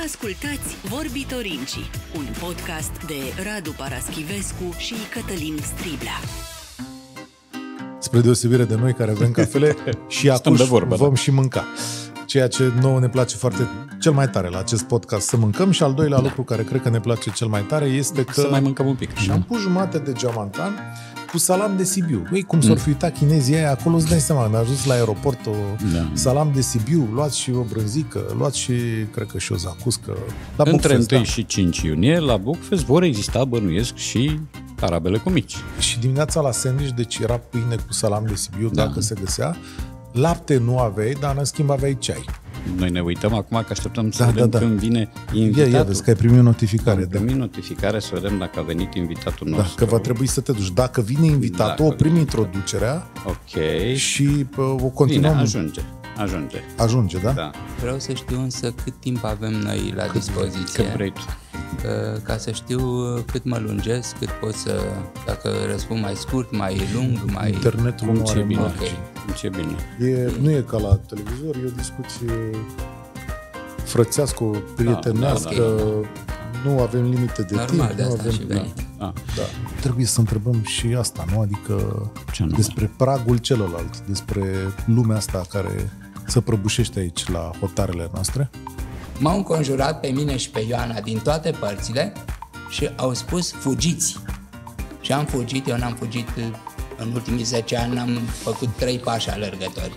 Ascultați Vorbitorinci, un podcast de Radu Paraschivescu și Cătălin Striblea. Spre deosebire de noi care vrem cafele și acum vom și mânca. Ceea ce nouă ne place cel mai tare la acest podcast, să mâncăm. Și al doilea lucru care cred că ne place cel mai tare este că să mai mâncăm un pic. Și am pus jumate de geamantan cu salam de Sibiu. Băi, cum s-or fi uitat chinezii aia acolo, îți dai seama, când a ajuns la aeroport salam de Sibiu, luați și o brânzică, luați și, cred că și o zacuscă. La între 1 și 5 iunie, la Bookfest, vor exista, bănuiesc, și tarabele cu mici. Și dimineața la sandwich, deci era pâine cu salam de Sibiu, dacă se găsea. Lapte nu aveai, dar în schimb aveai ceai. Noi ne uităm acum că așteptăm să vedem când vine invitatul. Ia, vezi că ai primit o notificare. Am primit notificare să vedem dacă a venit invitatul nostru. Da, că va trebui să te duci. Dacă vine invitatul, oprim introducerea. Ok. Și o continuăm. Bine, Ajunge, da? Da. Vreau să știu însă cât timp avem noi la dispoziție. Cât vrei tu. Ca să știu cât mă lungesc, cât pot să, dacă răspund mai scurt, mai lung, mai... Internetul nu are bine. Okay. Ce bine. Nu e ca la televizor, e o discuție frățească, prietenească, nu avem limite de normal, timp. De asta și da. Trebuie să întrebăm și asta, nu? Adică despre pragul celălalt, despre lumea asta care se prăbușește aici la hotarele noastre. M-au înconjurat pe mine și pe Ioana din toate părțile și au spus fugiți. Și am fugit, eu n-am fugit în ultimii 10 ani, am făcut 3 pași alergători.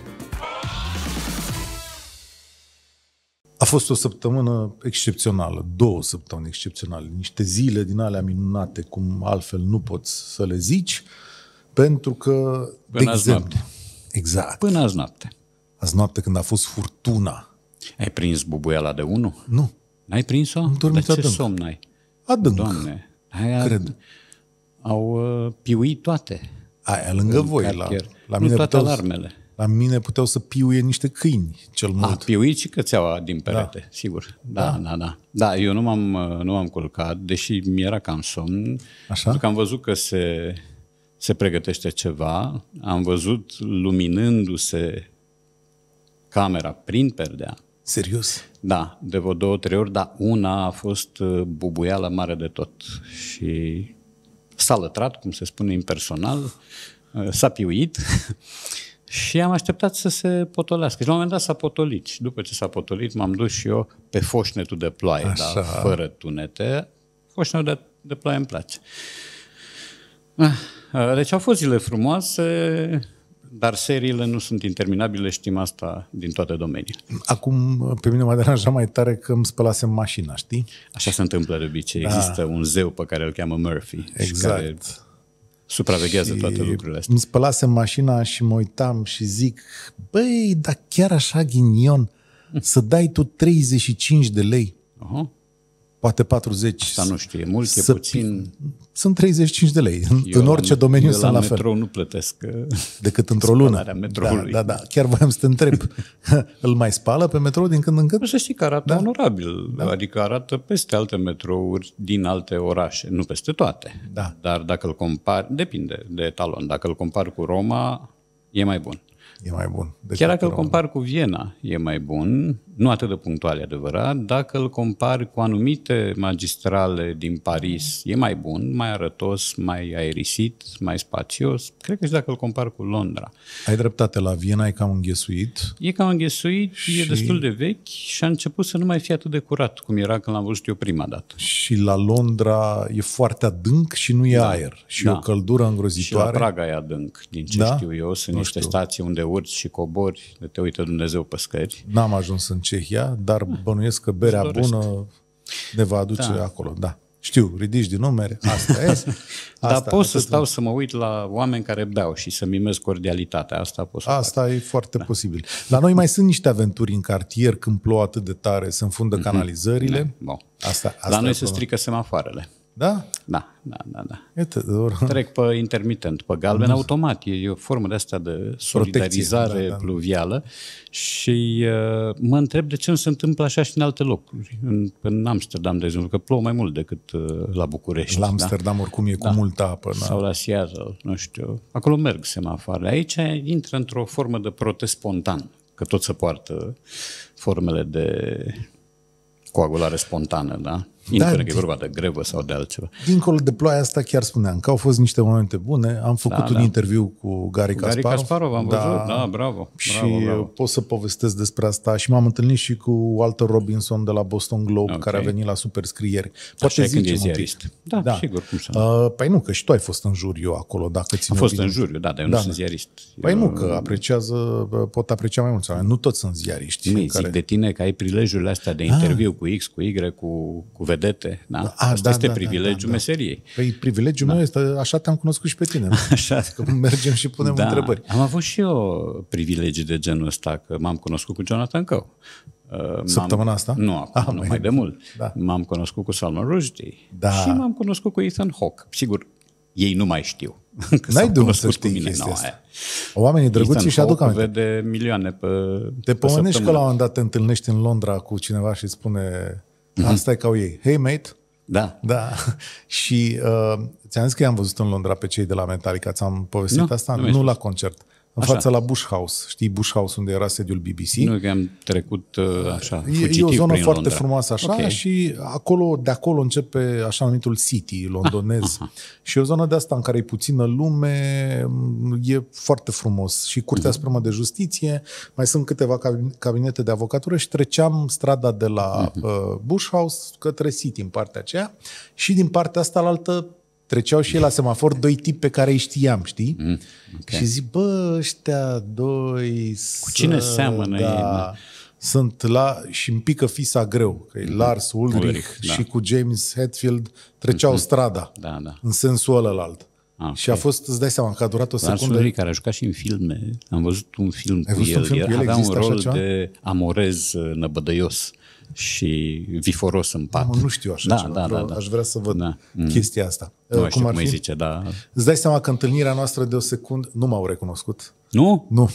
A fost o săptămână excepțională, 2 săptămâni excepționale, niște zile din alea minunate, cum altfel nu poți să le zici, pentru că, până azi noapte. Exact. Până azi noapte. Azi noapte când a fost furtuna. Ai prins bubuiala de 1? Nu. N-ai prins-o? Dar ce somn ai? Adânc. Doamne, cred. Au piuit toate. Aia lângă voi. La mine toate alarmele. La mine puteau să piuie niște câini, cel mult. A piuit și cățeaua din perete, sigur. Da. Da, eu nu m-am culcat, deși mi-era cam somn. Așa? Pentru că am văzut că se pregătește ceva, am văzut luminându-se camera prin perdea. Serios? Da, de vreo 2-3 ori, dar una a fost bubuială mare de tot. Și s-a lătrat, cum se spune impersonal, s-a piuit și am așteptat să se potolească. Și la un moment dat s-a potolit. Și după ce s-a potolit, m-am dus și eu pe foșnetul de ploaie, dar fără tunete. Foșnetul de ploaie îmi place. Deci au fost zile frumoase, dar seriile nu sunt interminabile, știm asta din toate domeniile. Acum, pe mine m-a deranjat mai tare că îmi spălasem mașina, știi? Așa se întâmplă de obicei. Da. Există un zeu pe care îl cheamă Murphy. Exact. Și care supraveghează toate lucrurile astea. Îmi spălasem mașina și mă uitam și zic, băi, dar chiar așa ghinion să dai tu 35 de lei? Poate 40. Asta nu știu, e mult, e puțin. Sunt 35 de lei. În orice domeniu sunt la fel. Eu la metrou nu plătesc decât într-o lună. Da. Chiar voiam să te întreb. Îl mai spală pe metrou din când în când? Să știi că arată onorabil. Da. Adică arată peste alte metrouri din alte orașe. Nu peste toate. Da. Dar dacă îl compari, depinde de etalon. Dacă îl compari cu Roma, e mai bun. E mai bun. Chiar dacă îl compari cu Viena, e mai bun, nu atât de punctual, e adevărat. Dacă îl compari cu anumite magistrale din Paris, e mai bun, mai arătos, mai aerisit, mai spațios. Cred că și dacă îl compari cu Londra. Ai dreptate, la Viena e cam înghesuit. E cam înghesuit, e destul de vechi și a început să nu mai fie atât de curat, cum era când l-am văzut eu prima dată. Și la Londra e foarte adânc și nu e aer. Și o căldură îngrozitoare. Și la Praga e adânc, din ce știu eu. Sunt niște stații unde urci și cobori, de te uită Dumnezeu pe scări. N-am ajuns în Cehia, dar bănuiesc că berea bună ne va aduce acolo. Da. Știu, ridici din numere, asta e. Dar pot să stau să mă uit la oameni care beau și să mimez cordialitatea. Asta e foarte posibil. La noi mai sunt niște aventuri în cartier când plouă atât de tare, se înfundă canalizările. Asta la noi se strică semafoarele. Da? Da. Iată, trec pe intermitent, pe galben automat. E o formă de asta de solidarizare pluvială și mă întreb de ce nu se întâmplă așa și în alte locuri. În Amsterdam, de exemplu, că plouă mai mult decât la București. La Amsterdam oricum e cu multă apă. Sau la Seattle, nu știu. Acolo merg semafoarele. Aici intră într-o formă de protest spontan, că tot se poartă formele de Coagulare spontană, da? Indiferent că e vorba de grevă sau de altceva. Dincolo de ploaia asta, chiar spuneam că au fost niște momente bune. Am făcut un interviu cu Gary Kasparov. Gary Kasparov, am văzut, da, bravo. Și pot să povestesc despre asta. Și m-am întâlnit și cu Walter Robinson de la Boston Globe, care a venit la Superscrieri. Poate când e ziarist. Da, sigur, cum să nu. Păi nu, că și tu ai fost în juriu acolo. Dacă am fost în juriu, dar eu nu sunt ziarist. Păi nu, că pot aprecia mai mulți. Nu toți sunt ziariști. Zic de tine că ai prilejurile astea de interviu cu X, cu Y, cu vedete. Da? Asta este privilegiul meseriei. Păi privilegiul meu este, așa te-am cunoscut și pe tine. Așa. Că mergem și punem întrebări. Am avut și eu privilegii de genul ăsta, că m-am cunoscut cu Jonathan Coe. Săptămâna asta? Nu, nu mai de mult. Da. M-am cunoscut cu Salman Rushdie și m-am cunoscut cu Ethan Hawke. Sigur, ei nu mai știu. N-ai de unde să știi chestia asta. Oamenii drăguți și aduc aminte. Vede milioane pe te pomenești că la un moment dat te întâlnești în Londra cu cineva și spune asta e ca ei. Hey, mate. Da. Și ți-am zis că i-am văzut în Londra pe cei de la Metallica. Ți-am povestit asta? Nu la concert. În fața la Bush House. Știi Bush House unde era sediul BBC? Nu, că am trecut așa. E o zonă foarte frumoasă așa și de acolo începe așa numitul City londonez. Și e o zonă de asta în care e puțină lume, e foarte frumos. Și Curtea Supremă de Justiție, mai sunt câteva cabinete de avocatură și treceam strada de la Bush House către City în partea aceea și din partea asta la altă treceau și ei la semafor doi tipi pe care îi știam, știi? Și zic, ăștia doi... Cu cine seamănă ei? Sunt și îmi pică fisa greu, că e Lars Ulrich și cu James Hetfield treceau strada în sensul ălălalt. Și a fost, îți dai seama, că a durat o secundă. Lars Ulrich, care a jucat și în filme, am văzut un film cu el, avea un rol de amorez năbădăios și viforos în pat. Nu știu așa ceva, aș vrea să văd chestia asta. Nu știu cum îi zice, da. Îți dai seama că întâlnirea noastră de o secundă nu m-au recunoscut. Nu? Nu.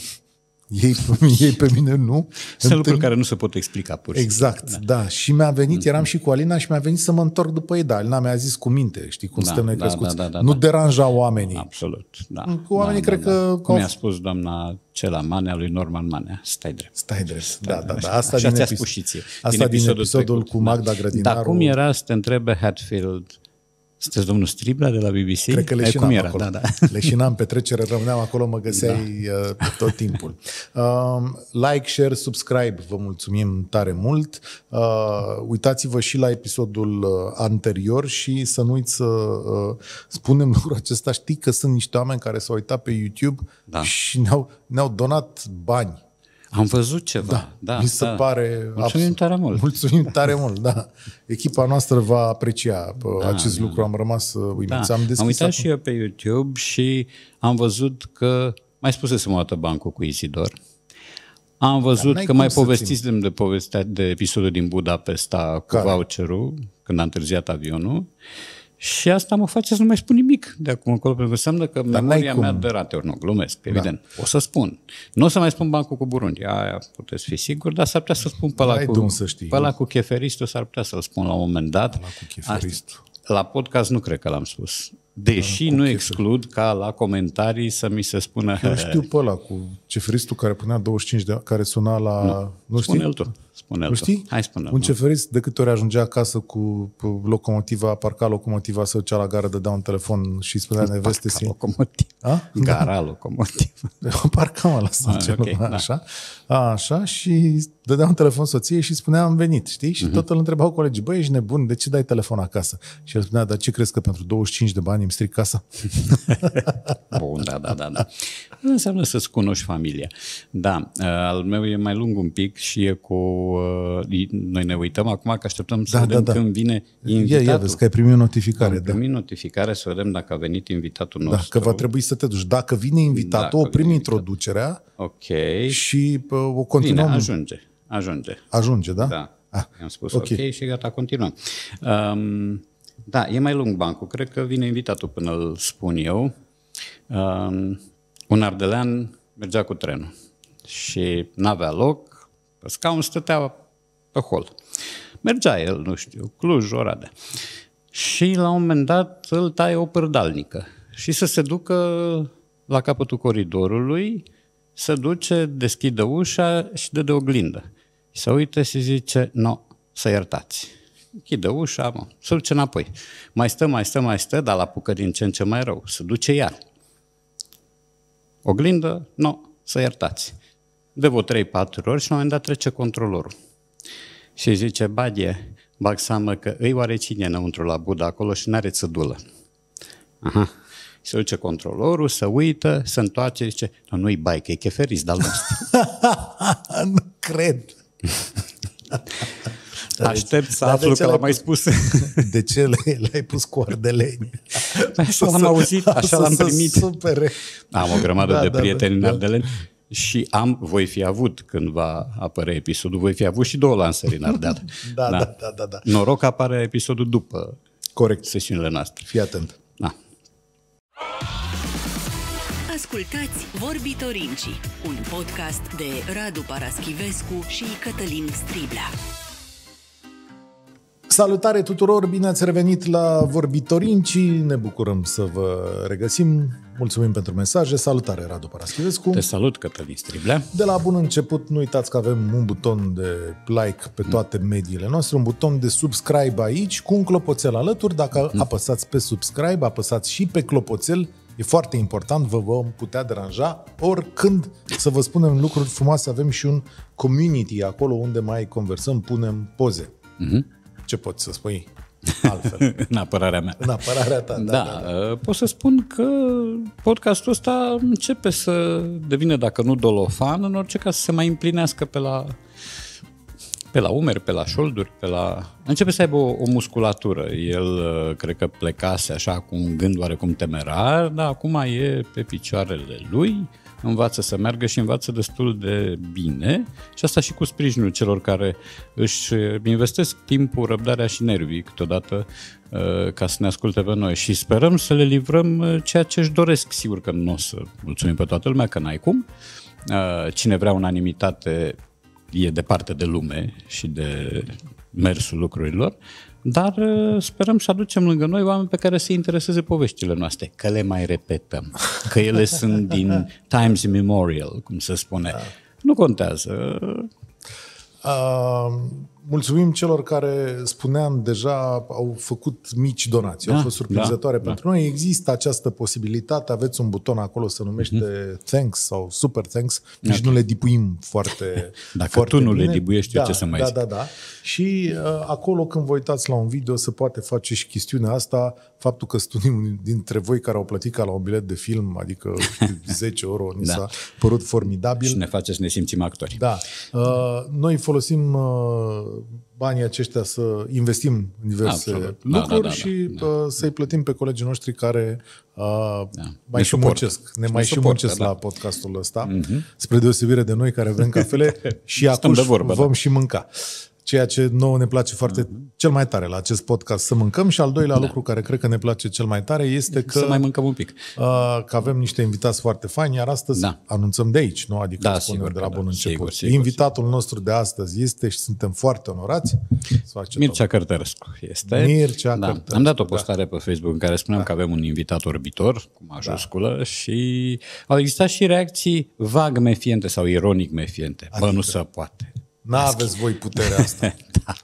Ei pe mine nu. Sunt lucruri care nu se pot explica pur și exact, da. Și mi-a venit, eram și cu Alina și mi-a venit să mă întorc după ei, dar Alina mi-a zis cu minte, știi cum suntem noi crescuți. Nu deranja oamenii. Absolut, da. Cu oamenii cred că... Cum mi-a spus doamna Cela Manea lui Norman Manea, stai drept. Da. Asta așa ți-a spus și ție. Asta din episodul cu Magda Grădinaru. Dar cum era să te întrebe Hatfield... Sunteți domnul Striblea de la BBC? Cred că leșinam acolo. Leșinam pe trecere, rămâneam acolo, mă găseai tot timpul. Like, share, subscribe, vă mulțumim tare mult. Uitați-vă și la episodul anterior și să nu uiți să spunem lucrul acesta. Știi că sunt niște oameni care s-au uitat pe YouTube și ne-au donat bani. Am văzut ceva. Mi se pare... Mulțumim tare mult. Mulțumim tare mult, da. Echipa noastră va aprecia acest lucru. Am rămas uimiți. Am uitat și eu pe YouTube și am văzut că... Mai spusesem o dată bancul cu Isidor. Am văzut că mai povestiți de episodul din Budapesta cu voucherul, când a întârziat avionul. Și asta mă face să nu mai spun nimic de acum încolo, pentru că înseamnă că memoria mea de rateuri. Nu, glumesc, evident. O să spun. Nu o să mai spun bancul cu Burundi. Aia puteți fi sigur, dar s-ar putea să spun pe ăla cu Cheferistul, s-ar putea să-l spun la un moment dat. La podcast nu cred că l-am spus. Deși nu exclud ca la comentarii să mi se spună... Eu știu pe ăla cu ceferistul care punea 25 de care suna la... Nu știi? Spune-l tu. Nu știi? Hai, spune-l. Un ceferist, de câte ori ajungea acasă cu locomotiva, parca locomotiva, să ducea la gară, dădea un telefon și spunea neveste si... Gara locomotivă. Parcam ăla sau ceva, așa, și dădea un telefon soției și spunea am venit, știi? Și tot îl întrebau colegii, băi, ești nebun, de ce dai telefon acasă? Și el spunea, dar ce crezi că pentru 25 de bani îmi stric casa? Bun, da. Înseamnă să-ți cunoști familia. Da, al meu e mai lung un pic și e cu... Noi ne uităm acum că așteptăm să vedem când vine invitatul. Ia vezi că ai primit o notificare. Am primit notificare să vedem dacă a venit invitatul nostru. Da, că va trebui să te duci. Dacă vine invitatul, oprim introducerea și o continuăm. Bine, ajunge. Ajunge, da? Da, am spus ok și gata, continuăm. Da, e mai lung bancul. Cred că vine invitatul până îl spun eu. Un ardelean mergea cu trenul și n-avea loc. Pe scaun stătea pe hol. Mergea el, nu știu, Cluj, Oradea. Și la un moment dat îl taie o pârdalnică. Și să se ducă la capătul coridorului, se duce, deschide ușa și dă de oglindă. Și se uită și zice, să iertați. Închide ușa, se duce înapoi. Mai stă, dar l-apucă din ce în ce mai rău. Se duce iar. Oglindă, să iertați. De vreo 3-4 ori și la un moment dat trece controlorul. Și zice, bag seamă că îi oare cine înăuntru la budă acolo și n-are țădulă. Aha. Se duce controlorul, se uită, se întoarce, zice, nu-i bai, că e Cheferis de-al nostru. Nu cred. Aștept să aflu că l-am mai spus. De ce le-ai pus cu ardeleni? Așa l-am auzit, așa l-am primit. Supere. Am o grămadă de prieteni în Ardeleni și voi fi avut, când va apărea episodul, voi fi avut și 2 lansări în Ardeal. Da. Noroc că apare episodul după corect sesiunile noastre. Fii atent. Da. Ascultați Vorbitorinci, un podcast de Radu Paraschivescu și Cătălin Striblea. Salutare tuturor, bine ați revenit la Vorbitorinci, ne bucurăm să vă regăsim, mulțumim pentru mesaje, salutare Radu Paraschivescu. Te salut Cătălin Striblea. De la bun început, nu uitați că avem un buton de like pe toate mediile noastre, un buton de subscribe aici, cu un clopoțel alături, dacă apăsați pe subscribe, apăsați și pe clopoțel, e foarte important, vă vom putea deranja oricând, să vă spunem lucruri frumoase, avem și un community acolo unde mai conversăm, punem poze. Ce poți să spui altfel? În apărarea mea. În apărarea ta, da. Pot să spun că podcastul ăsta începe să devină, dacă nu dolofan, în orice caz să se mai împlinească pe la umeri, pe la șolduri, începe să aibă o musculatură. El cred că plecase așa cu un gând oarecum temerar, dar acum e pe picioarele lui, învață să meargă și învață destul de bine și asta și cu sprijinul celor care își investesc timpul, răbdarea și nervii câteodată ca să ne asculte pe noi și sperăm să le livrăm ceea ce își doresc. Sigur că nu o să mulțumim pe toată lumea, că n-ai cum. Cine vrea unanimitate e departe de lume și de mersul lucrurilor, dar sperăm să aducem lângă noi oameni pe care să intereseze poveștile noastre, că le mai repetăm, că ele sunt din times immemorial, cum se spune. Da. Nu contează. Mulțumim celor care, spuneam deja, au făcut mici donații, au fost surprinzătoare pentru noi. Există această posibilitate, aveți un buton acolo, se numește Thanks sau Super Thanks, nici nu le dipuim foarte Dacă foarte tu nu bine. Le dibuiești, eu ce să mai zic. Da. Și acolo când vă uitați la un video se poate face și chestiunea asta, faptul că sunt unii dintre voi care au plătit ca la un bilet de film, adică 10 euro, ni s-a părut formidabil. Și ne face să ne simțim actori. Da. Noi folosim banii aceștia să investim în diverse lucruri și să-i plătim pe colegii noștri care mai și muncesc. Ne mai și muncesc la podcastul ăsta, spre deosebire de noi care vrem cafele și acuși vom și mânca. Ceea ce nouă ne place cel mai tare la acest podcast, să mâncăm, și al doilea lucru care cred că ne place cel mai tare este că să mai mâncăm un pic. Că avem niște invitați foarte faini, iar astăzi anunțăm de aici, nu? Adică spunem de la bun început. Sigur. Invitatul nostru de astăzi este și suntem foarte onorați. Mircea Cărtărescu este. Mircea Cărtărescu. Am dat o postare pe Facebook în care spuneam că avem un invitat orbitor, cu majusculă, și au existat și reacții vag mefiente sau ironic mefiente. Adică, nu se poate. N-aveți voi puterea asta.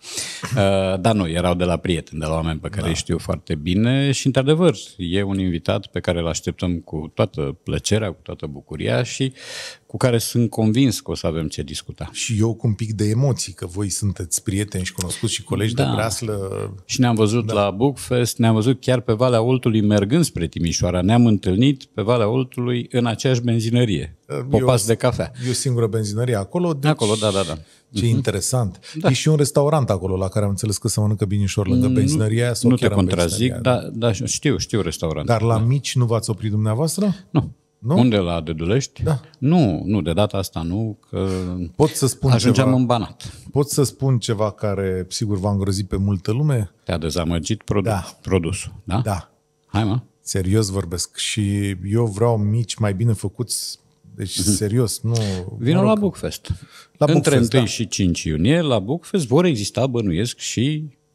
Dar nu, erau de la prieteni, de la oameni pe care îi știu foarte bine și, într-adevăr, e un invitat pe care îl așteptăm cu toată plăcerea, cu toată bucuria și cu care sunt convins că o să avem ce discuta. Și eu cu un pic de emoții, că voi sunteți prieteni și cunoscuți și colegi de breaslă. Și ne-am văzut la Bookfest, ne-am văzut chiar pe Valea Oltului mergând spre Timișoara. Ne-am întâlnit pe Valea Oltului în aceeași benzinărie, Popas de cafea. E o singură benzinărie acolo. Deci... Acolo, da. Ce interesant. E și un restaurant acolo la care am înțeles că se mănâncă binișor lângă benzinăria aia. Nu te contrazic, da, știu restaurant. Dar la mici nu v-ați oprit dumneavoastră? Nu. Unde, la Dedulești? Da. Nu, de data asta nu, că pot să spun ajungeam în Banat. Pot să spun ceva care, sigur, v-a îngrozit pe multă lume? Te-a dezamăgit produsul, da? Da. Hai, mă. Serios vorbesc. Și eu vreau mici mai bine făcuți. Deci, serios, nu... Vino la Bookfest. Între 1 și 5 iunie, la Bookfest vor exista, bănuiesc, și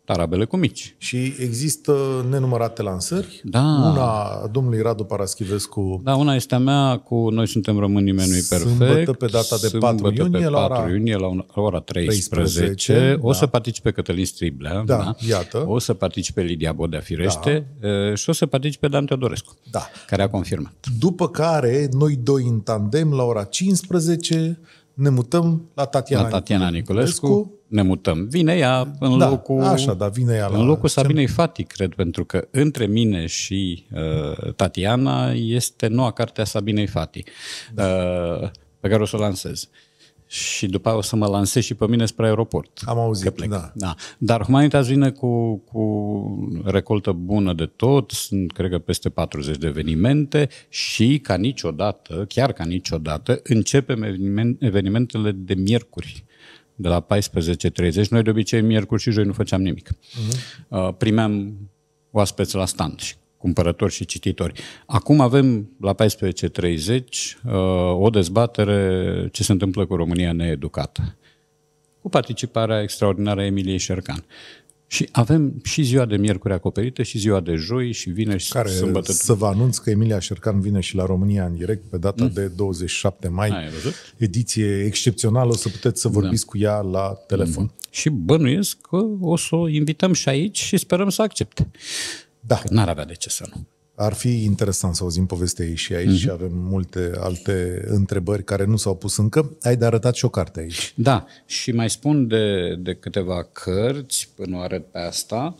tarabele cu mici. Și există nenumărate lansări. Da. Una a domnului Radu Paraschivescu. Da, una este a mea cu Noi suntem români, nimeni nu-i perfect. Sâmbătă pe data de 4 iunie la ora 13. O să participe Cătălin Striblea. Da, iată. O să participe Lidia Bodea, firește. Și o să participe Dan Teodorescu, care a confirmat. După care, noi doi în tandem, la ora 15, ne mutăm la Tatiana Niculescu. Ne mutăm. Vine ea în locul... vine ea în locul Sabinei Fati, cred, pentru că între mine și Tatiana este noua carte a Sabinei Fati, pe care o să o lansez. Și după aia o să mă lansez și pe mine spre aeroport. Am auzit, da. Dar Humanitas vine cu recoltă bună de tot, sunt, cred că, peste 40 de evenimente și ca niciodată, chiar ca niciodată, începem evenimentele de miercuri, de la 14:30. Noi de obicei miercuri și joi nu făceam nimic. Primeam oaspeți la stand și cumpărători și cititori. Acum avem la 14:30 o dezbatere ce se întâmplă cu România needucată, cu participarea extraordinară a Emiliei Șercan. Și avem și ziua de miercuri acoperită, și ziua de joi, și vineri, și sâmbătă. Să vă anunț că Emilia Șercan vine și la România în direct pe data de 27 mai. Ediție excepțională, o să puteți să vorbiți cu ea la telefon. Și bănuiesc că o să o invităm și aici și sperăm să accepte. Da. Că n-ar avea de ce să nu. Ar fi interesant să auzim povestea ei și aici și avem multe alte întrebări care nu s-au pus încă. Ai de arătat și o carte aici. Da, și mai spun de câteva cărți, până o arăt pe asta.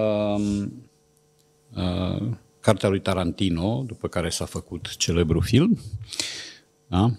Cartea lui Tarantino, după care s-a făcut celebru film, da?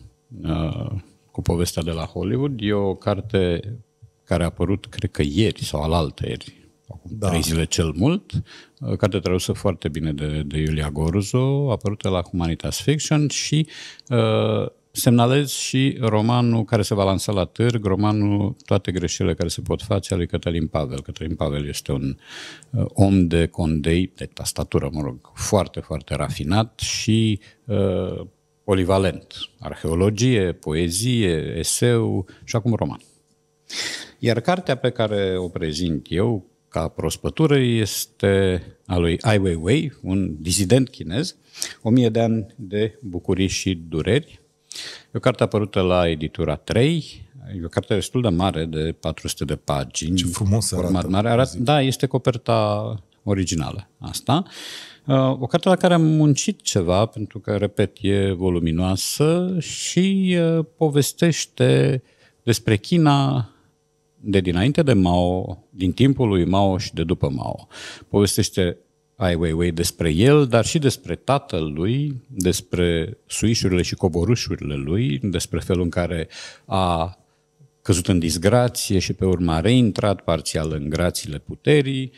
Cu povestea de la Hollywood. E o carte care a apărut, cred că ieri sau alaltăieri, 3 zile cel mult, carte tradusă foarte bine de Iulia Gorzo, apărută la Humanitas Fiction și semnalez și romanul care se va lansa la târg, romanul Toate greșelile care se pot face, al lui Cătălin Pavel. Cătălin Pavel este un om de condei, de tastatură, foarte, foarte rafinat și polivalent. Arheologie, poezie, eseu și acum roman. Iar cartea pe care o prezint eu ca prospătură este a lui Ai Weiwei, un disident chinez, 1000 de ani de bucurii și dureri. E o carte apărută la editura 3, e o carte destul de mare, de 400 de pagini. Ce frumos arată. Da, este coperta originală asta. O carte la care am muncit ceva, pentru că, repet, e voluminoasă și povestește despre China de dinainte de Mao, din timpul lui Mao și de după Mao. Povestește Ai Weiwei despre el, dar și despre tatăl lui, despre suișurile și coborâșurile lui, despre felul în care a căzut în disgrație și pe urmă a reintrat parțial în grațiile puterii,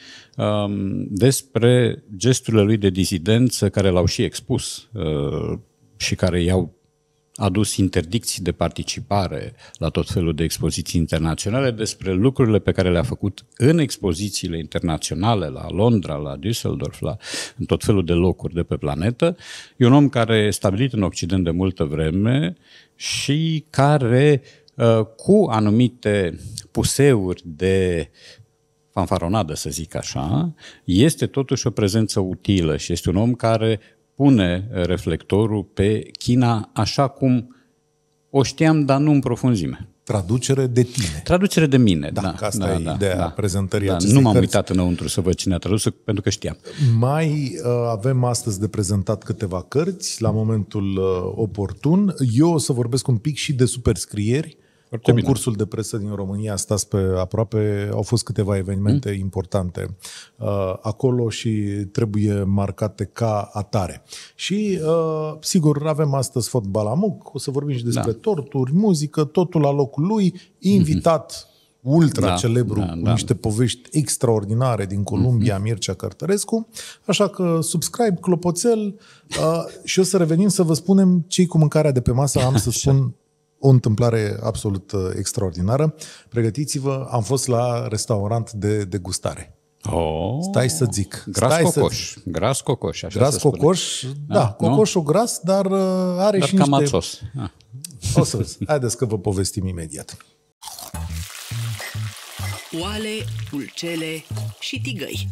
despre gesturile lui de dizidență care l-au și expus și care i-au adus interdicții de participare la tot felul de expoziții internaționale, despre lucrurile pe care le-a făcut în expozițiile internaționale, la Londra, la Düsseldorf, în tot felul de locuri de pe planetă. E un om care e stabilit în Occident de multă vreme și care, cu anumite puseuri de fanfaronadă, să zic așa, este totuși o prezență utilă și este un om care pune reflectorul pe China așa cum o știam, dar nu în profunzime. Traducere de tine. Traducere de mine, da. Că asta e ideea prezentării acestei Nu m-am cărți. uitat înăuntru să văd cine a tradus, pentru că știam. Mai avem astăzi de prezentat câteva cărți la momentul oportun. Eu o să vorbesc un pic și de superscrieri. Concursul de presă din România, stați pe aproape, au fost câteva evenimente importante acolo și trebuie marcate ca atare. Și, sigur, avem astăzi fotbal amuc, o să vorbim și despre torturi, muzică, totul la locul lui, invitat ultra-celebru cu niște povești extraordinare din Columbia, Mircea Cărtărescu. Așa că subscribe, clopoțel și o să revenim să vă spunem ce-i cu mâncarea de pe masă. Am să spun o întâmplare absolut extraordinară. Pregătiți-vă, am fost la restaurant de degustare. Stai să zic. Gras cocoș, așa gras se spune. Cocoș, da, cocoșul gras, dar are și niște... Camațos. O să vezi. Haideți că vă povestim imediat. oale, pulcele și tigăi.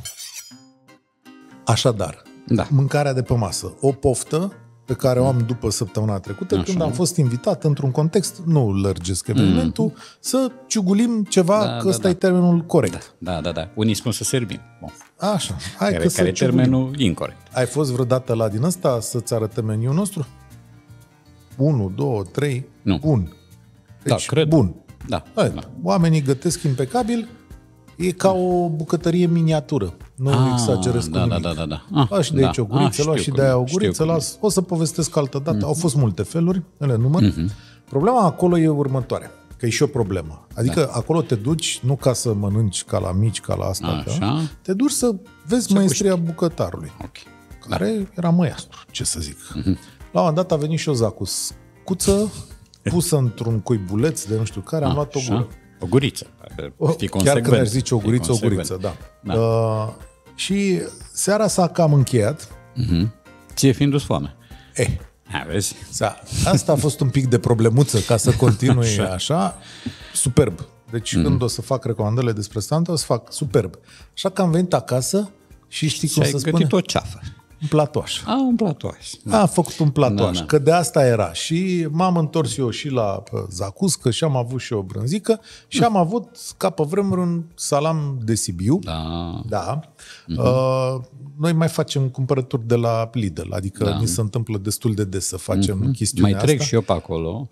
Așadar, mâncarea de pe masă, o poftă pe care o am după săptămâna trecută, când am fost invitat într-un context, nu lărgesc evenimentul, să ciugulim ceva, că ăsta e termenul corect. Da. Unii spun să servim. Așa. Care e termenul incorect. Ai fost vreodată la din ăsta să-ți arăte meniul nostru? 1, 2, 3, nu. Bun. Deci, cred. Bun. Da. Oamenii gătesc impecabil, e ca o bucătărie miniatură. Nu exagerez cu nimic. Da. Și de aici o guriță, lua și de aia o guriță, las. O să povestesc altă dată. Au fost multe feluri, le număr. Problema acolo e următoarea, că e și o problemă. Adică acolo te duci nu ca să mănânci ca la mici, ca la asta, te duci să vezi maestria bucătarului, care era măiastru, ce să zic. La un moment dat a venit și o zacuscuță pusă într-un cuibuleț de nu știu care, am luat o gură. O guriță. Chiar când aș zice o guriță, da. Și seara s-a cam încheiat. Ție fiind dus foame. Vezi? Asta a fost un pic de problemuță ca să continui așa. Superb. Deci când o să fac recomandările despre stand, o să fac superb. Așa că am venit acasă și știi cum să spune? Ai gătit o ceafă. Un platoaș. Un platoaș. A făcut un platoaș, că de asta era. Și m-am întors eu și la zacuscă și am avut și o brânzică și am avut, ca pe vremuri, un salam de Sibiu. Da. Noi mai facem cumpărături de la Lidl, adică mi se întâmplă destul de des să facem chestiunea asta. Mai trec și eu pe acolo.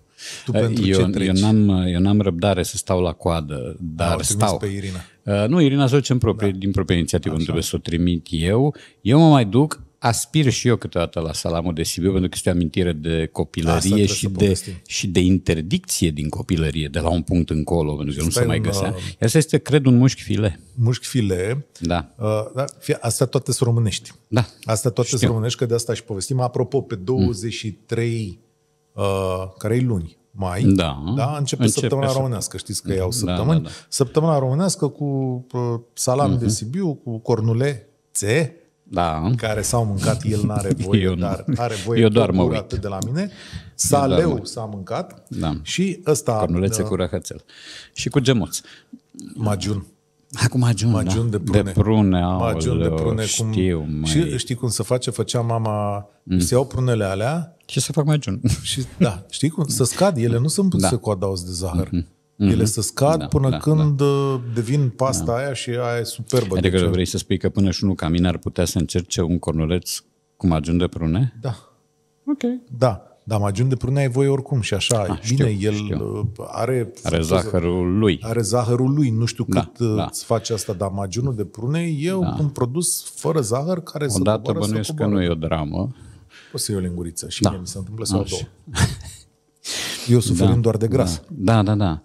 Eu n-am răbdare să stau la coadă, dar stau. Pe Irina. Nu, Irina se duce din proprie inițiativă, nu trebuie să o trimit eu. Eu mă mai duc, aspir și eu câteodată la salamul de Sibiu, pentru că este o amintire de copilărie și de interdicție din copilărie, de la un punct încolo, pentru că nu se mai găsea. Asta este, cred, un mușchi file. Mușchi file. Da. Astea toate sunt românești. Da. Astea toate sunt românești, că de asta și povestim. Apropo, pe 23, care e luni, mai, începe săptămâna românească. Știți că iau săptămâni. Săptămâna românească cu salam de Sibiu, cu cornulețe, care s-au mâncat, el n-are voie, dar are voie atât de la mine. Saleu s-a mâncat și ăsta... Cornulețe cu răhățel. Și cu gemuț. Magiun. Cu magiun de prune. Magiun de prune. Știu. Și știi cum se face? Făcea mama, se iau prunele alea și să fac magiun. Și știi cum? Să scad, ele nu sunt puse cu adaos de zahăr. Ele se scad până când devin pasta aia și aia e superbă. Adică vrei să spui că până și unul ca mine ar putea să încerce un cornuleț cu magiun de prune? Da. Ok. Da. Dar magiun de prune ai voie oricum și așa. Bine, el are zahărul lui. Are zahărul lui. Nu știu cât îți face asta, dar magiunul de prune e un produs fără zahăr care să coboară. Odată bănuiesc că nu e o dramă. Poți să iei o linguriță și mie mi se întâmplă să iau două. Eu suferind doar de gras. Da.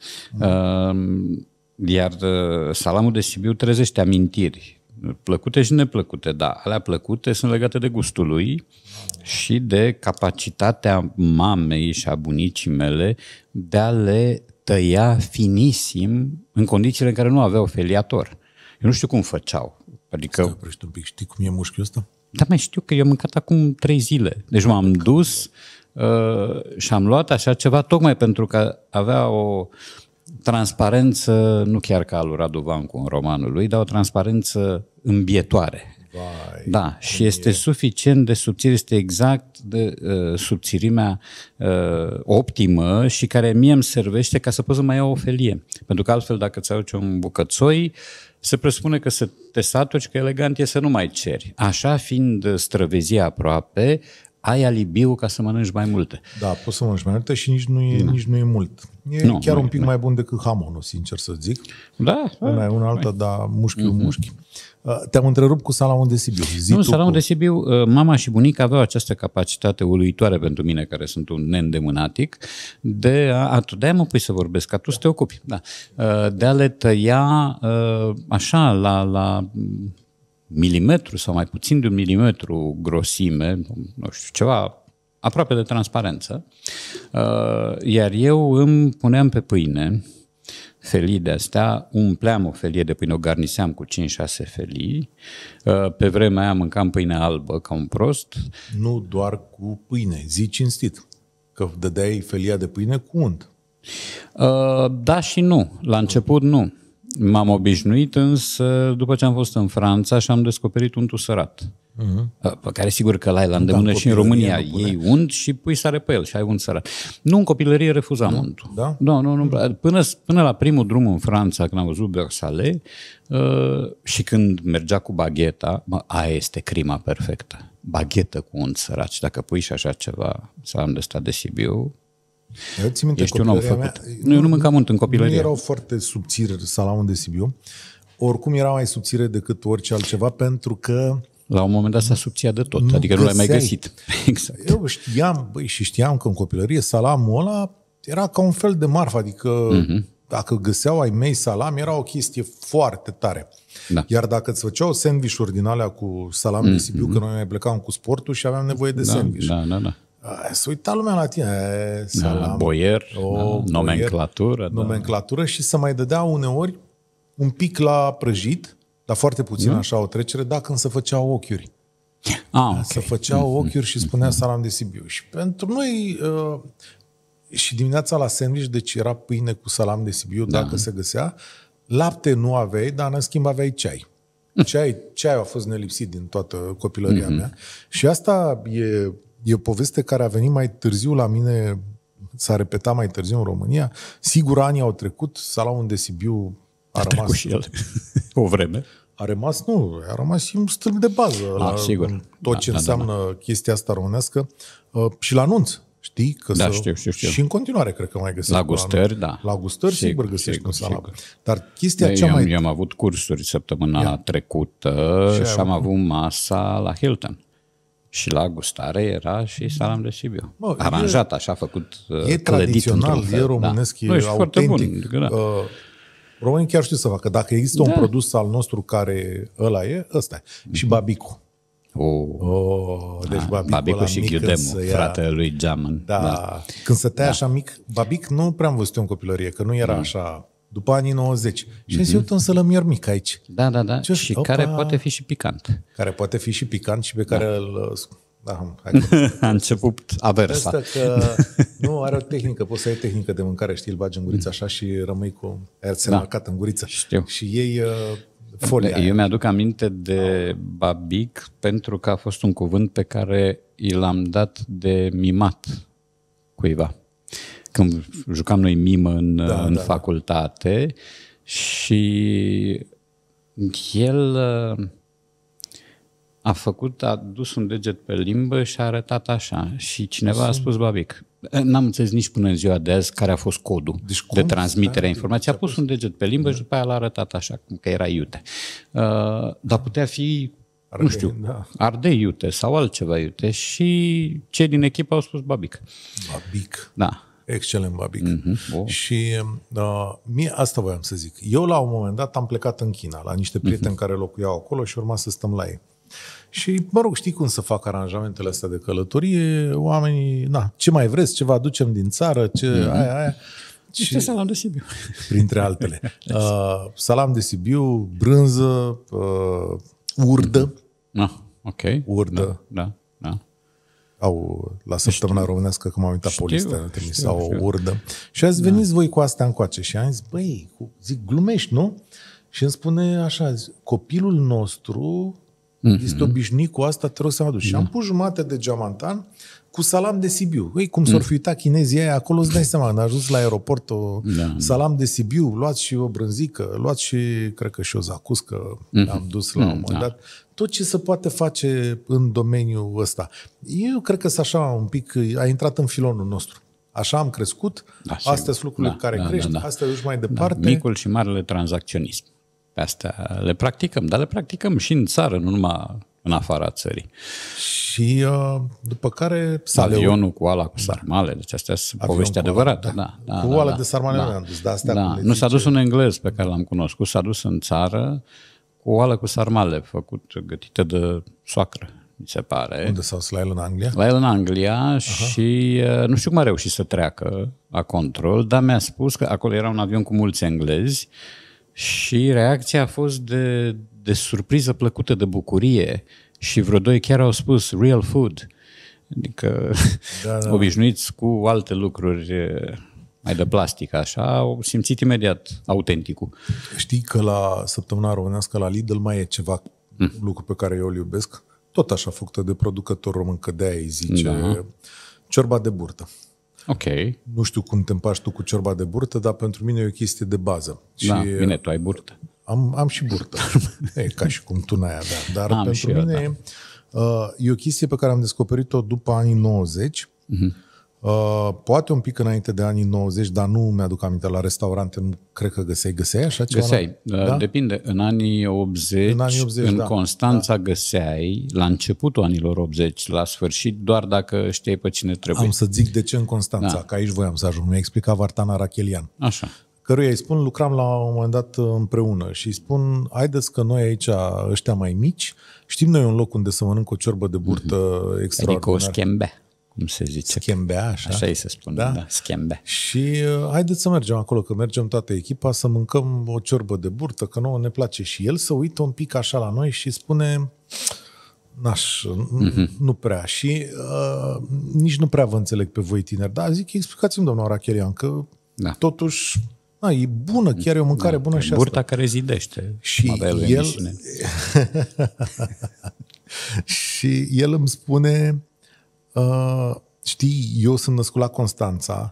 Iar salamul de Sibiu trezește amintiri. Plăcute și neplăcute, alea plăcute sunt legate de gustul lui și de capacitatea mamei și a bunicii mele de a le tăia finisim în condițiile în care nu aveau feliator. Eu nu știu cum făceau. Adică... Oprește un pic, știi cum e mușchiul ăsta? Da, mai știu că eu am mâncat acum 3 zile. Deci m-am dus și am luat așa ceva tocmai pentru că avea o transparență, nu chiar ca lui Radu Vancu în romanul lui, dar o transparență îmbietoare. Și este suficient de subțire, este exact de subțirimea optimă și care mie îmi servește ca să pot să mai iau o felie. Pentru că altfel, dacă îți aduce un bucățoi, se presupune că să te saturi și că elegant e să nu mai ceri. Așa fiind străvezia aproape, ai alibiu ca să mănânci mai multe. Da, poți să mănânci mai multe și nici nu e mult. E chiar un pic mai bun decât hamonul, sincer să zic. Una e una alta, dar mușchi. Te-am întrerupt cu salamul de Sibiu. Salamul de Sibiu, mama și bunica aveau această capacitate uluitoare pentru mine, care sunt un neîndemânatic, de-aia mă pui să vorbesc, ca tu să te ocupi. De a le tăia așa la milimetru sau mai puțin de 1 milimetru grosime, nu știu, ceva aproape de transparență, iar eu îmi puneam pe pâine felii de astea, umpleam o felie de pâine, o garniseam cu 5-6 felii, pe vremea aia mâncam pâine albă ca un prost. Nu doar cu pâine, zi cinstit, că dădeai felia de pâine cu unt. Da și nu, la început nu. M-am obișnuit, însă după ce am fost în Franța și am descoperit untul sărat. Pe care sigur că l-ai la îndemână și în România. Iei unt și pui sare pe el și ai unt sărat. Nu, în copilărie refuzam untul. Da? Nu. Până la primul drum în Franța, când am văzut Beurre Salé și când mergea cu bagheta, aia este crima perfectă. Baghetă cu unt sărat. Și dacă pui și așa ceva, salam de stat de Sibiu, ești un om făcut. Eu nu mâncam unt în copilărie. Nu erau foarte subțiri salamul de Sibiu. Oricum era mai subțire decât orice altceva, pentru că la un moment dat s-a subția de tot, adică nu l-ai mai găsit. Exact. Eu știam că în copilărie salamul ăla era ca un fel de marfă, adică dacă găseau ai mei salam, era o chestie foarte tare. Da. Iar dacă îți făceau sandwich-uri din alea cu salam de Sibiu, că noi mai plecam cu sportul și aveam nevoie de sandwich. Da. Se uita lumea la tine, salam, boier, nomenclatură. Nomenclatură și să mai dădea uneori un pic la prăjit, dar foarte puțin așa o trecere, dacă când se făceau ochiuri. Okay. Se făceau ochiuri și spunea salam de Sibiu. Și pentru noi, și dimineața la sandwich, deci era pâine cu salam de Sibiu, dacă se găsea, lapte nu aveai, dar în schimb aveai ceai. Ceaiul a fost nelipsit din toată copilăria mea. Și asta e poveste care a venit mai târziu la mine, s-a repetat mai târziu în România. Sigur, anii au trecut, salamul de Sibiu a rămas și el o vreme. A rămas și un stâlp de bază sigur. Tot ce înseamnă chestia asta românească. Și la anunț, știi? Că știu. Și în continuare cred că mai găsesc. La gustări, da. La gustări, sigur găsești un salam. Dar chestia cea mai... Eu am avut cursuri săptămâna trecută și am avut masa la Hilton. Și la gustare era și salam de Sibiu. Aranjat, așa, făcut, e tradițional, e românesc, e autentic. Românii chiar știu să facă. Dacă există un produs al nostru care ăla e, ăsta e. Și babicul. Deci babicul și Ghiudemu, fratele lui Geamăn. Da. Când se taia așa mic, babic nu prea am văzut eu în copilărie, că nu era așa, după anii 90. Și am un sălămier mic aici. Da. Și care poate fi și picant. Care poate fi și picant și pe care îl... A început aversa. Că nu are o tehnică, poți să ai tehnică de mâncare, știi, îl bagi în guriță așa și rămâi cu aer marcat în guriță. Știu. Și iei folia. Eu mi-aduc aminte de babic pentru că a fost un cuvânt pe care i l-am dat de mimat cuiva. Când jucam noi mimă în facultate și el a dus un deget pe limbă și a arătat așa. Și cineva a spus babic. N-am înțeles nici până în ziua de azi care a fost codul de transmitere a informației. A pus un deget pe limbă și după aia l-a arătat așa, că era iute. Dar putea fi, nu știu, ardei iute sau altceva iute. Și cei din echipă au spus babic. Babic. Da. Excelent, babic. Și mie asta voiam să zic. Eu la un moment dat am plecat în China la niște prieteni care locuiau acolo și urma să stăm la ei. Și, mă rog, știi cum să fac aranjamentele astea de călătorie? Oamenii, ce mai vreți? Ce vă aducem din țară? Aia. Și salam de Sibiu. Printre altele. Salam de Sibiu, brânză, urdă. Ok. Urdă. Da. Au, la săptămâna românească, că m-am uitat pe listă, sau o urdă. Și azi veniți voi cu astea încoace. Și am zis, zic, glumești, nu? Și îmi spune așa, copilul nostru este obișnuit cu asta, te rog să mă aduci. Și am pus jumate de geamantan cu salam de Sibiu. Cum s-or fi uitat chinezii aia, acolo îți dai seama, când a ajuns la aeroport salam de Sibiu, luați și o brânzică, luați și, cred că și o zacuscă, am dus la un moment dat. Tot ce se poate face în domeniul ăsta. Eu cred că așa un pic, a intrat în filonul nostru. Așa am crescut, astea sunt lucrurile care crești, astea duci mai departe. Micul și marele tranzacționism. Pe astea le practicăm, dar le practicăm și în țară, nu numai în afara țării. Și după care... Avionul cu oala cu sarmale, deci astea sunt povești adevărate. Cu oala de sarmale nu am dus, dar astea nu s-a dus un englez pe care l-am cunoscut, s-a dus în țară cu oală cu sarmale, gătită de soacră, mi se pare. Unde s-au la el în Anglia? La el în Anglia și nu știu cum a reușit să treacă la control, dar mi-a spus că acolo era un avion cu mulți englezi și reacția a fost de surpriză plăcută, de bucurie și vreo doi chiar au spus real food, adică obișnuiți cu alte lucruri mai de plastic, așa, au simțit imediat autenticul. Știi că la Săptămâna Românească, la Lidl, mai e ceva lucru pe care eu îl iubesc, tot așa făcută de producător român, că de-aia îi zice ciorba de burtă. Ok. Nu știu cum te împaci tu cu ciorba de burtă, dar pentru mine e o chestie de bază. Da, și bine, tu ai burtă. Am și burtă. E ca și cum tu n-ai avea. Dar pentru mine e o chestie pe care am descoperit-o după anii 90. Poate un pic înainte de anii 90, dar nu mi-aduc aminte, la restaurante nu cred că găseai așa ceva? Găseai, depinde. În anii 80, în Constanța găseai, la începutul anilor 80, la sfârșit, doar dacă știai pe cine trebuie. Am să zic de ce în Constanța, că aici voiam să ajung. Mi-a explicat Vartana Rachelian. Așa. Căruia îi spun, lucram la un moment dat împreună și îi spun, haideți că noi aici, ăștia mai mici, știm noi un loc unde să mănânc o ciorbă de burtă extraordinară. Adică o schembea, cum se zice. Schembea, așa. Așa îi se spune, da, schembea. Și haideți să mergem acolo, că mergem toată echipa să mâncăm o ciorbă de burtă, că nouă ne place. Și el se uită un pic așa la noi și spune, nu prea. Și nici nu prea vă înțeleg pe voi tineri. Dar zic, explicați-mi, domnul Rachelian, că totuși... e bună, chiar e o mâncare bună și burta asta. Care zidește. Și el... și el îmi spune, știi, eu sunt născut la Constanța,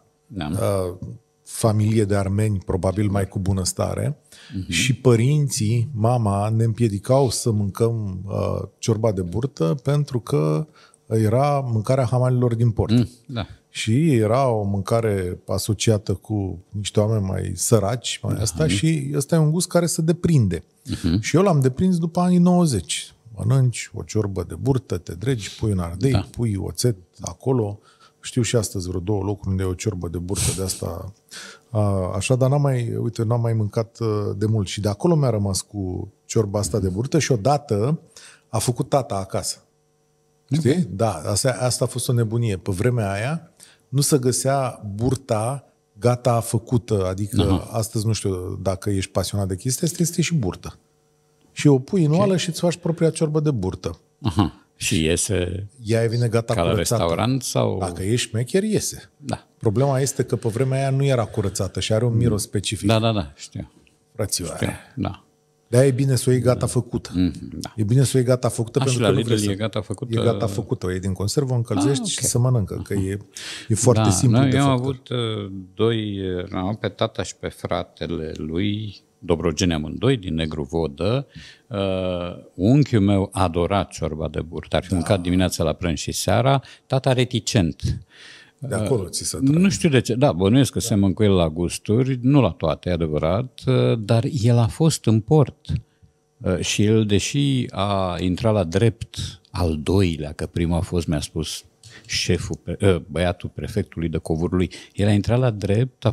familie de armeni, probabil mai cu bunăstare, și părinții, mama, ne împiedicau să mâncăm ciorba de burtă pentru că era mâncarea hamalilor din port. Și era o mâncare asociată cu niște oameni mai săraci, mai asta, și ăsta e un gust care se deprinde. Și eu l-am deprins după anii 90. Mănânci o ciorbă de burtă, te dregi, pui în ardei, pui oțet acolo. Știu și astăzi vreo 2 locuri unde e o ciorbă de burtă de asta. Așa, dar n-am mai mâncat de mult. Și de acolo mi-a rămas cu ciorba asta de burtă și odată a făcut tata acasă. Știi? Da, asta a fost o nebunie. Pe vremea aia nu se găsea burta gata făcută, adică astăzi nu știu dacă ești pasionat de chestia asta, este și burtă. Și o pui în oală și îți faci propria ciorbă de burtă. Și iese ea vine gata ca curățată. La restaurant sau... Dacă ești șmecher, iese. Da. Problema este că pe vremea aia nu era curățată și are un miros specific. Da, știu. Frățioare. Da. De-aia e bine să o iei gata făcută. E bine să o iei gata făcută pentru că la Lidl e gata făcută. E gata făcută. O iei din conservă, o încălzești și se mănâncă. Că e foarte simplu de făcut. Eu am avut 2, pe tata și pe fratele lui, Dobrogeni amândoi, din Negru Vodă. Unchiul meu adora ciorba de burtă. Ar fi mâncat dimineața la prânz și seara. Tata reticent. De acolo ți se trage. Nu știu de ce. Da, bănuiesc că semăn cu el la gusturi, nu la toate, e adevărat, dar el a fost în port. Și el, deși a intrat la drept al doilea, că primul a fost, mi-a spus șeful, băiatul prefectului de Covurului, el a intrat la drept,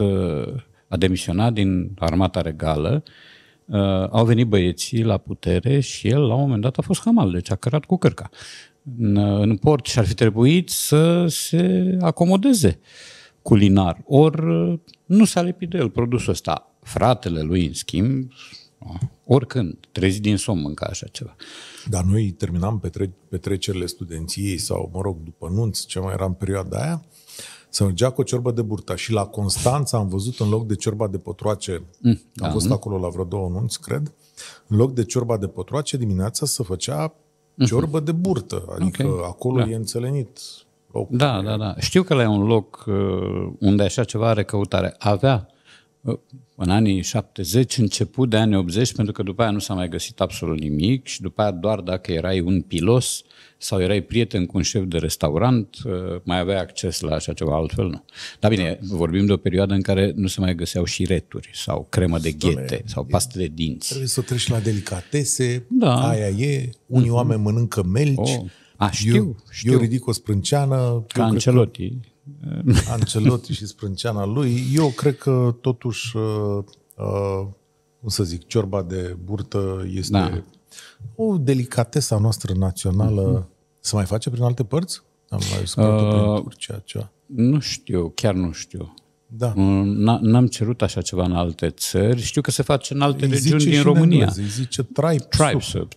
a demisionat din Armata Regală, au venit băieții la putere și el, la un moment dat, a fost hamal, deci a cărat cu cărca în port și ar fi trebuit să se acomodeze culinar. Ori nu s-a lipit de el produsul ăsta. Fratele lui, în schimb, oricând, trezit din somn mânca așa ceva. Dar noi terminam petrecerile studenției sau, mă rog, după nunți, ce mai era în perioada aia, să mergea cu o ciorbă de burtă. Și la Constanța am văzut în loc de ciorba de pătroace, am fost acolo la vreo 2 nunți, cred, în loc de ciorba de pătroace, dimineața se făcea ciorbă de burtă. Adică acolo e înțelenit. Da. Știu că la un loc unde așa ceva are căutare. Avea în anii 70, început de anii 80, pentru că după aia nu s-a mai găsit absolut nimic și după aia doar dacă erai un pilos sau erai prieten cu un șef de restaurant, mai aveai acces la așa ceva, altfel nu. Dar bine, vorbim de o perioadă în care nu se mai găseau șireturi sau cremă de ghete sau paste de dinți. Trebuie să treci la delicatese, aia e, unii oameni mănâncă melci, știu. Eu ridic o sprânceană. Ca Ancelotti. Ancelotti și sprânceana lui. Eu cred că totuși, cum să zic, ciorba de burtă este o delicatesă a noastră națională. Se mai face prin alte părți? Am mai prin Turcia, ceva. Nu știu, chiar nu știu. Da. N-am cerut așa ceva în alte țări. Știu că se face în alte regiuni din România. Îi zice tripe soup.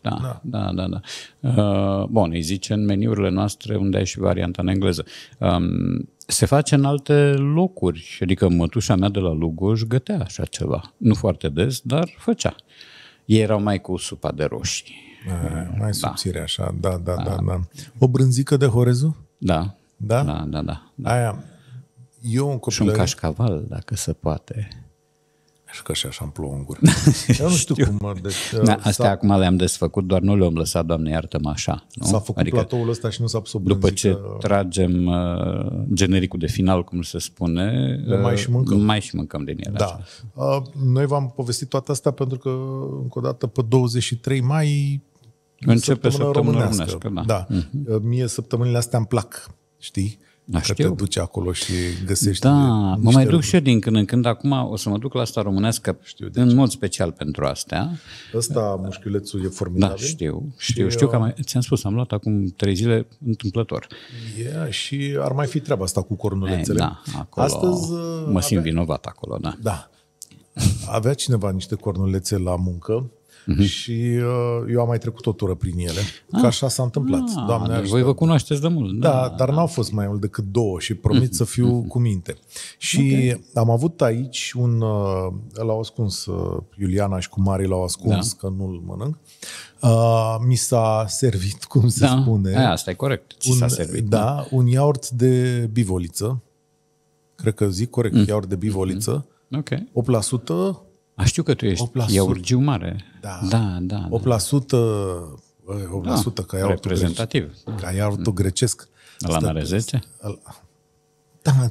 Da. Bun, îi zice în meniurile noastre unde ai și varianta în engleză. Se face în alte locuri, adică mătușa mea de la Lugoj gătea așa ceva. Nu foarte des, dar făcea. Ei erau mai cu supa de roșii. Mai subțire așa, da. O brânzică de horezu? Da. Da? Da. Aia, eu în copilărie... Și un cașcaval, dacă se poate. Și că și așa îmi plouă în gură. Eu nu știu cum... Astea acum le-am desfăcut, doar nu le-am lăsat, Doamne iartă-mă, așa. Nu? S-a făcut platoul ăsta și nu s-a pus o brânzică. După ce tragem genericul de final, cum se spune, mai și mâncăm din ele. Da. Noi v-am povestit toată asta pentru că, încă o dată, pe 23 mai începe săptămâna românească. Da. Mie săptămânile astea îmi plac, știi? Că te duci acolo și găsești... Da, mă mai duc și eu din când în când. Acum o să mă duc la asta românească în mod special pentru astea. Ăsta, mușchiulețul, e formidabil. Da, știu că ți-am spus, am luat acum 3 zile întâmplător. Și ar mai fi treaba asta cu cornulețele. Da, acolo astăzi mă simt vinovat acolo, da. Da. Avea cineva niște cornulețe la muncă și eu am mai trecut o tură prin ele. Că așa s-a întâmplat. Doamne ajută. Voi vă cunoașteți de mult. Da, dar n-au fost mai mult decât 2 și promit să fiu cu minte. Și am avut aici l-au ascuns, Iuliana și cu Mari l-au ascuns, că nu-l mănânc. Mi s-a servit, cum se spune. Asta e corect. Ți s-a servit. Da, un iaurt de bivoliță. Cred că zic corect, iaurt de bivoliță. 8%. Știu că tu ești iaurgiu mare. Da. 8% ca iaurtul reprezentativ. Ca iaurtul grecesc. Ăla n-are 10? Da,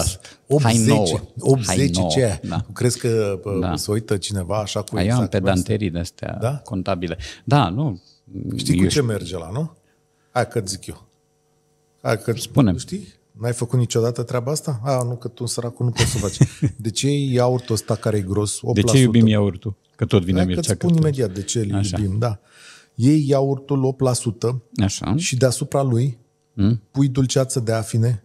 80 ce? Da. Tu crezi că se uită cineva așa cu exact? Eu am pedanterii de-astea contabile. Da, nu. Știi cu ce merge la, nu? Hai că zic eu. Spune-mi. Știi? N-ai făcut niciodată treaba asta? Nu, că tu, săracul, nu poți să faci. De ce e iaurtul ăsta care e gros 8%? De ce iubim iaurtul? Că tot vine Mircea. Că-ți spun imediat de ce îl iubim, da. Iei iaurtul 8% și deasupra lui pui dulceață de afine.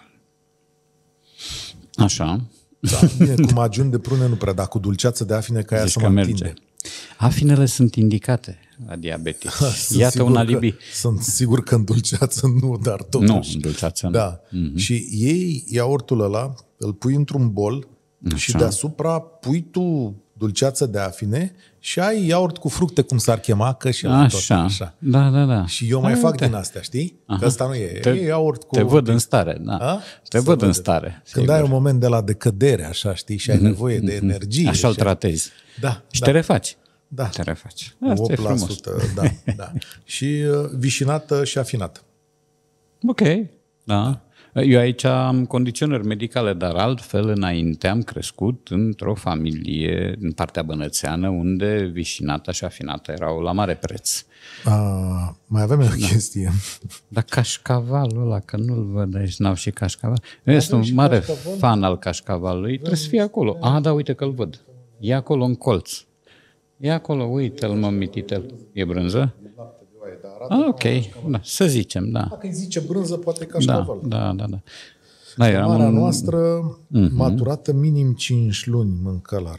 Așa. Da, bine, cu magiuni de prune nu prea, dar cu dulceață de afine ca aia să mă întinde. Afinele sunt indicate la diabetic. Iată un alibi. Sunt sigur că în dulceață nu, dar totuși. Nu, în dulceață nu. Da. Și iei iaurtul ăla, îl pui într-un bol și deasupra pui tu dulceață de afine și ai iaurt cu fructe, cum s-ar chema, că și la tot așa. Da. Și eu mai fac din astea, știi? Că ăsta nu e. E iaurt cu... Te văd în stare, da. Te văd în stare. Când ai un moment de la decădere, așa, știi, și ai nevoie de energie. Așa îl tratezi. Da. Și te refaci. Da. Te refaci. 8%, da. Și vișinată și afinată. Ok, da. Eu aici am condiționări medicale, dar altfel înainte am crescut într-o familie în partea bănățeană unde vișinata și afinata erau la mare preț. Mai avem o chestie. Dar cașcavalul ăla, că nu-l văd aici, n-au și cașcaval. Eu sunt un mare fan al cașcavalului, trebuie să fie acolo. Da, uite că-l văd. E acolo în colț. E acolo, uite-l, mă, mititel. E brânză? Ok, da, să zicem, da. Dacă îi zice brânză, poate cașcaval. Da. Marea noastră, maturată minim 5 luni, mâncă la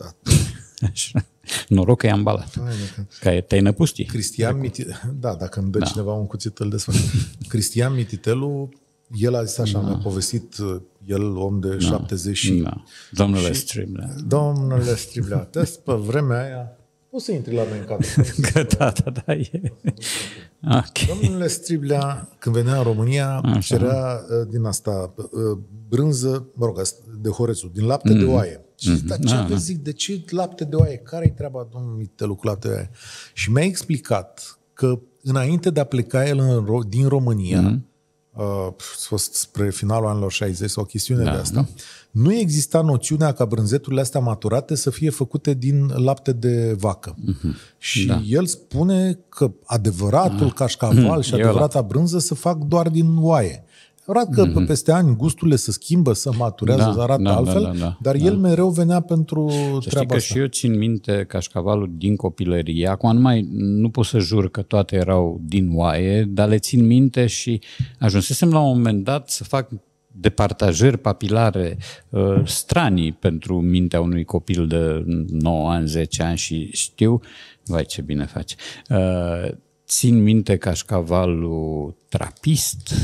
Noroc că e ambalat. Că te-ai năpustit. Dacă îmi dă cineva un cuțit, îl desfac. Cristian Mititelu, el a zis așa, mi-a povestit, el om de 70 Domnule Striblea. Domnule Striblea, pe vremea aia poți să intri la noi în cadru. Da, e. Okay. Domnule Striblea, când venea în România, cerea din asta brânză, de horețul, din lapte de oaie. Și zic, de ce lapte de oaie? Care-i treaba, domnul Mititelu, cu lapte de oaie? Și mi-a explicat că înainte de a pleca el din România, a fost spre finalul anilor 60 sau o chestiune de asta, nu exista noțiunea ca brânzeturile astea maturate să fie făcute din lapte de vacă. Și el spune că adevăratul cașcaval și adevărata brânză se fac doar din oaie. Adevărat că peste ani gusturile se schimbă, se maturează, se arată altfel, dar el mereu venea pentru treaba asta. Și eu țin minte cașcavalul din copilărie. Acum nu pot să jur că toate erau din oaie, dar le țin minte și ajunsesem la un moment dat să fac departajări papilare stranii pentru mintea unui copil de 9 ani, 10 ani și știu, vai ce bine faci, țin minte cașcavalul trapist,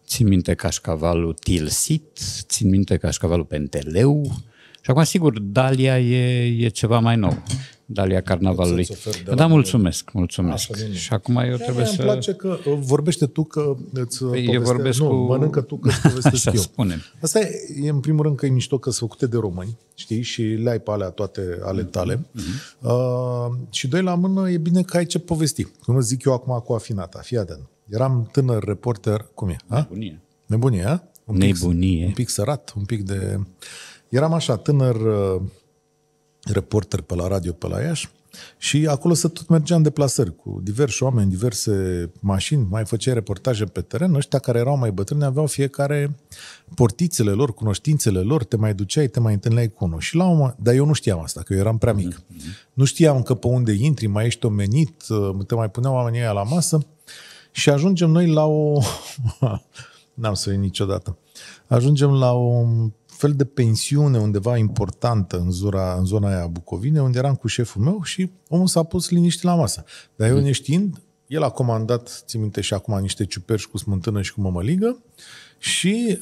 țin minte cașcavalul Tilsit, țin minte cașcavalul Penteleu și acum, sigur, Dalia e ceva mai nou. Dalia Carnavalului. Da, mulțumesc. Și acum eu trebuie să... Îmi place că vorbește tu că îți povestești. Nu, mănâncă tu că îți povestesc eu. Spune-mi. Asta e, în primul rând, că e mișto că sunt făcute de români, știi, și le ai pe alea toate ale tale. Și doi la mână, e bine că ai ce povesti. Cum zic eu acum cu afinata. Fii atent. Eram tânăr reporter, cum e? Nebunie, a? Nebunie. Un pic sărat, un pic de... Eram așa, tânăr reporter pe la radio, pe la Iași, și acolo se tot mergea în deplasări cu diversi oameni, diverse mașini, mai făceai reportaje pe teren. Ăștia care erau mai bătrâni aveau fiecare portițele lor, cunoștințele lor, te mai duceai, te mai întâlneai cu unul. Și la un moment, dar eu nu știam asta, că eu eram prea mic. Nu știam că pe unde intri, mai ești omenit, te mai puneau oamenii aia la masă și ajungem noi la o... N-am să uit niciodată. Ajungem la o fel de pensiune undeva importantă în zona aia Bucovine, unde eram cu șeful meu și omul s-a pus liniștit la masă. Dar eu neștiind, el a comandat, țin minte și acum, niște ciuperci cu smântână și cu mămăligă și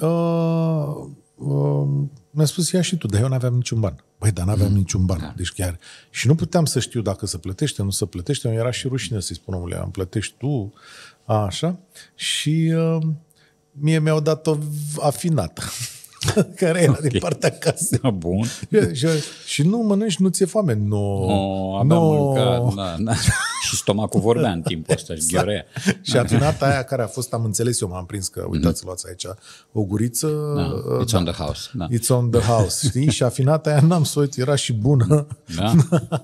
mi-a spus, ia și tu, dar eu n-aveam niciun ban. Băi, dar n-aveam niciun ban. Deci chiar... Și nu puteam să știu dacă se plătește, nu se plătește. Era și rușine să-i spun, omule, îmi plătești tu, așa. Și mie mi-au dat o afinată. Care era din partea casei. Bun. Și nu mănânci, nu ți-e foame. Abia mâncat. Na. Și stomacul vorbea în timpul ăsta. Gheorea. Și afinata aia care a fost, am înțeles eu, m-am prins că, uitați, luați aici o guriță. It's on the house. It's on the house, știi? Și afinata aia n-am să uit, era și bună. Da.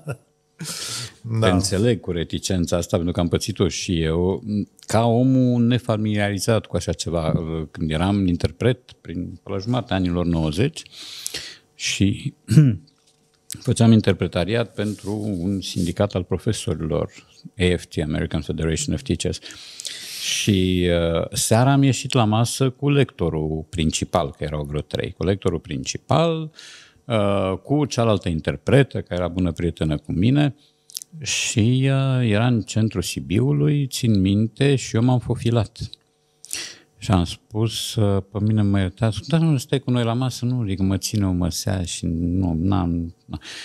Înțeleg cu reticența asta, pentru că am pățit-o și eu, ca omul nefamiliarizat cu așa ceva. Când eram interpret, pe la jumătatea anilor 90, și făceam interpretariat pentru un sindicat al profesorilor, AFT, American Federation of Teachers. Și seara am ieșit la masă cu lectorul principal, că erau vreo 3, cu lectorul principal, cu cealaltă interpretă, care era bună prietenă cu mine, și era în centrul Sibiului, țin minte, și eu m-am fofilat. Și am spus, pe mine mă iertați, dar nu stai cu noi la masă, nu, adică mă ține o măsea și n-am.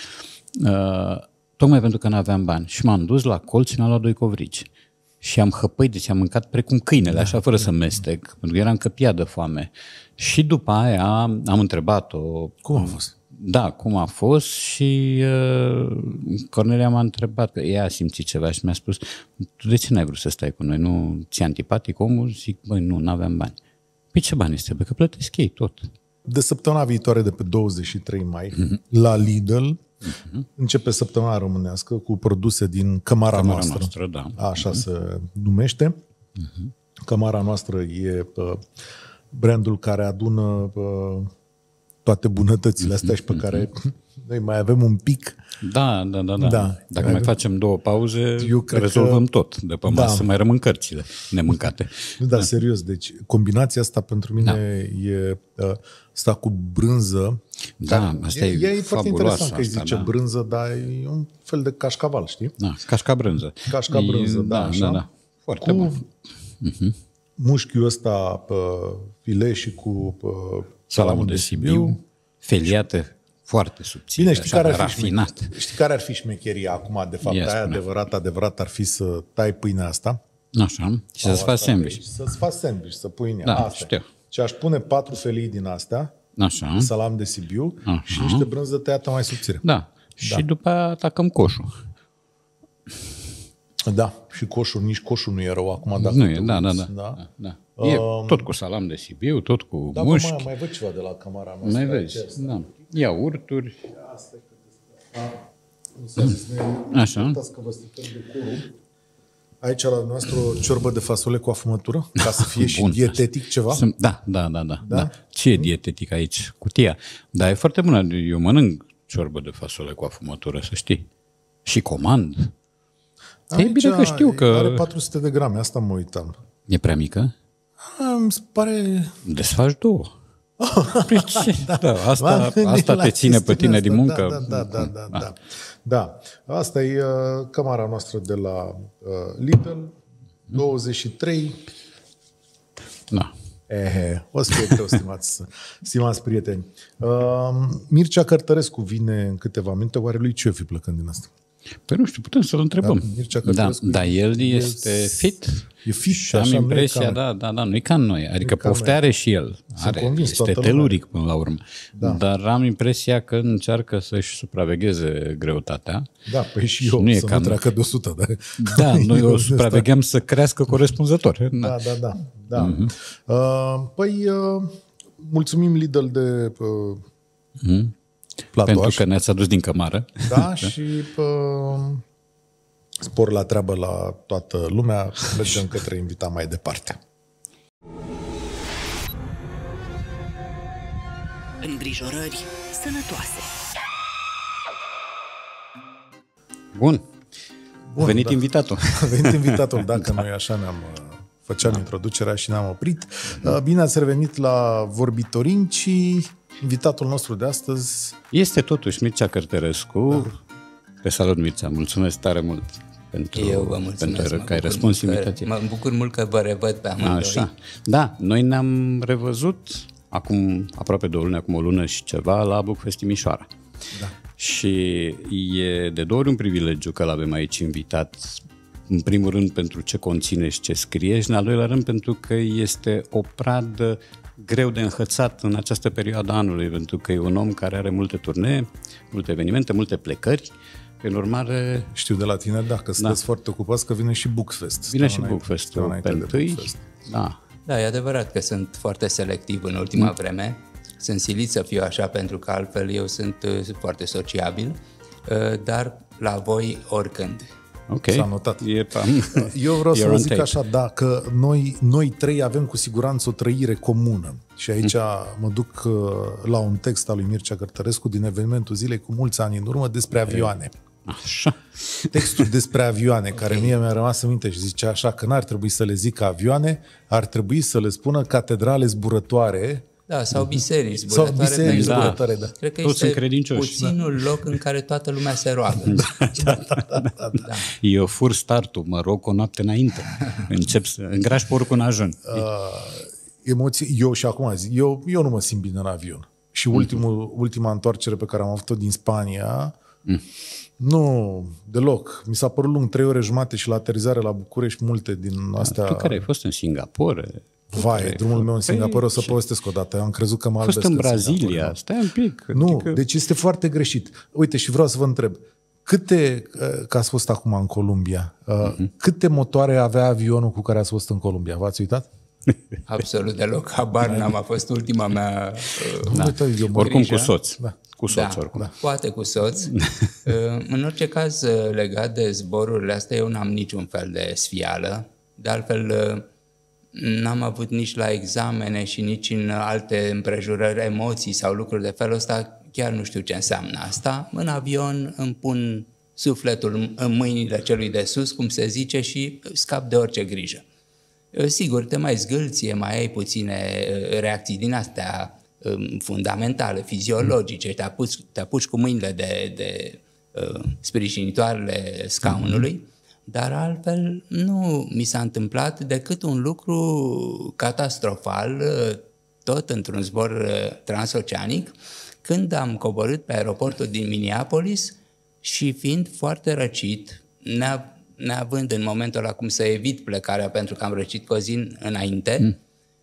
Tocmai pentru că n-aveam bani. Și m-am dus la colț și mi-am luat 2 covrigi. Și am hăpăit, deci am mâncat precum câinele, așa, fără să mestec, pentru că eram căpiat de foame. Și după aia am întrebat-o... Cum a fost? Da, cum a fost, și Cornelia m-a întrebat, că ea a simțit ceva și mi-a spus, tu de ce n-ai vrut să stai cu noi? Nu ți-e antipatic omul? Zic, băi, nu, n-aveam bani. Păi ce bani este? Bă, că plătesc ei tot. De săptămâna viitoare, de pe 23 mai, la Lidl, începe săptămâna românească cu produse din Cămara noastră. Da. Așa se numește. Cămara noastră e brandul care adună toate bunătățile astea și pe care noi mai avem un pic. Da. Dacă mai facem 2 pauze, rezolvăm tot de pe masă, mai rămân cărțile nemâncate. Da, serios. Deci combinația asta pentru mine e asta cu brânză. Da, asta e foarte interesant că îi zice brânză, dar e un fel de cașcaval, știi? Da, cașcabrânză. Cașcabrânză, da. Foarte bun. Mușchiul ăsta filet și cu salamul de Sibiu, feliată, foarte subțire, bine, rafinat. Știi care ar fi șmecheria acum? De fapt, adevărat ar fi să tai pâinea asta. Așa, și să-ți faci sandwich. Să-ți faci sandwich, să pui în ea. Da, asta. știu. Și aș pune 4 felii din astea, așa, salam de Sibiu, și niște brânză tăiată mai subțire. Da, și după aia atacăm coșul. Da, și coșul, nici coșul nu e rău acum. Dacă nu e, da. E tot cu salam de Sibiu, tot cu mușchi. Mai văd ceva de la Cămara noastră. Mai vezi, da. Iaurturi. Așa. Că vă stricăm decorul. Aici la noastră o ciorbă de fasole cu afumătură, ca să fie și dietetic ceva. Da. Ce e dietetic aici? Cutia. Da, e foarte bună. Eu mănânc ciorbă de fasole cu afumătură, să știi. Și comand. E bine că știu că... Are 400 de grame, asta mă uitam. E prea mică? Îmi pare... Desfaci 2. Asta te ține pe tine din muncă. Da. Asta e Cămara noastră de la Lidl, 23. Da. O să fie greu, stimați prieteni. Mircea Cărtărescu vine în câteva minute. Oare lui ce o fi plăcând din asta? Păi nu știu, putem să-l întrebăm. Da, el este fit. E fit și am impresia, nu e ca noi. Adică pofte are și el. Este teluric până la urmă. Da. Dar am impresia că încearcă să-și supravegheze greutatea. Da, păi și eu, să nu treacă de 100. Da, noi o supraveghem să crească corespunzător. Da. Păi, mulțumim Lidl de... platoaș. Pentru că ne-ați adus din cămară. Da, și spor la treabă la toată lumea. Mergem către invita mai departe. Îngrijorări sănătoase. Bun. A venit invitatul. A venit invitatul, dacă noi așa făceam introducerea și ne-am oprit. Bine ați revenit la Vorbitorinci. Invitatul nostru de astăzi este totuși Mircea Cărtărescu. Te salut, Mircea, mulțumesc tare mult pentru că ai răspuns invitației. Mă bucur mult că vă revăd pe amândoi. Așa. Da, noi ne-am revăzut acum aproape 2 luni, acum o lună și ceva, la Bookfest Timișoara. Da. Și e de 2 ori un privilegiu că l-avem aici invitat. În primul rând pentru ce conține și ce scrie și în al doilea rând pentru că este o pradă greu de înhățat în această perioadă anului, pentru că e un om care are multe turnee, multe evenimente, multe plecări. Prin urmare... Știu de la tine, că sunteți foarte ocupați, că vine și Bookfest. Vine și Bookfest-ul pe întâi. Da, e adevărat că sunt foarte selectiv în ultima vreme. Sunt silit să fiu așa, pentru că altfel eu sunt foarte sociabil, dar la voi oricând. Okay. S-a notat. Eu vreau să vă zic așa, că noi trei avem cu siguranță o trăire comună. Și aici mă duc la un text al lui Mircea Cărtărescu din evenimentul zilei cu mulți ani în urmă despre avioane. Așa. Textul despre avioane, care mie mi-a rămas în minte și zice așa, că n-ar trebui să le zică avioane, ar trebui să le spună catedrale zburătoare. Da, sau biserici zburătoare. Sau biserici zburătoare, da. Cred că toți este puținul loc în care toată lumea se roagă. Da. Eu fur startul, mă rog o noapte înainte. Încep să îngraș porcul în ajun. Emoții, eu și acum zic, eu nu mă simt bine în avion. Și ultima întoarcere pe care am avut-o din Spania, nu, deloc. Mi s-a părut lung, 3 ore jumate și la aterizare la București, multe din astea... Tu care ai fost în Singapore? Vai, drumul meu în Singapore, o să povestesc o dată. Am crezut că mă albesc. A fost în Brazilia, stai un pic. Nu, deci este foarte greșit. Uite, și vreau să vă întreb, că ați fost acum în Columbia, câte motoare avea avionul cu care ați fost în Columbia? V-ați uitat? Absolut deloc. Habar n-am, a fost ultima mea oricum cu soț. Da. Cu soț, oricum. Da. Poate cu soț. În orice caz, legat de zborurile astea, eu n-am niciun fel de sfială. De altfel, n-am avut nici la examene și nici în alte împrejurări, emoții sau lucruri de felul ăsta. Chiar nu știu ce înseamnă asta. În avion îmi pun sufletul în mâinile celui de sus, cum se zice, și scap de orice grijă. Sigur, te mai zgâlție, mai ai puține reacții din astea fundamentale, fiziologice, te apuci cu mâinile de sprijinitoarele scaunului, dar altfel nu mi s-a întâmplat decât un lucru catastrofal, tot într-un zbor transoceanic, când am coborât pe aeroportul din Minneapolis și fiind foarte răcit, neavând în momentul ăla cum să evit plecarea pentru că am răcit cu o zi înainte,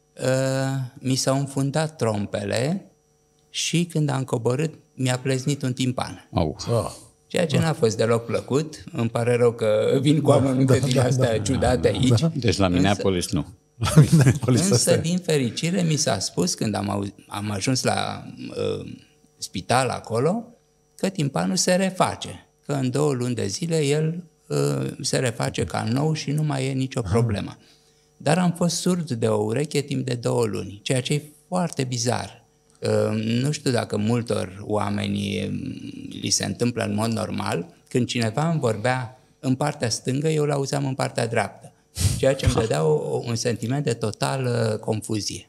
mi s-au înfundat trompele și când am coborât mi-a pleznit un timpan. Ceea ce n-a fost deloc plăcut. Îmi pare rău că vin cu amănunte din astea ciudate aici. Deci la Minneapolis nu. Însă, din fericire, mi s-a spus când am ajuns la spital acolo că timpanul se reface, că în 2 luni de zile el se reface ca nou și nu mai e nicio problemă. Dar am fost surd de o ureche timp de 2 luni, ceea ce e foarte bizar. Nu știu dacă multor oameni li se întâmplă în mod normal. Când cineva îmi vorbea în partea stângă, eu l-auzeam în partea dreaptă, ceea ce îmi dădea un sentiment de totală confuzie.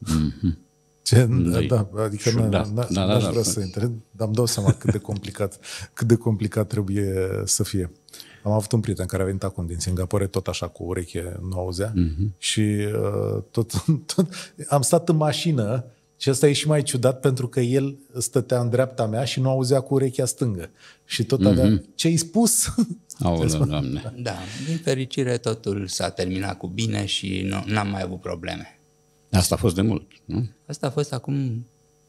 Adică n-aș vrea să intre, dar îmi dau seama cât de complicat trebuie să fie. Am avut un prieten care a venit acum din Singapore, tot așa cu ureche, nu auzea. Și tot am stat în mașină și asta e și mai ciudat pentru că el stătea în dreapta mea și nu auzea cu urechea stângă. Și tot avea, ce-ai spus? Aoleu, Doamne. Da, din fericire totul s-a terminat cu bine și n-am mai avut probleme. Asta a fost de mult, nu? Asta a fost acum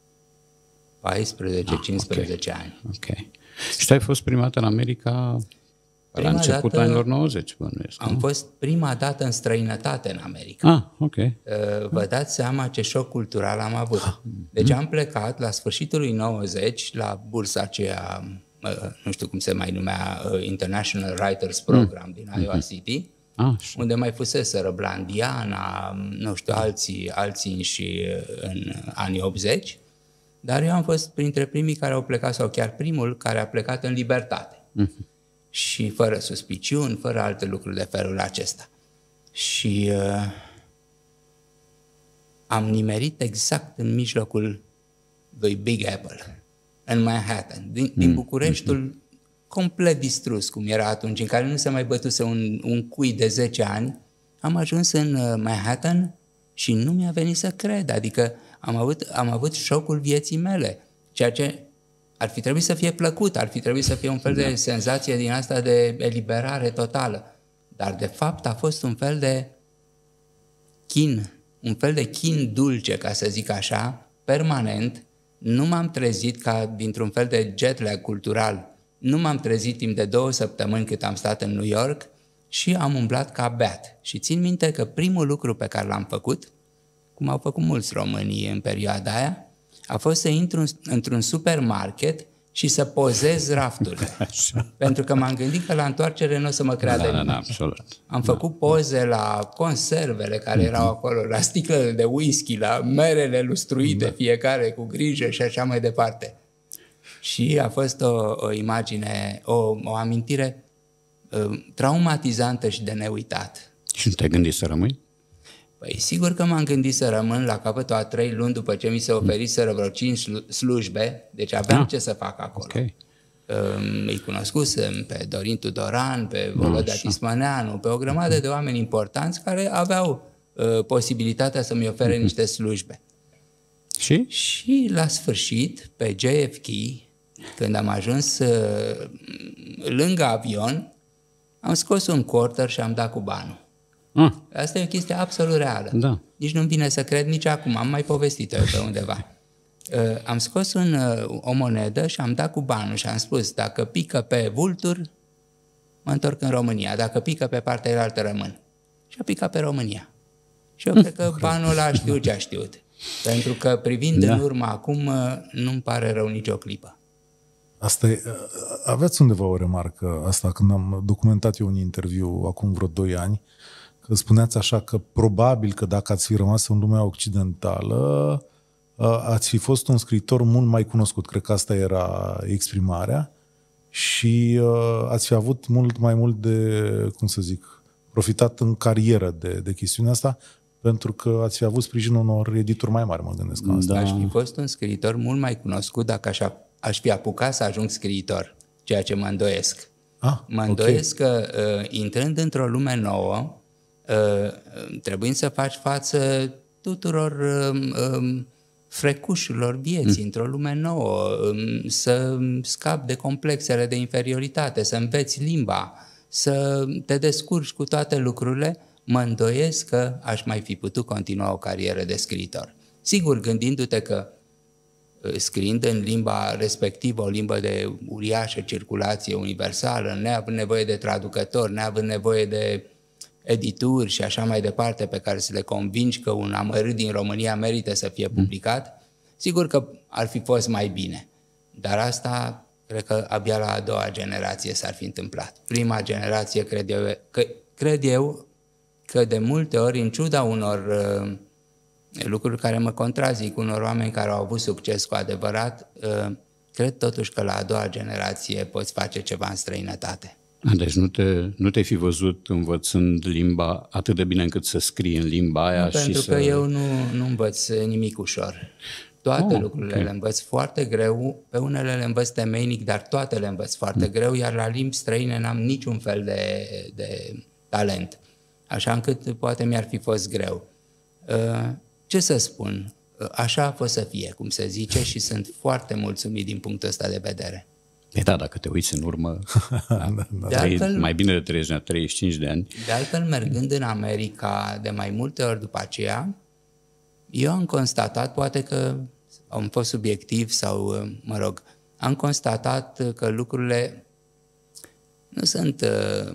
14-15 ani. Ok. Și tu ai fost prima dată în America la începutul anilor 90, bănuiesc. Am fost prima dată în străinătate în America. Ok. Vă dați seama ce șoc cultural am avut. Deci am plecat la sfârșitul lui 90 la bursa aceea, nu știu cum se mai numea, International Writers Program din Iowa City, unde mai fuseseră Blandiana, nu știu, alții și în anii 80, dar eu am fost printre primii care au plecat, sau chiar primul care a plecat în libertate. Și fără suspiciuni, fără alte lucruri de felul acesta. Și am nimerit exact în mijlocul lui Big Apple, în Manhattan, din Bucureștiul complet distrus, cum era atunci, în care nu se mai bătuse un cui de 10 ani. Am ajuns în Manhattan și nu mi-a venit să cred, adică am avut șocul vieții mele, ceea ce ar fi trebuit să fie plăcut, ar fi trebuit să fie un fel de senzație din asta de eliberare totală. Dar de fapt a fost un fel de chin dulce, ca să zic așa, permanent. Nu m-am trezit ca dintr-un fel de jet lag cultural. Nu m-am trezit timp de 2 săptămâni cât am stat în New York și am umblat ca beat. Și țin minte că primul lucru pe care l-am făcut, cum au făcut mulți români în perioada aia, a fost să intru într-un supermarket și să pozez rafturile. Pentru că m-am gândit că la întoarcere nu o să mă creadă nimeni. Absolut. Am făcut poze la conservele care erau acolo, la sticlele de whisky, la merele lustruite, fiecare cu grijă și așa mai departe. Și a fost o imagine, o amintire traumatizantă și de neuitat. Și nu te-ai gândit să rămâi? Păi sigur că m-am gândit să rămân la capătul a 3 luni după ce mi se oferiseră vreo 5 slujbe, deci aveam ce să fac acolo. Okay. Îi cunoscusem pe Dorin Tudoran, pe Volodea Tismăneanu, pe o grămadă de oameni importanți care aveau posibilitatea să mi ofere niște slujbe. Și la sfârșit, pe JFK, când am ajuns lângă avion, am scos un quarter și am dat cu banul. Asta e o chestie absolut reală. Da. Nici nu-mi vine să cred nici acum, am mai povestit-o pe undeva. Am scos o monedă și am dat cu banul și am spus, dacă pică pe vulturi, mă întorc în România, dacă pică pe partea cealaltă, rămân. Și a picat pe România. Și eu cred că banul ăla știu ce a știut. Pentru că privind în urmă acum, nu-mi pare rău nicio clipă. Asta e, aveați undeva o remarcă asta când am documentat eu un interviu acum vreo 2 ani, că spuneați așa că probabil că dacă ați fi rămas în lumea occidentală, ați fi fost un scriitor mult mai cunoscut. Cred că asta era exprimarea și ați fi avut mult mai mult de, cum să zic, profitat în carieră de chestiunea asta, pentru că ați fi avut sprijinul unor edituri mai mari, mă gândesc. Da. Aș fi fost un scriitor mult mai cunoscut dacă aș fi apucat să ajung scriitor, ceea ce mă îndoiesc. Mă îndoiesc că intrând într-o lume nouă, trebuind să faci față tuturor frecușurilor vieții într-o lume nouă, să scapi de complexele de inferioritate, să înveți limba, să te descurci cu toate lucrurile, mă îndoiesc că aș mai fi putut continua o carieră de scriitor. Sigur, gândindu-te că scriind în limba respectivă, o limbă de uriașă circulație universală, neavând nevoie de traducători, neavând nevoie de edituri și așa mai departe pe care să le convingi că un amărât din România merită să fie publicat, sigur că ar fi fost mai bine. Dar asta cred că abia la a doua generație s-ar fi întâmplat. Prima generație cred eu că de multe ori, în ciuda unor lucruri care mă contrazic, unor oameni care au avut succes cu adevărat, cred totuși că la a doua generație poți face ceva în străinătate. Deci nu te-ai fi văzut învățând limba atât de bine încât să scrii în limba aia? Pentru că eu nu învăț nimic ușor. Toate lucrurile le învăț foarte greu, pe unele le învăț temeinic, dar toate le învăț foarte greu, iar la limbi străine n-am niciun fel de talent. Așa încât poate mi-ar fi fost greu. Ce să spun? Așa a fost să fie, cum se zice, și sunt foarte mulțumit din punctul ăsta de vedere. Da, dacă te uiți în urmă, mai bine de 35 de ani. De altfel, mergând în America de mai multe ori după aceea, eu am constatat, poate că am fost subiectiv sau, am constatat că lucrurile nu sunt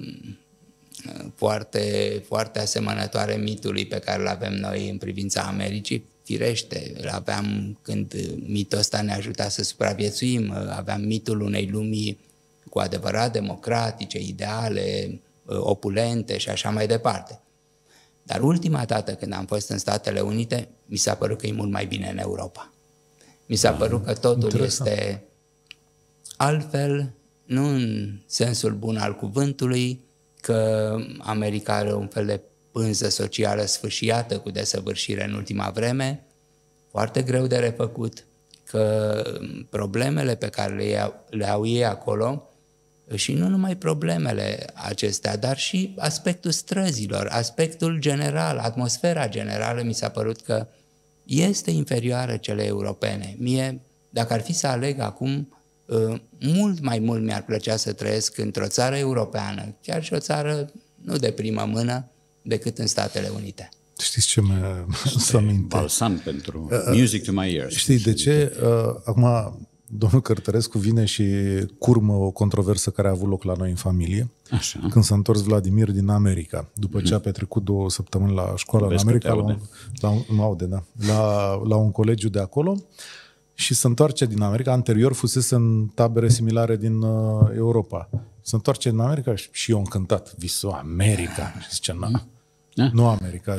foarte, foarte asemănătoare mitului pe care îl avem noi în privința Americii. Firește, îl aveam când mitul ăsta ne ajuta să supraviețuim, aveam mitul unei lumii cu adevărat democratice, ideale, opulente și așa mai departe. Dar ultima dată când am fost în Statele Unite, mi s-a părut că e mult mai bine în Europa. Mi s-a părut că totul este altfel, nu în sensul bun al cuvântului, că America are un fel de pânză socială sfâșiată cu desăvârșire în ultima vreme, foarte greu de refăcut, că problemele pe care le au ei acolo, și nu numai problemele acestea, dar și aspectul străzilor, aspectul general, atmosfera generală, mi s-a părut că este inferioară cele europene. Mie, dacă ar fi să aleg acum, mult mai mult mi-ar plăcea să trăiesc într-o țară europeană, chiar și o țară nu de primă mână, decât în Statele Unite. Știți ce mi-a aminte? Balsam pentru music to my ears. Știi de ce? Acum domnul Cărtărescu vine și curmă o controversă care a avut loc la noi în familie. Așa. Când s-a întors Vladimir din America, după ce a petrecut 2 săptămâni la școală în America, la un colegiu de acolo, și se întoarce din America. Anterior fusese în tabere similare din Europa. Se întoarce din America și eu încântat. Visul America. Și zice, nu America.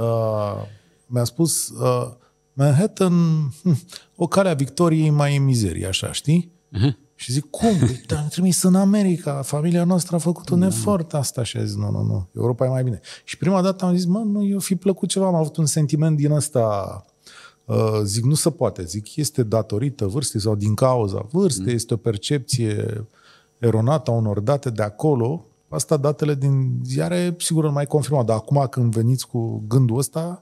Mi-a spus Manhattan, o cale a victoriei mai în mizerie, așa, știi? Și zic, cum? Dar am trimis în America, familia noastră a făcut un efort asta. Și a zis, nu, Europa e mai bine. Și prima dată am zis, eu fi plăcut ceva, am avut un sentiment din ăsta. Zic, nu se poate. Zic, este datorită vârstei sau din cauza vârstei, este o percepție eronată a unor date de acolo. Asta datele din ziare, sigur, nu mai confirmat. Dar acum când veniți cu gândul ăsta...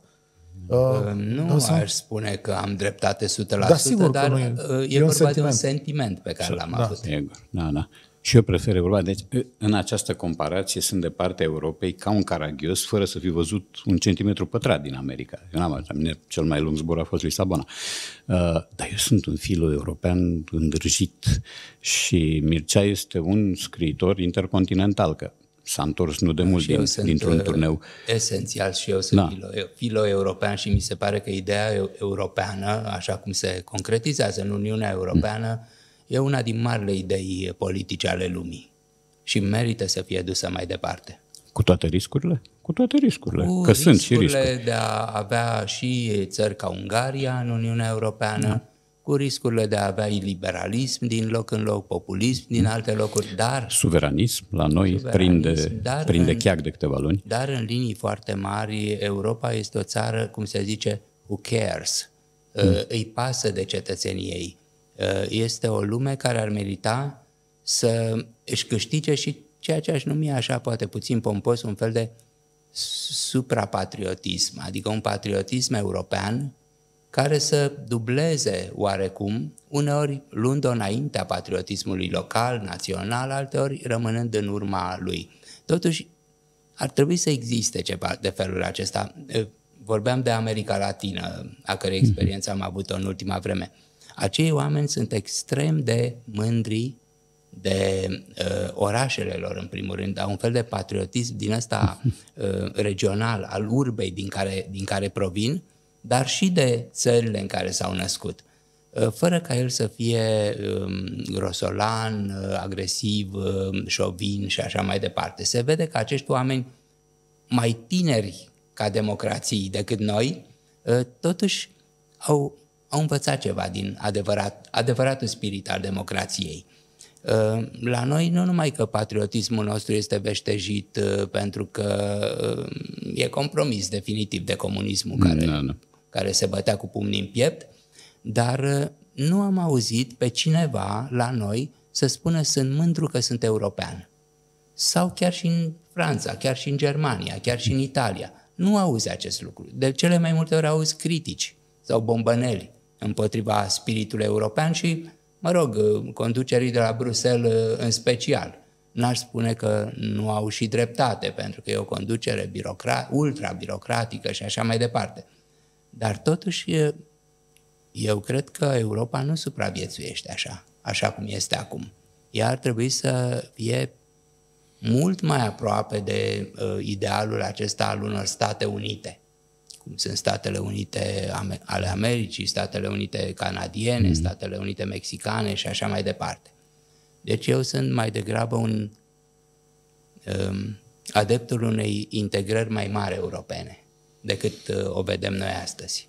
nu aș spune că am dreptate 100%, sigur, dar e vorba de un sentiment pe care l-am avut. Da. Și eu prefer Europa. Deci, în această comparație, sunt de partea Europei ca un caragios, fără să fi văzut un centimetru pătrat din America. Eu n-am văzut. Mine cel mai lung zbor a fost Lisabona. Dar eu sunt un filo-european îndrăjit și Mircea este un scriitor intercontinental, că s-a întors nu de mult dintr-un turneu. Esențial, și eu sunt filo-european și mi se pare că ideea europeană, așa cum se concretizează în Uniunea Europeană, e una din marile idei politice ale lumii și merită să fie dusă mai departe. Cu toate riscurile? Cu toate riscurile. Că sunt și riscuri. De a avea și țări ca Ungaria în Uniunea Europeană, cu riscurile de a avea iliberalism din loc în loc, populism din alte locuri, dar... Suveranism la noi prinde cheag de câteva luni. Dar în linii foarte mari, Europa este o țară, cum se zice, who cares. Îi pasă de cetățenii ei. Este o lume care ar merita să își câștige și ceea ce aș numi așa, poate puțin pompos, un fel de suprapatriotism, adică un patriotism european care să dubleze oarecum, uneori luând-o înaintea patriotismului local, național, alteori rămânând în urma lui. Totuși, ar trebui să existe ceva de felul acesta. Vorbeam de America Latină, a cărei experiență am avut-o în ultima vreme. Acei oameni sunt extrem de mândri de orașele lor, în primul rând, au un fel de patriotism din ăsta regional, al urbei din care provin, dar și de țările în care s-au născut, fără ca el să fie grosolan, agresiv, șovin și așa mai departe. Se vede că acești oameni mai tineri ca democrații decât noi, totuși au învățat ceva din adevăratul spirit al democrației. La noi nu numai că patriotismul nostru este veștejit pentru că e compromis definitiv de comunismul care se bătea cu pumnii în piept, dar nu am auzit pe cineva la noi să spună sunt mândru că sunt european. Sau chiar și în Franța, chiar și în Germania, chiar și în Italia. Nu auzi acest lucru. De cele mai multe ori auzi critici sau bombăneli împotriva spiritului european și, mă rog, conducerii de la Bruxelles în special. N-aș spune că nu au și dreptate, pentru că e o conducere ultra-birocratică și așa mai departe. Dar totuși, eu cred că Europa nu supraviețuiește așa cum este acum. Ea ar trebui să fie mult mai aproape de idealul acesta al unor State Unite, cum sunt Statele Unite ale Americii, Statele Unite canadiene, Statele Unite mexicane și așa mai departe. Deci eu sunt mai degrabă un adeptul unei integrări mai mari europene decât o vedem noi astăzi.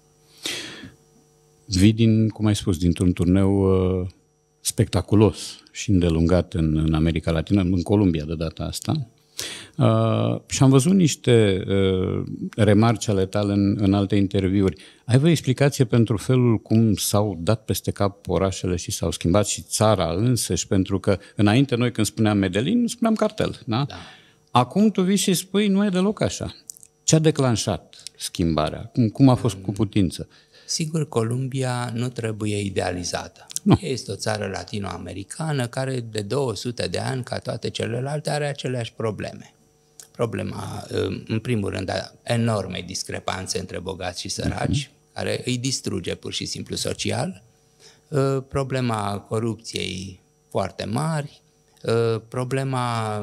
Vii cum ai spus, dintr-un turneu spectaculos și îndelungat în America Latină, în Columbia de data asta. Și am văzut niște remarci ale tale în alte interviuri. Ai vreo explicație pentru felul cum s-au dat peste cap orașele și s-au schimbat și țara însăși? Pentru că înainte noi când spuneam Medellin, spuneam cartel. Da? Da. Acum tu vii și spui nu e deloc așa. Ce a declanșat schimbarea? Cum a fost cu putință? Sigur, Columbia nu trebuie idealizată. Nu. Este o țară latino-americană care de 200 de ani, ca toate celelalte, are aceleași probleme. Problema, în primul rând, enorme discrepanțe între bogați și săraci, care îi distruge pur și simplu social, problema corupției foarte mari, problema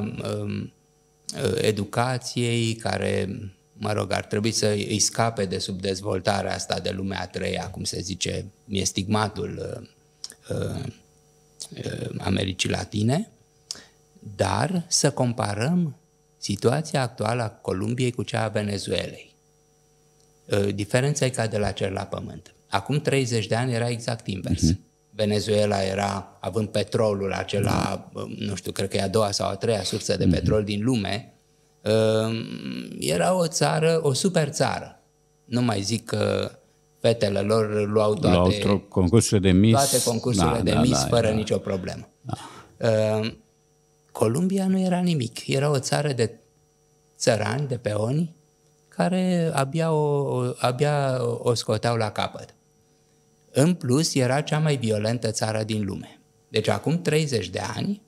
educației care, mă rog, ar trebui să îi scape de sub dezvoltarea asta de lumea a treia, cum se zice, e stigmatul Americii Latine, dar să comparăm situația actuală a Columbiei cu cea a Venezuelei. Diferența e ca de la cer la pământ. Acum 30 de ani era exact invers. Venezuela era, având petrolul acela, nu știu, cred că e a doua sau a treia sursă de petrol din lume, era o țară, o super țară. Nu mai zic că fetele lor luau toate concursurile de Miss, toate concursurile de Miss fără nicio problemă. Columbia nu era nimic. Era o țară de țărani, de peoni, care abia o scoteau la capăt. În plus, era cea mai violentă țară din lume. Deci acum 30 de ani,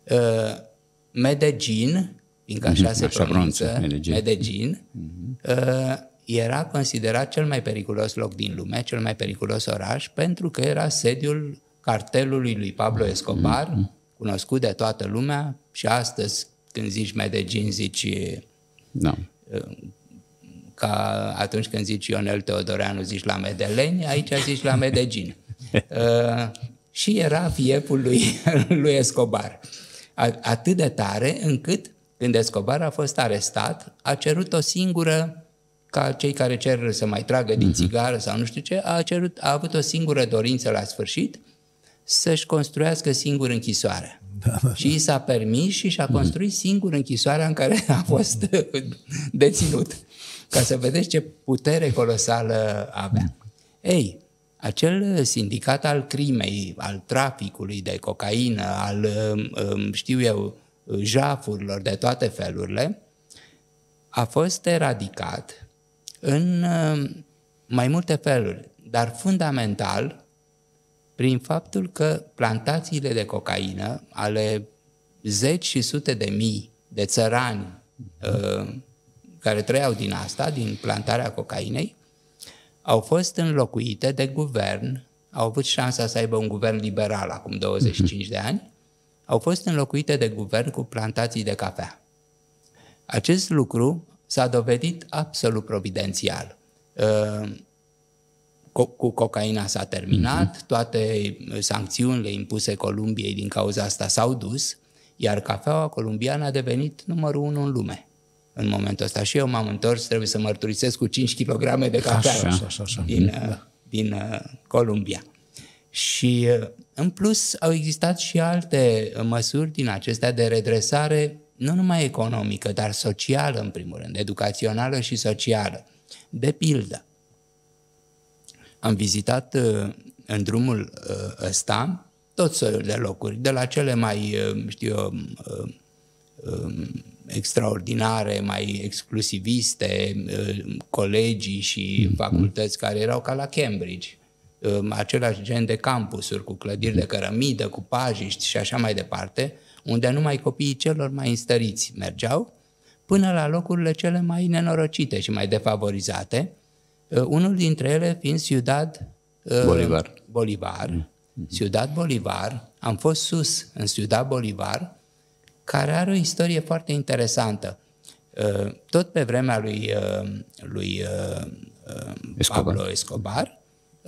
Medellin, fiindcă așa se pronunță, Medellin, era considerat cel mai periculos loc din lume, cel mai periculos oraș, pentru că era sediul cartelului lui Pablo Escobar, cunoscut de toată lumea, și astăzi când zici Medellin zici ca atunci când zici Ionel Teodoreanu zici la Medellin, aici zici la Medellin. Și era fieful lui Escobar. Atât de tare încât când Escobar a fost arestat, a cerut o singură, ca cei care cer să mai tragă din țigară sau nu știu ce, a avut o singură dorință la sfârșit, să-și construiască singur închisoarea. Și i s-a permis și și-a construit singur închisoarea în care a fost deținut. Ca să vedeți ce putere colosală avea. Ei, acel sindicat al crimei, al traficului de cocaină, al, știu eu, jafurilor de toate felurile, a fost eradicat în mai multe feluri, dar fundamental prin faptul că plantațiile de cocaină ale zeci și sute de mii de țărani care trăiau din asta, din plantarea cocainei, au fost înlocuite de guvern, au avut șansa să aibă un guvern liberal acum 25 de ani, au fost înlocuite de guvern cu plantații de cafea. Acest lucru s-a dovedit absolut providențial. Cu cocaina s-a terminat, toate sancțiunile impuse Columbiei din cauza asta s-au dus, iar cafeaua columbiană a devenit numărul 1 în lume în momentul ăsta. Și eu m-am întors, trebuie să mărturisesc, cu 5 kg de cafea din Columbia. Și în plus au existat și alte măsuri din acestea de redresare, nu numai economică, dar socială în primul rând, educațională și socială. De pildă, am vizitat în drumul ăsta tot soiul de locuri, de la cele mai, extraordinare, mai exclusiviste, colegii și facultăți care erau ca la Cambridge, același gen de campusuri cu clădiri de cărămidă, cu pajiști și așa mai departe, unde numai copiii celor mai înstăriți mergeau, până la locurile cele mai nenorocite și mai defavorizate, unul dintre ele fiind Ciudad Bolivar. Ciudad Bolivar, am fost sus în Ciudad Bolivar, care are o istorie foarte interesantă. Tot pe vremea lui Pablo Escobar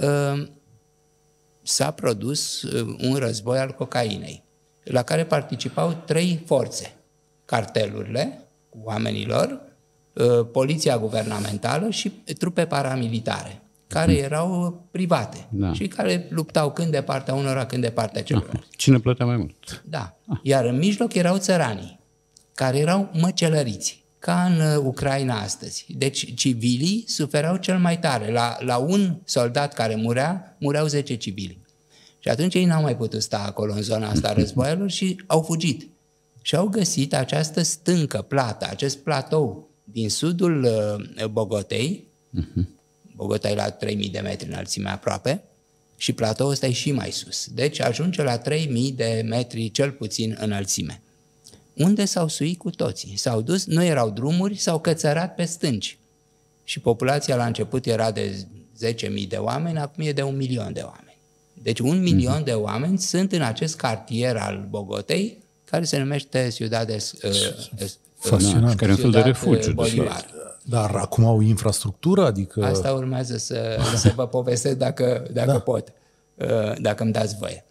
s-a produs un război al cocainei, la care participau 3 forțe: cartelurile cu oamenilor, poliția guvernamentală și trupe paramilitare, care erau private și care luptau când de partea unora, când de partea celorlalți. Cine plătea mai mult? Da. Iar în mijloc erau țăranii, care erau măcelăriți, ca în Ucraina astăzi. Deci civilii suferau cel mai tare. La un soldat care mureau 10 civili. Și atunci ei n-au mai putut sta acolo în zona asta a războiilor și au fugit. Și au găsit această stâncă plată, acest platou din sudul Bogotei. Bogota e la 3000 de metri înălțime aproape și platoul ăsta e și mai sus. Deci ajunge la 3000 de metri cel puțin înălțime. Unde s-au suit cu toții. S-au dus, nu erau drumuri, s-au cățărat pe stânci. Și populația la început era de 10.000 de oameni, acum e de 1 milion de oameni. Deci 1 milion de oameni sunt în acest cartier al Bogotei, care se numește Ciudad Fascinant. Care e un fel de refugiu. Bolivar. Dar acum au infrastructură? Adică... Asta urmează să vă povestesc dacă pot, dacă îmi dați voie.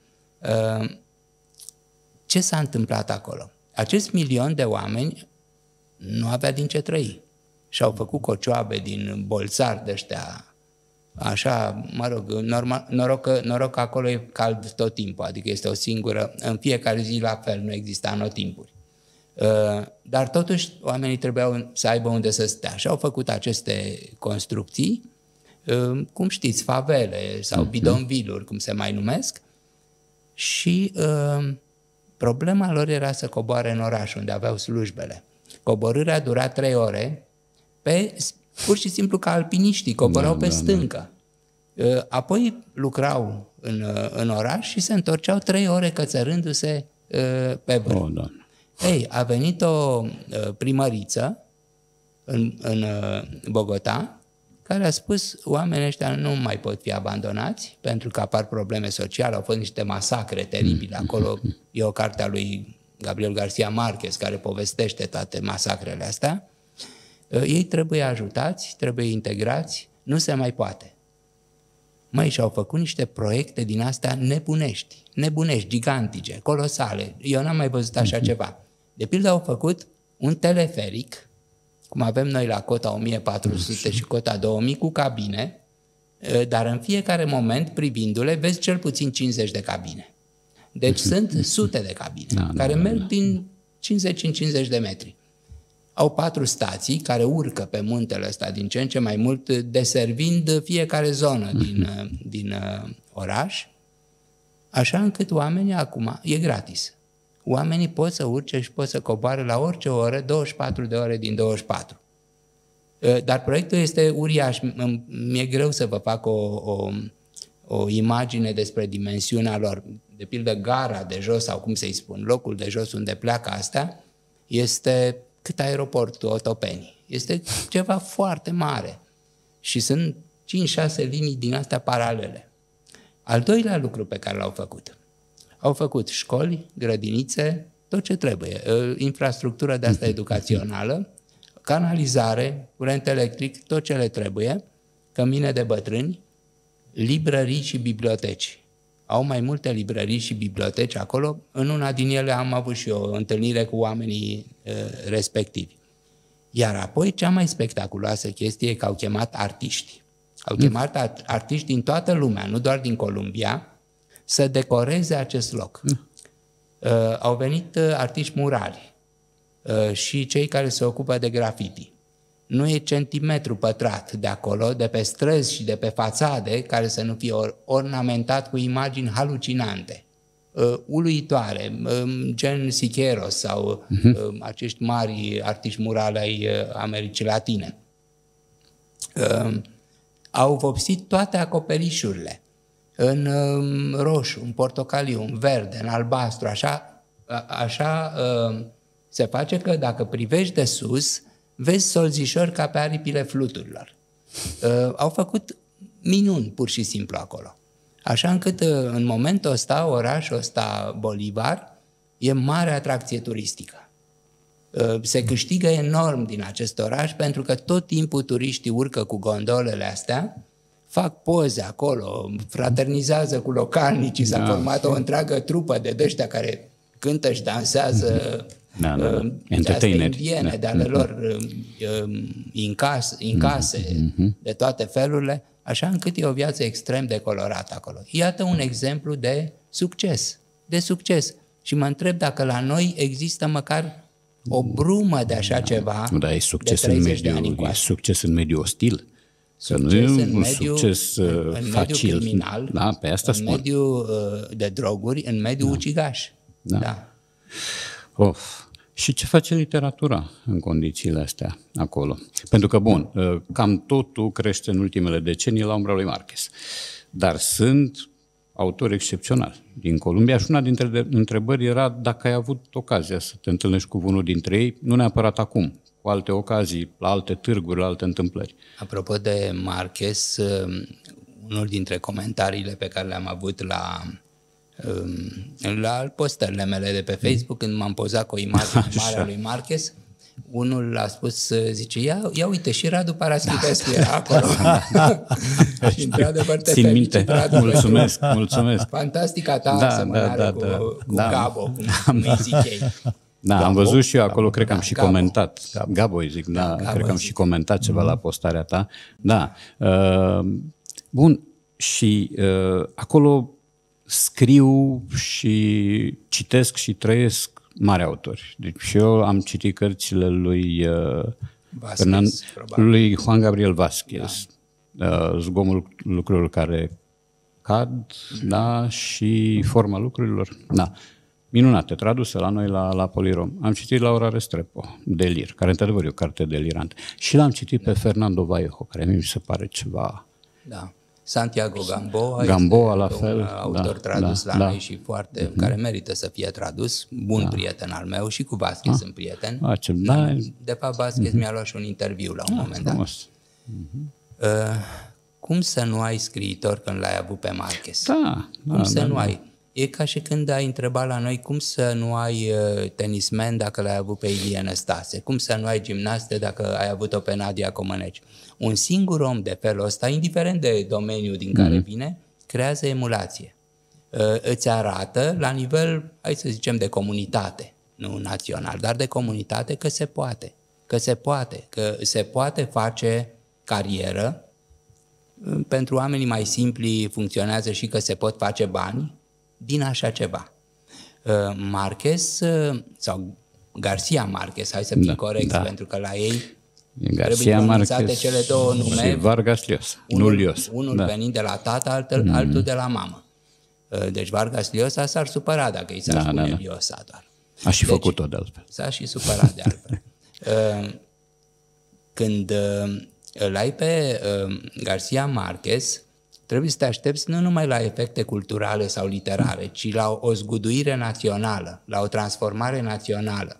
Ce s-a întâmplat acolo? Acest milion de oameni nu avea din ce trăi. Și-au făcut cocioabe din bolțari de ăștia, așa, mă rog, noroc că acolo e cald tot timpul, adică este o singură, în fiecare zi la fel, nu exista anotimpuri. Dar totuși oamenii trebuiau să aibă unde să stea și au făcut aceste construcții, cum știți, favele sau bidonviluri, cum se mai numesc, și problema lor era să coboare în oraș unde aveau slujbele. Coborârea dura 3 ore, pur și simplu ca alpiniștii, coborau pe stâncă. Apoi lucrau în oraș și se întorceau 3 ore cățărându-se pe vârf. Ei, a venit o primăriță în Bogota care a spus: oamenii ăștia nu mai pot fi abandonați pentru că apar probleme sociale, au fost niște masacre teribile acolo. E o carte a lui Gabriel Garcia Marquez care povestește toate masacrele astea. Ei trebuie ajutați, trebuie integrați, nu se mai poate. Măi, și-au făcut niște proiecte din astea nebunești, gigantice, colosale. Eu n-am mai văzut așa ceva. De pildă au făcut un teleferic, cum avem noi la cota 1400 și cota 2000, cu cabine, dar în fiecare moment, privindu-le, vezi cel puțin 50 de cabine. Deci sunt sute de cabine, care merg din 50 în 50 de metri. Au 4 stații care urcă pe muntele ăsta din ce în ce mai mult, deservind fiecare zonă din oraș, așa încât oamenii acum, e gratis. Oamenii pot să urce și pot să coboare la orice oră, 24 de ore din 24. Dar proiectul este uriaș. Mi-e greu să vă fac o imagine despre dimensiunea lor. De pildă, gara de jos, sau cum să-i spun, locul de jos unde pleacă astea, este cât aeroportul Otopeni. Este ceva foarte mare. Și sunt 5-6 linii din astea paralele. Al doilea lucru pe care l-au făcut. Au făcut școli, grădinițe, tot ce trebuie, infrastructură de asta educațională, canalizare, curent electric, tot ce le trebuie, cămine de bătrâni, librării și biblioteci. Au mai multe librării și biblioteci acolo. În una din ele am avut și o întâlnire cu oamenii respectivi. Iar apoi cea mai spectaculoasă chestie e că au chemat artiști. Au chemat artiști din toată lumea, nu doar din Columbia, să decoreze acest loc. Au venit artiști murali și cei care se ocupă de graffiti. nu e centimetru pătrat de acolo, de pe străzi și de pe fațade, care să nu fie ornamentat cu imagini halucinante, uluitoare, gen Siqueiros sau acești mari artiști murali ai Americii Latine. Au vopsit toate acoperișurile, în roșu, în portocaliu, în verde, în albastru, așa se face că dacă privești de sus, vezi solzișori ca pe aripile fluturilor. Au făcut minuni pur și simplu acolo. Așa încât în momentul ăsta, orașul ăsta Bolivar e mare atracție turistică. Se câștigă enorm din acest oraș pentru că tot timpul turiștii urcă cu gondolele astea, fac poze acolo, fraternizează cu localnicii, s-a format o întreagă trupă de ăștia care cântă și dansează indiene de ale lor incase de toate felurile, așa încât e o viață extrem de colorată acolo. Iată un exemplu de succes. Și mă întreb dacă la noi există măcar o brumă de așa ceva. Da, e succes în mediul ostil. Succes în mediul facil. Criminal, da, pe asta în mediul de droguri, în mediul ucigaș. Da. Și ce face literatura în condițiile astea acolo? Pentru că, bun, cam totul crește în ultimele decenii la umbra lui Marquez. Dar sunt autori excepționali din Columbia și una dintre întrebări era dacă ai avut ocazia să te întâlnești cu unul dintre ei, nu neapărat acum, cu alte ocazii, la alte târguri, la alte întâmplări. Apropo de Marquez, unul dintre comentariile pe care le-am avut la postările mele de pe Facebook, când m-am pozat cu o imagine mare a lui Marquez, unul a spus, zice, ia uite, și Radu Paraschivescu era acolo. Și într-adevăr te felicit, Radu. Mulțumesc. Fantastica ta asemănare cu Gabo, cum îi zic ei. Da, Gabo, am văzut și eu acolo, cred că am și comentat. Gabo îi zic, cred că am și comentat ceva la postarea ta. Da. Bun, și acolo scriu și citesc și trăiesc mari autori. Deci eu am citit cărțile lui lui Juan Gabriel Vázquez, Zgomul lucrurilor care cad, da, și Forma lucrurilor. Da. Minunate, traduse la noi la Polirom. Am citit Laura Restrepo, Delir, care într-adevăr e o carte delirantă. Și l-am citit pe Fernando Vallejo, care mi se pare ceva... Da. Santiago Gamboa la fel, un autor tradus la noi și foarte, care merită să fie tradus, prieten al meu, și cu Vázquez sunt prieten. De fapt, Vázquez mi-a luat și un interviu la un moment dat. Cum să nu ai scriitor când l-ai avut pe Marquez? Cum să nu ai? E ca și când ai întrebat la noi cum să nu ai tenismen dacă l-ai avut pe Ilie Năstase, cum să nu ai gimnaste dacă ai avut-o pe Nadia Comăneci. Un singur om de felul ăsta, indiferent de domeniul din care vine, creează emulație. Îți arată la nivel, hai să zicem, de comunitate, nu național, dar de comunitate, că se poate. Că se poate face carieră. Pentru oamenii mai simpli funcționează și că se pot face bani din așa ceva. Marquez sau Garcia Marquez, hai să fim corecți, pentru că la ei trebuie pronunțate cele două nume. Și Vargas Llosa, unul venind de la tată, altul de la mamă. Deci Vargas Llosa s-ar supăra dacă i s-ar spune Llosa doar. A și făcut-o de altfel. S-a și supărat de altfel. Când îl ai pe Garcia Marquez, trebuie să te aștepți nu numai la efecte culturale sau literare, ci la o zguduire națională, la o transformare națională.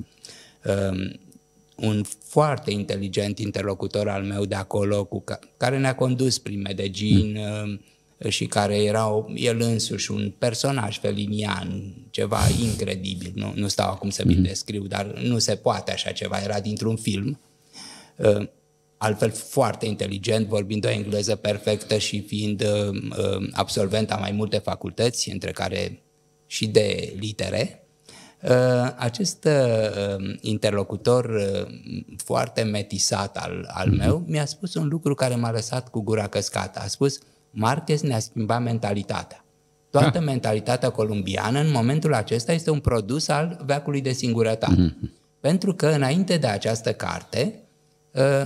Un foarte inteligent interlocutor al meu de acolo, care ne-a condus prin Medellin și care era el însuși un personaj felinian, ceva incredibil. Nu stau acum să vi-l descriu, dar nu se poate așa ceva, era dintr-un film. Altfel foarte inteligent, vorbind o engleză perfectă și fiind absolvent a mai multe facultăți, între care și de litere. Acest interlocutor foarte metisat al meu mi-a spus un lucru care m-a lăsat cu gura căscată. A spus, Marquez ne-a schimbat mentalitatea. Toată mentalitatea columbiană în momentul acesta este un produs al veacului de singurătate. Pentru că înainte de această carte,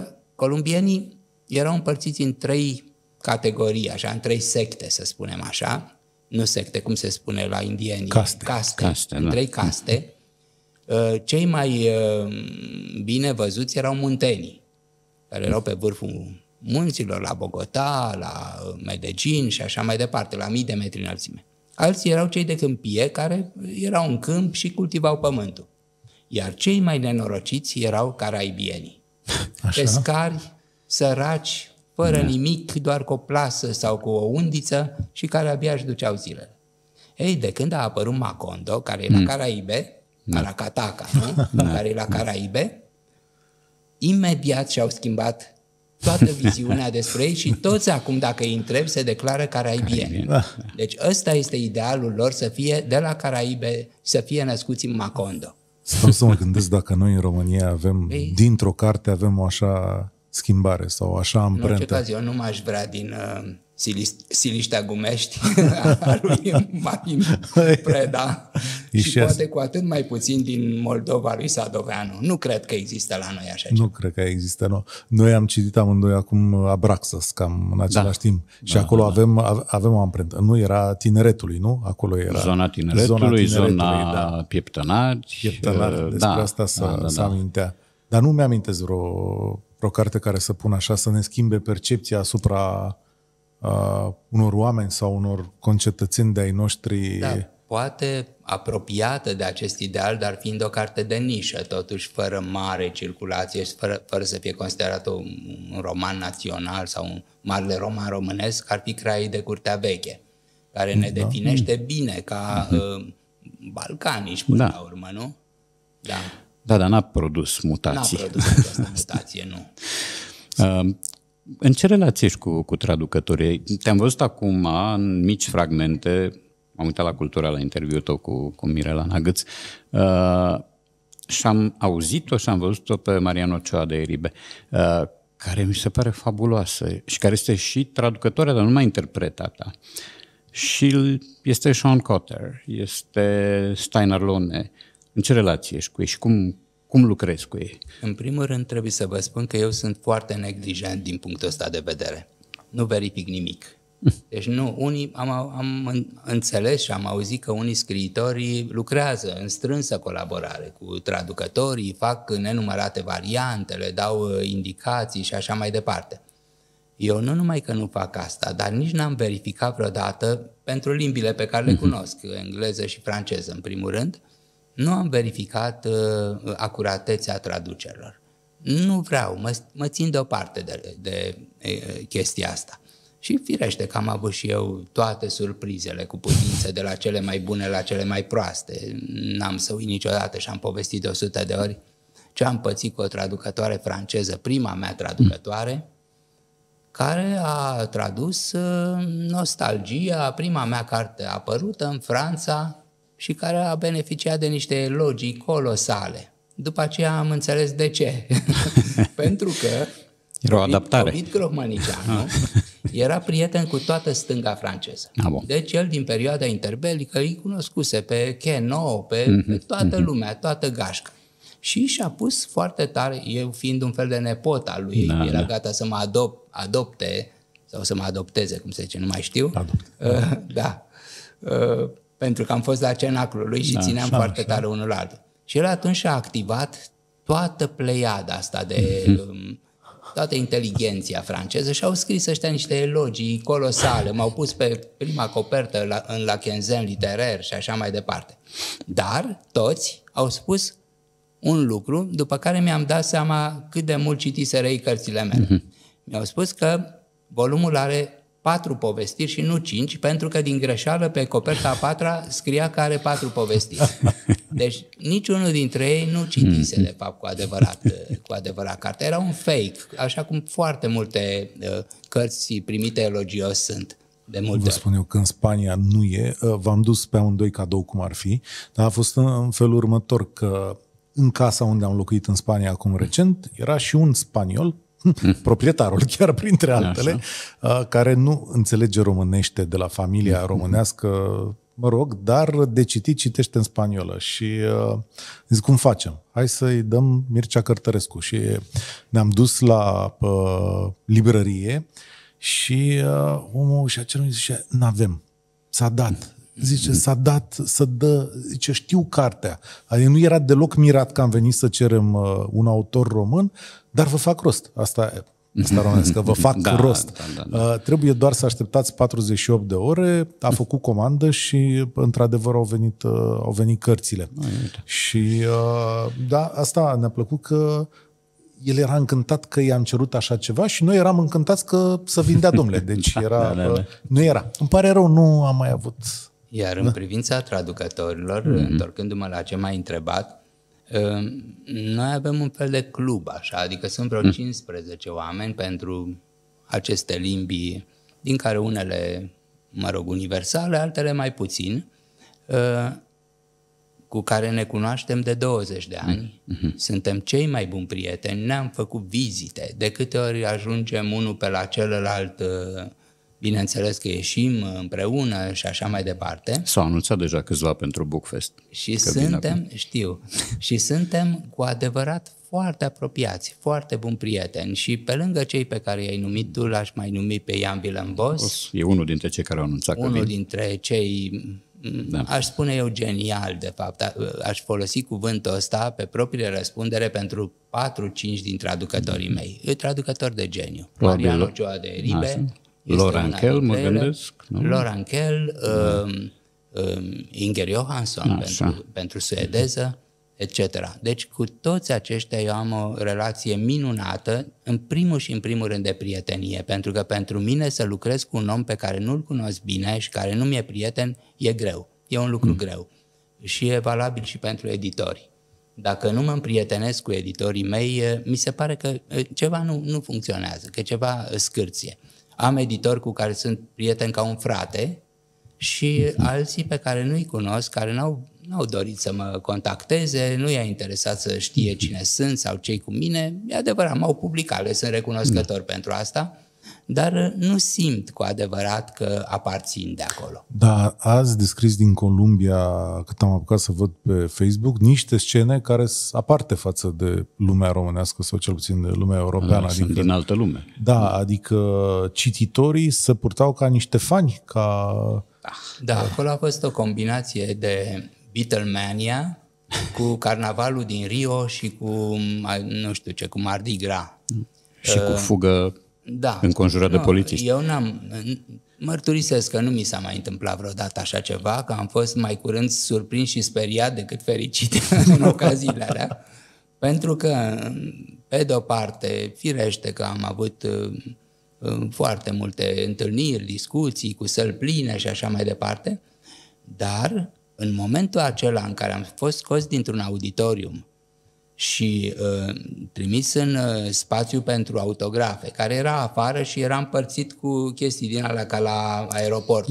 Columbienii erau împărțiți în 3 categorii, așa, în 3 secte, să spunem așa. Nu secte, cum se spune la indieni? Caste, în 3 caste. Cei mai bine văzuți erau muntenii, care erau pe vârful munților, la Bogota, la Medellin și așa mai departe, la mii de metri înălțime. Alții erau cei de câmpie, care erau în câmp și cultivau pământul. Iar cei mai nenorociți erau caraibienii. Pescari, săraci, fără nimic, doar cu o plasă sau cu o undiță și care abia își duceau zilele. Ei, de când a apărut Macondo, care e la Caraibe, la Cataca, nu? Care e la Caraibe, imediat și-au schimbat toată viziunea despre ei și toți acum, dacă îi întreb, se declară caraibieni. Deci ăsta este idealul lor, să fie de la Caraibe, să fie născuți în Macondo. Stau să mă gândesc dacă noi în România avem, dintr-o carte avem o așa schimbare sau așa amprentă. În orice caz, eu nu m-aș vrea din Siliștea Gumești a lui Marin Preda și poate cu atât mai puțin din Moldova lui Sadoveanu. Nu cred că există la noi așa ceva. Nu cred că există, nu. Noi am citit amândoi acum Abraxas, cam în același timp. Și acolo avem o amprentă. Nu era Tineretului, nu? Acolo era zona Tineretului, zona Pieptănari. Despre asta s-a amintea. Dar nu mi-amintesc vreo carte care să pună așa, să ne schimbe percepția asupra unor oameni sau unor concetățeni de-ai noștri. Da, poate apropiată de acest ideal, dar fiind o carte de nișă, totuși fără mare circulație, fără să fie considerat un roman național sau un marele roman românesc, ar fi Craii de Curtea Veche, care ne definește bine ca balcanici până la urmă, nu? Da, dar n-a produs mutații. N-a produs această mutație, nu. În ce relație ești cu traducătorii? Te-am văzut acum în mici fragmente, am uitat la Cultura, la interviul tău cu Mirela Nagâț, și am auzit-o și am văzut-o pe Mariano Ochoa de Eribe, care mi se pare fabuloasă și care este și traducătoarea, dar nu mai interpretată. Și este Sean Cotter, este Steinar Lone. În ce relație ești cu ei și cum lucrezi cu ei? În primul rând trebuie să vă spun că eu sunt foarte neglijent din punctul ăsta de vedere. Nu verific nimic. Deci am înțeles și am auzit că unii scriitori lucrează în strânsă colaborare cu traducătorii, fac nenumărate variante, le dau indicații și așa mai departe. Eu nu numai că nu fac asta, dar nici n-am verificat vreodată pentru limbile pe care le cunosc, engleză și franceză în primul rând, nu am verificat acuratețea traducerilor. Nu vreau, mă țin deoparte de chestia asta. Și firește că am avut și eu toate surprizele cu putință, de la cele mai bune la cele mai proaste. N-am să uit niciodată și am povestit de 100 de ori ce am pățit cu o traducătoare franceză, prima mea traducătoare, care a tradus Nostalgia, prima mea carte apărută în Franța, și care a beneficiat de niște elogii colosale. După aceea am înțeles de ce. Pentru că era o adaptare. Ovid Grohmănicianu era prieten cu toată stânga franceză. Deci el din perioada interbelică îi cunoscuse pe Queneau, pe toată lumea, toată gașca. Și și-a pus foarte tare, eu fiind un fel de nepot al lui, era gata să mă adopte sau să mă adopteze, cum se zice, nu mai știu. Pentru că am fost la cenaclul lui și țineam foarte tare unul la altul. Și el atunci a activat toată pleiada asta de toată inteligenția franceză și au scris ăștia niște elogii colosale, m-au pus pe prima copertă în La Quinzaine Literaire și așa mai departe. Dar toți au spus un lucru, după care mi-am dat seama cât de mult citiseră ei cărțile mele. Mi-au spus că volumul are 4 povestiri și nu 5, pentru că din greșeală pe coperta a 4-a scria că are 4 povestiri. Deci niciunul dintre ei nu citise de fapt cu adevărat cartea. Era un fake, așa cum foarte multe cărți primite elogios sunt de multe ori. Vă spun eu că în Spania nu e, v-am dus pe amândoi cadou cum ar fi, dar a fost în felul următor că în casa unde am locuit în Spania acum recent era și un spaniol, proprietarul chiar printre altele, care nu înțelege românește de la familia românească mă rog, dar de citit citește în spaniolă și zic, cum facem? Hai să-i dăm Mircea Cărtărescu. Și ne-am dus la librărie și omul și acelui zice, n-avem, s-a dat. Zice, s-a dat să dă, zice, știu cartea. Adică nu era deloc mirat că am venit să cerem un autor român, dar vă fac rost. Asta românească, vă fac rost. Da. Trebuie doar să așteptați 48 de ore, a făcut comandă și într-adevăr au venit cărțile. Și da, asta ne-a plăcut că el era încântat că i-am cerut așa ceva și noi eram încântați că să vindea, domnule. Deci era, nu era. Îmi pare rău, nu am mai avut. Iar în privința traducătorilor, întorcându-mă la ce m-ai întrebat, noi avem un fel de club, așa, adică sunt vreo 15 oameni pentru aceste limbi, din care unele, mă rog, universale, altele mai puțin, cu care ne cunoaștem de 20 de ani. Suntem cei mai buni prieteni, ne-am făcut vizite, de câte ori ajungem unul pe la celălalt, bineînțeles că ieșim împreună și așa mai departe. S-au anunțat deja câțiva pentru Bookfest. Și suntem, și suntem cu adevărat foarte apropiați, foarte buni prieteni. Și pe lângă cei pe care i-ai numit tu, l-aș mai numi pe Ian Vilambos. E unul dintre cei care au anunțat că unul dintre cei, aș spune eu, genial, de fapt. Aș folosi cuvântul ăsta pe proprie răspundere pentru 4-5 din traducătorii mei. E traducător de geniu. Mariano Joa de Ribe. Lorankel, mă gândesc. Lorankel, Inger Johansson pentru suedeză, etc. Deci cu toți aceștia eu am o relație minunată, în primul rând de prietenie, pentru că pentru mine să lucrez cu un om pe care nu-l cunosc bine și care nu mi-e prieten, e greu. E un lucru greu. Și e valabil și pentru editori. Dacă nu mă împrietenesc cu editorii mei, mi se pare că ceva nu funcționează, că ceva scârție. Am editori cu care sunt prieten ca un frate și alții pe care nu-i cunosc, care n-au dorit să mă contacteze, nu i-a interesat să știe cine sunt sau cei cu mine. E adevărat, m-au publicat, le sunt recunoscător pentru asta, dar nu simt cu adevărat că aparțin de acolo. Da, azi descris din Columbia, cât am apucat să văd pe Facebook, niște scene care sunt aparte față de lumea românească sau cel puțin de lumea europeană. Sunt din altă lume. Da, adică cititorii se purtau ca niște fani, ca... Da, acolo a fost o combinație de Beatlemania cu carnavalul din Rio și cu, nu știu ce, cu Mardi Gras. Și cu fugă înconjurat de polițiști. Eu mărturisesc că nu mi s-a mai întâmplat vreodată așa ceva, că am fost mai curând surprins și speriat decât fericit în ocaziile alea, pentru că, pe de-o parte, firește că am avut foarte multe întâlniri, discuții cu săli pline și așa mai departe, dar în momentul acela în care am fost scos dintr-un auditorium și trimis în spațiu pentru autografe, care era afară și era împărțit cu chestii din alea ca la aeroport.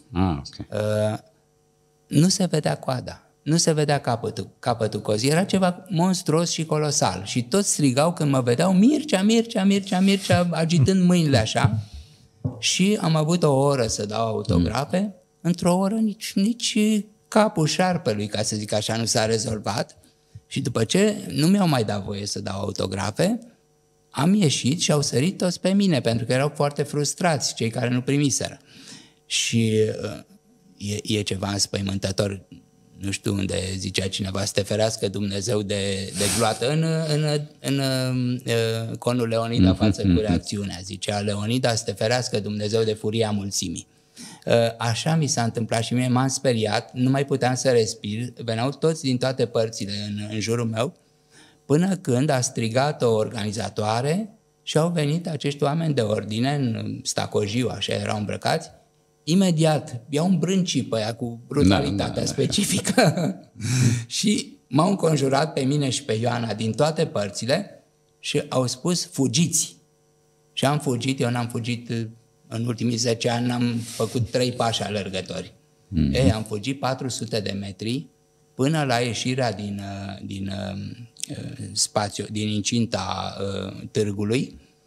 Nu se vedea coada, nu se vedea capătul cozii, era ceva monstruos și colosal și toți strigau când mă vedeau Mircea, Mircea, Mircea, Mircea, agitând mâinile așa și am avut o oră să dau autografe, într-o oră nici capul șarpelui, ca să zic așa, nu s-a rezolvat. Și după ce nu mi-au mai dat voie să dau autografe, am ieșit și au sărit toți pe mine, pentru că erau foarte frustrați cei care nu primiseră. Și e ceva înspăimântător, nu știu unde zicea cineva, să te ferească Dumnezeu de gloată. În conul Leonida față cu reacțiunea, zicea Leonida, să te ferească Dumnezeu de furia mulțimii. Așa mi s-a întâmplat și mie m-am speriat, nu mai puteam să respir, veneau toți din toate părțile în jurul meu, până când a strigat o organizatoare și au venit acești oameni de ordine în stacojiu, așa erau îmbrăcați, imediat iau un brâncii pe aia cu brutalitatea specifică și m-au înconjurat pe mine și pe Ioana din toate părțile și au spus fugiți. Și am fugit, eu n-am fugit. În ultimii 10 ani am făcut 3 pași alergători. Am fugit 400 de metri până la ieșirea din spațiu, din incinta târgului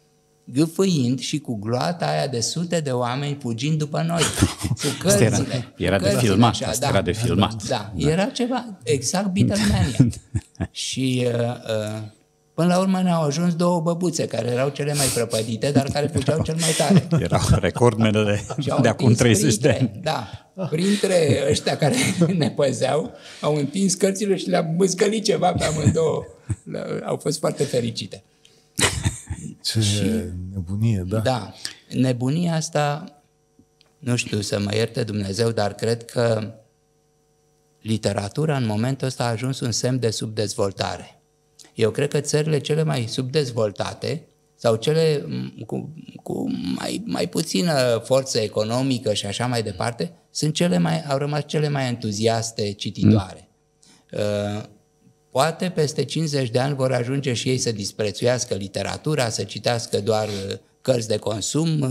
gâfâind și cu gloata aia de sute de oameni fugind după noi, cu cărțile. Era de filmat, asta era de filmat. Da, era ceva exact Beatlemania. Și până la urmă ne-au ajuns două băbuțe care erau cele mai prăpădite, dar care fugeau cel mai tare. Erau recordmene de acum 30 de ani. Da, printre ăștia care ne păzeau, au întins cărțile și le-au mâzgălit ceva pe amândouă. Au fost foarte fericite. Ce nebunie, da. Da, nebunia asta, nu știu, să mă ierte Dumnezeu, dar cred că literatura în momentul ăsta a ajuns un semn de subdezvoltare. Eu cred că țările cele mai subdezvoltate sau cele cu mai puțină forță economică și așa mai departe, au rămas cele mai entuziaste cititoare. Poate peste 50 de ani vor ajunge și ei să disprețuiască literatura, să citească doar cărți de consum,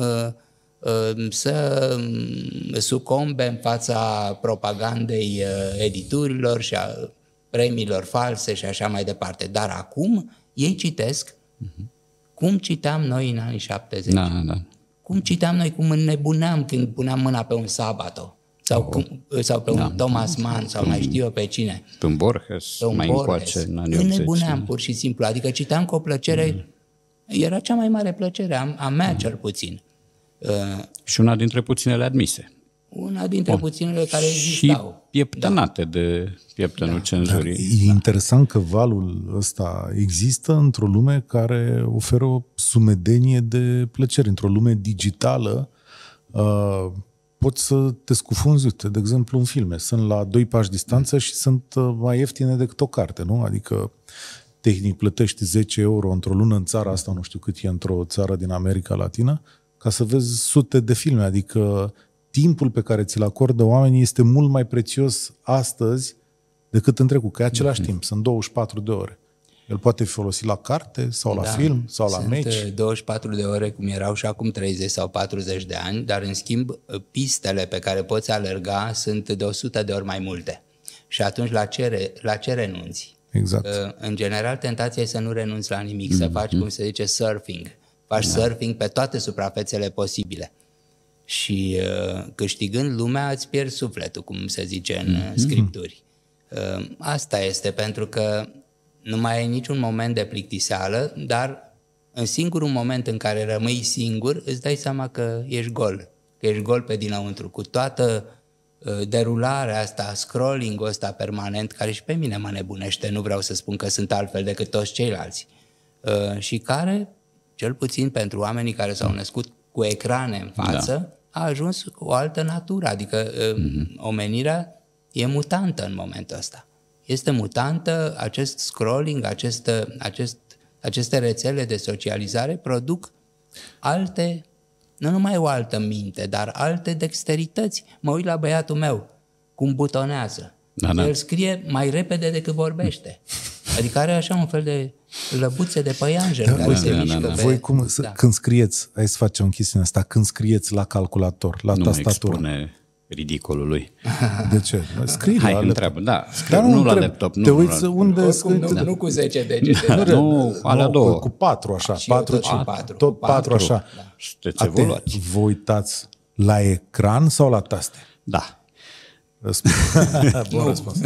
să sucombe în fața propagandei editurilor și a premiilor false și așa mai departe. Dar acum ei citesc cum citeam noi în anii 70. Da. Cum citeam noi, cum înnebuneam când puneam mâna pe un Sabato. Sau pe un Thomas Mann, sau mai știu eu pe cine. Pe un Borges, mai încoace în anii 80. Înnebuneam pur și simplu, adică citeam cu o plăcere, era cea mai mare plăcere, a mea cel puțin. Și una dintre puținele admise. Una dintre puținele care existau. Și pieptănate de pieptănul cenzurii. E interesant că valul ăsta există într-o lume care oferă o sumedenie de plăceri. Într-o lume digitală poți să te scufunzi, uite, de exemplu, în filme. Sunt la 2 pași distanță și sunt mai ieftine decât o carte, nu? Adică, tehnic, plătești 10 euro într-o lună în țara asta, nu știu cât e într-o țară din America Latină, ca să vezi sute de filme. Adică, timpul pe care ți-l acordă oamenii este mult mai prețios astăzi decât în trecut, că e același timp, sunt 24 de ore. El poate fi folosit la carte sau la film sau la meci. Sunt 24 de ore cum erau și acum 30 sau 40 de ani, dar în schimb pistele pe care poți alerga sunt de 100 de ori mai multe. Și atunci la ce renunți? Exact. În general, tentația e să nu renunți la nimic, să faci, cum se zice, surfing. Faci surfing pe toate suprafețele posibile. Și câștigând lumea îți pierzi sufletul, cum se zice în scripturi. Asta este, pentru că nu mai ai niciun moment de plictiseală, dar în singurul moment în care rămâi singur, îți dai seama că ești gol. Că ești gol pe dinăuntru, cu toată derularea asta, scrolling-ul ăsta permanent, care și pe mine mă nebunește, nu vreau să spun că sunt altfel decât toți ceilalți. Și care, cel puțin pentru oamenii care s-au născut cu ecrane în față, a ajuns o altă natură, adică omenirea e mutantă în momentul ăsta. Este mutantă, acest scrolling, aceste rețele de socializare produc alte, nu numai o altă minte, dar alte dexterități. Mă uit la băiatul meu, cum butonează. El scrie mai repede decât vorbește. Adică are așa un fel de lăbuțe de păianjen care se mișcă pe... Voi când scrieți, hai să facem chestiunea asta, când scrieți la calculator, la tastatură. Nu expune ridicolul lui. De ce? Scrii la întreabă. Da, nu la laptop. Te uiți unde scrii. Nu cu 10 degete. Nu, alea două. Cu 4 așa. Tot 4 așa. Sunteți evoluați. Vă uitați la ecran sau la taste? Da. Bun răspuns.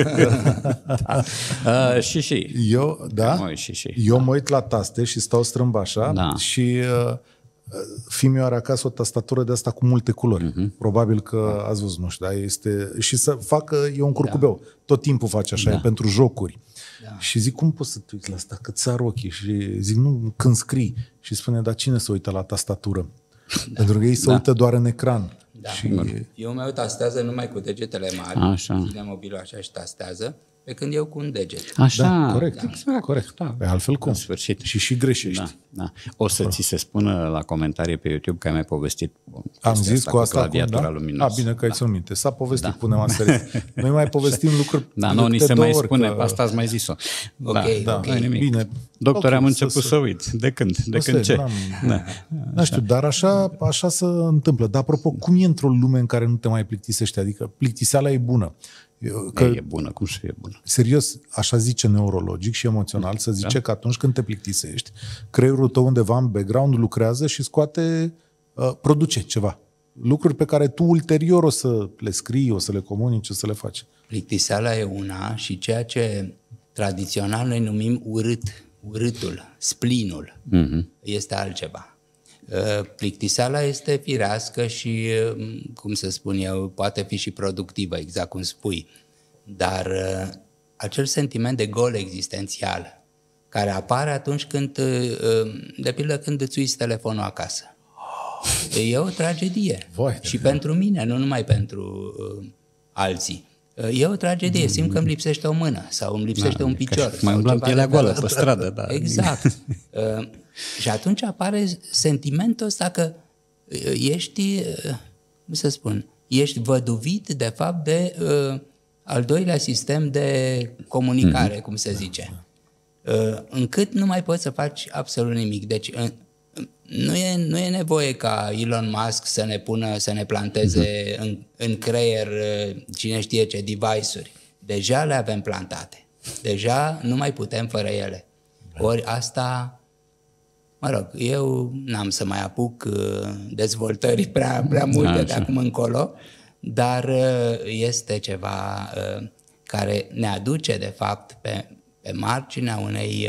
Și. Eu, da? Eu mă uit la taste și stau strâmb așa și fiul are acasă o tastatură de asta cu multe culori. Probabil că ați văzut, nu știu, da? Este... Și să facă, e un curcubeu. Tot timpul face așa, e pentru jocuri. Și zic, cum poți să te uiți la asta? Că ți-ar ochii. Și zic, nu, când scrii. Și spune, dar cine se uită la tastatură? Pentru că ei se uită doar în ecran. Și... Eu meu tastează numai cu degetele mari. Ține mobilul așa și tastează. Pe când eu cu un deget. Așa, da, corect. Exact, corect. Da. Pe altfel cum? În sfârșit. Și greșești. Da. O să ți se spună la comentarii pe YouTube că ai mai povestit. Am zis cu asta claviatura luminosă. Bine că ai ținut minte. S-a povestit, punem asta. Noi mai povestim lucruri. Nu ni se mai spune, asta ați mai zis-o. Ok. Bine. Doctor, am început să uit. De când? De când ce? Nu știu, dar așa se întâmplă. Dar apropo, cum e într-o lume în care nu te mai plictisești? Adică plictiseala e bună. Că e bună, cum să fie bună? Serios, așa zice neurologic și emoțional, să zice că atunci când te plictisești, creierul tău undeva în background lucrează și scoate, produce ceva. Lucruri pe care tu ulterior o să le scrii, o să le comunici, o să le faci. Plictiseala e una și ceea ce tradițional noi numim urâtul, splinul, este altceva. Plictiseala este firească și, cum să spun eu, poate fi și productivă, exact cum spui, dar acel sentiment de gol existențial care apare atunci când, de pildă, când îți uiți telefonul acasă. E o tragedie. Și pentru mine, nu numai pentru alții. E o tragedie, simt că îmi lipsește o mână sau îmi lipsește un picior. Mai umblam pielea goală pe stradă. Da. Exact. Și atunci apare sentimentul ăsta că ești, cum să spun, ești văduvit de fapt de al doilea sistem de comunicare, cum se zice. Încât nu mai poți să faci absolut nimic. Deci nu e nevoie ca Elon Musk să ne planteze în creier cine știe ce device-uri. Deja le avem plantate. Deja nu mai putem fără ele. Ori asta, mă rog, eu n-am să mai apuc dezvoltării prea multe de acum încolo, dar este ceva care ne aduce de fapt pe marginea unei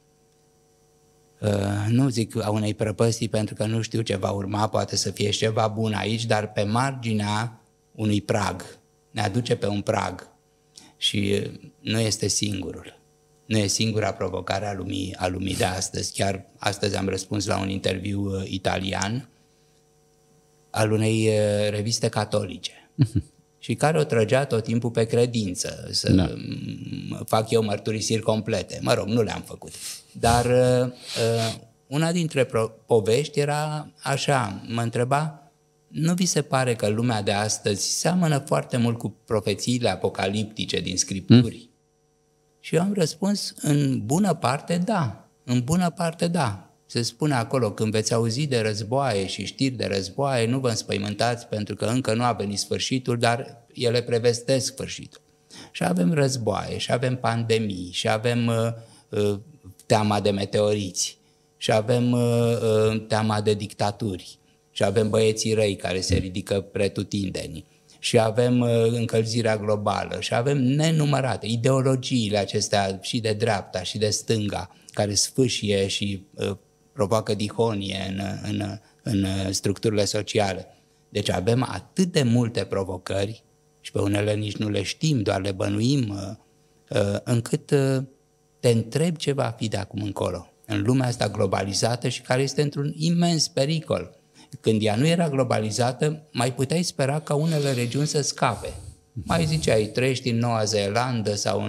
nu zic a unei prăpăstii pentru că nu știu ce va urma, poate să fie ceva bun aici, dar pe marginea unui prag. Ne aduce pe un prag și nu este singurul. Nu e singura provocare a lumii de astăzi. Chiar astăzi am răspuns la un interviu italian al unei reviste catolice și care o trăgea tot timpul pe credință, să fac eu mărturisiri complete. Mă rog, nu le-am făcut. Dar una dintre povești era așa, mă întreba, nu vi se pare că lumea de astăzi seamănă foarte mult cu profețiile apocaliptice din Scripturi? Și eu am răspuns, în bună parte da, în bună parte da. Se spune acolo, când veți auzi de războaie și știri de războaie, nu vă înspăimântați pentru că încă nu a venit sfârșitul, dar ele prevestesc sfârșitul. Și avem războaie, și avem pandemii, și avem teama de meteoriți, și avem teama de dictaturi, și avem băieții răi care se ridică pretutindeni, și avem încălzirea globală, și avem nenumărate ideologiile acestea și de dreapta și de stânga, care sfâșie și provoacă dihonie în structurile sociale. Deci avem atât de multe provocări și pe unele nici nu le știm, doar le bănuim, încât te întrebi ce va fi de acum încolo în lumea asta globalizată și care este într-un imens pericol. Când ea nu era globalizată, mai puteai spera ca unele regiuni să scape. Mai ziceai, trăiești în Noua Zeelandă sau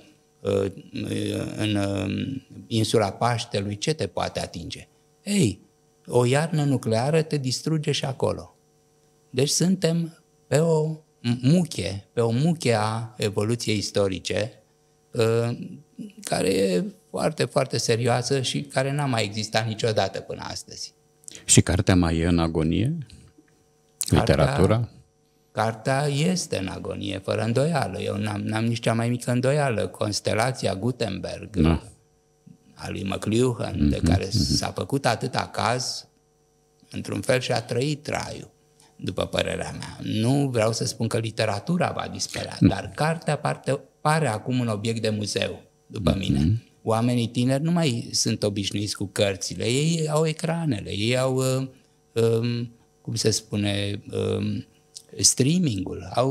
în insula Paștelui, ce te poate atinge? Ei, o iarnă nucleară te distruge și acolo. Deci suntem pe o muche a evoluției istorice care e foarte, foarte serioasă și care n-a mai existat niciodată până astăzi. Și cartea mai e în agonie? Literatura? Cartea este în agonie, fără îndoială. Eu n-am nici cea mai mică îndoială. Constelația Gutenberg a lui McLuhan, de care s-a făcut atâta caz, într-un fel și-a trăit traiul, după părerea mea. Nu vreau să spun că literatura va dispărea, dar cartea pare acum un obiect de muzeu, după mine. Oamenii tineri nu mai sunt obișnuiți cu cărțile, ei au ecranele, ei au, cum se spune, streaming-ul,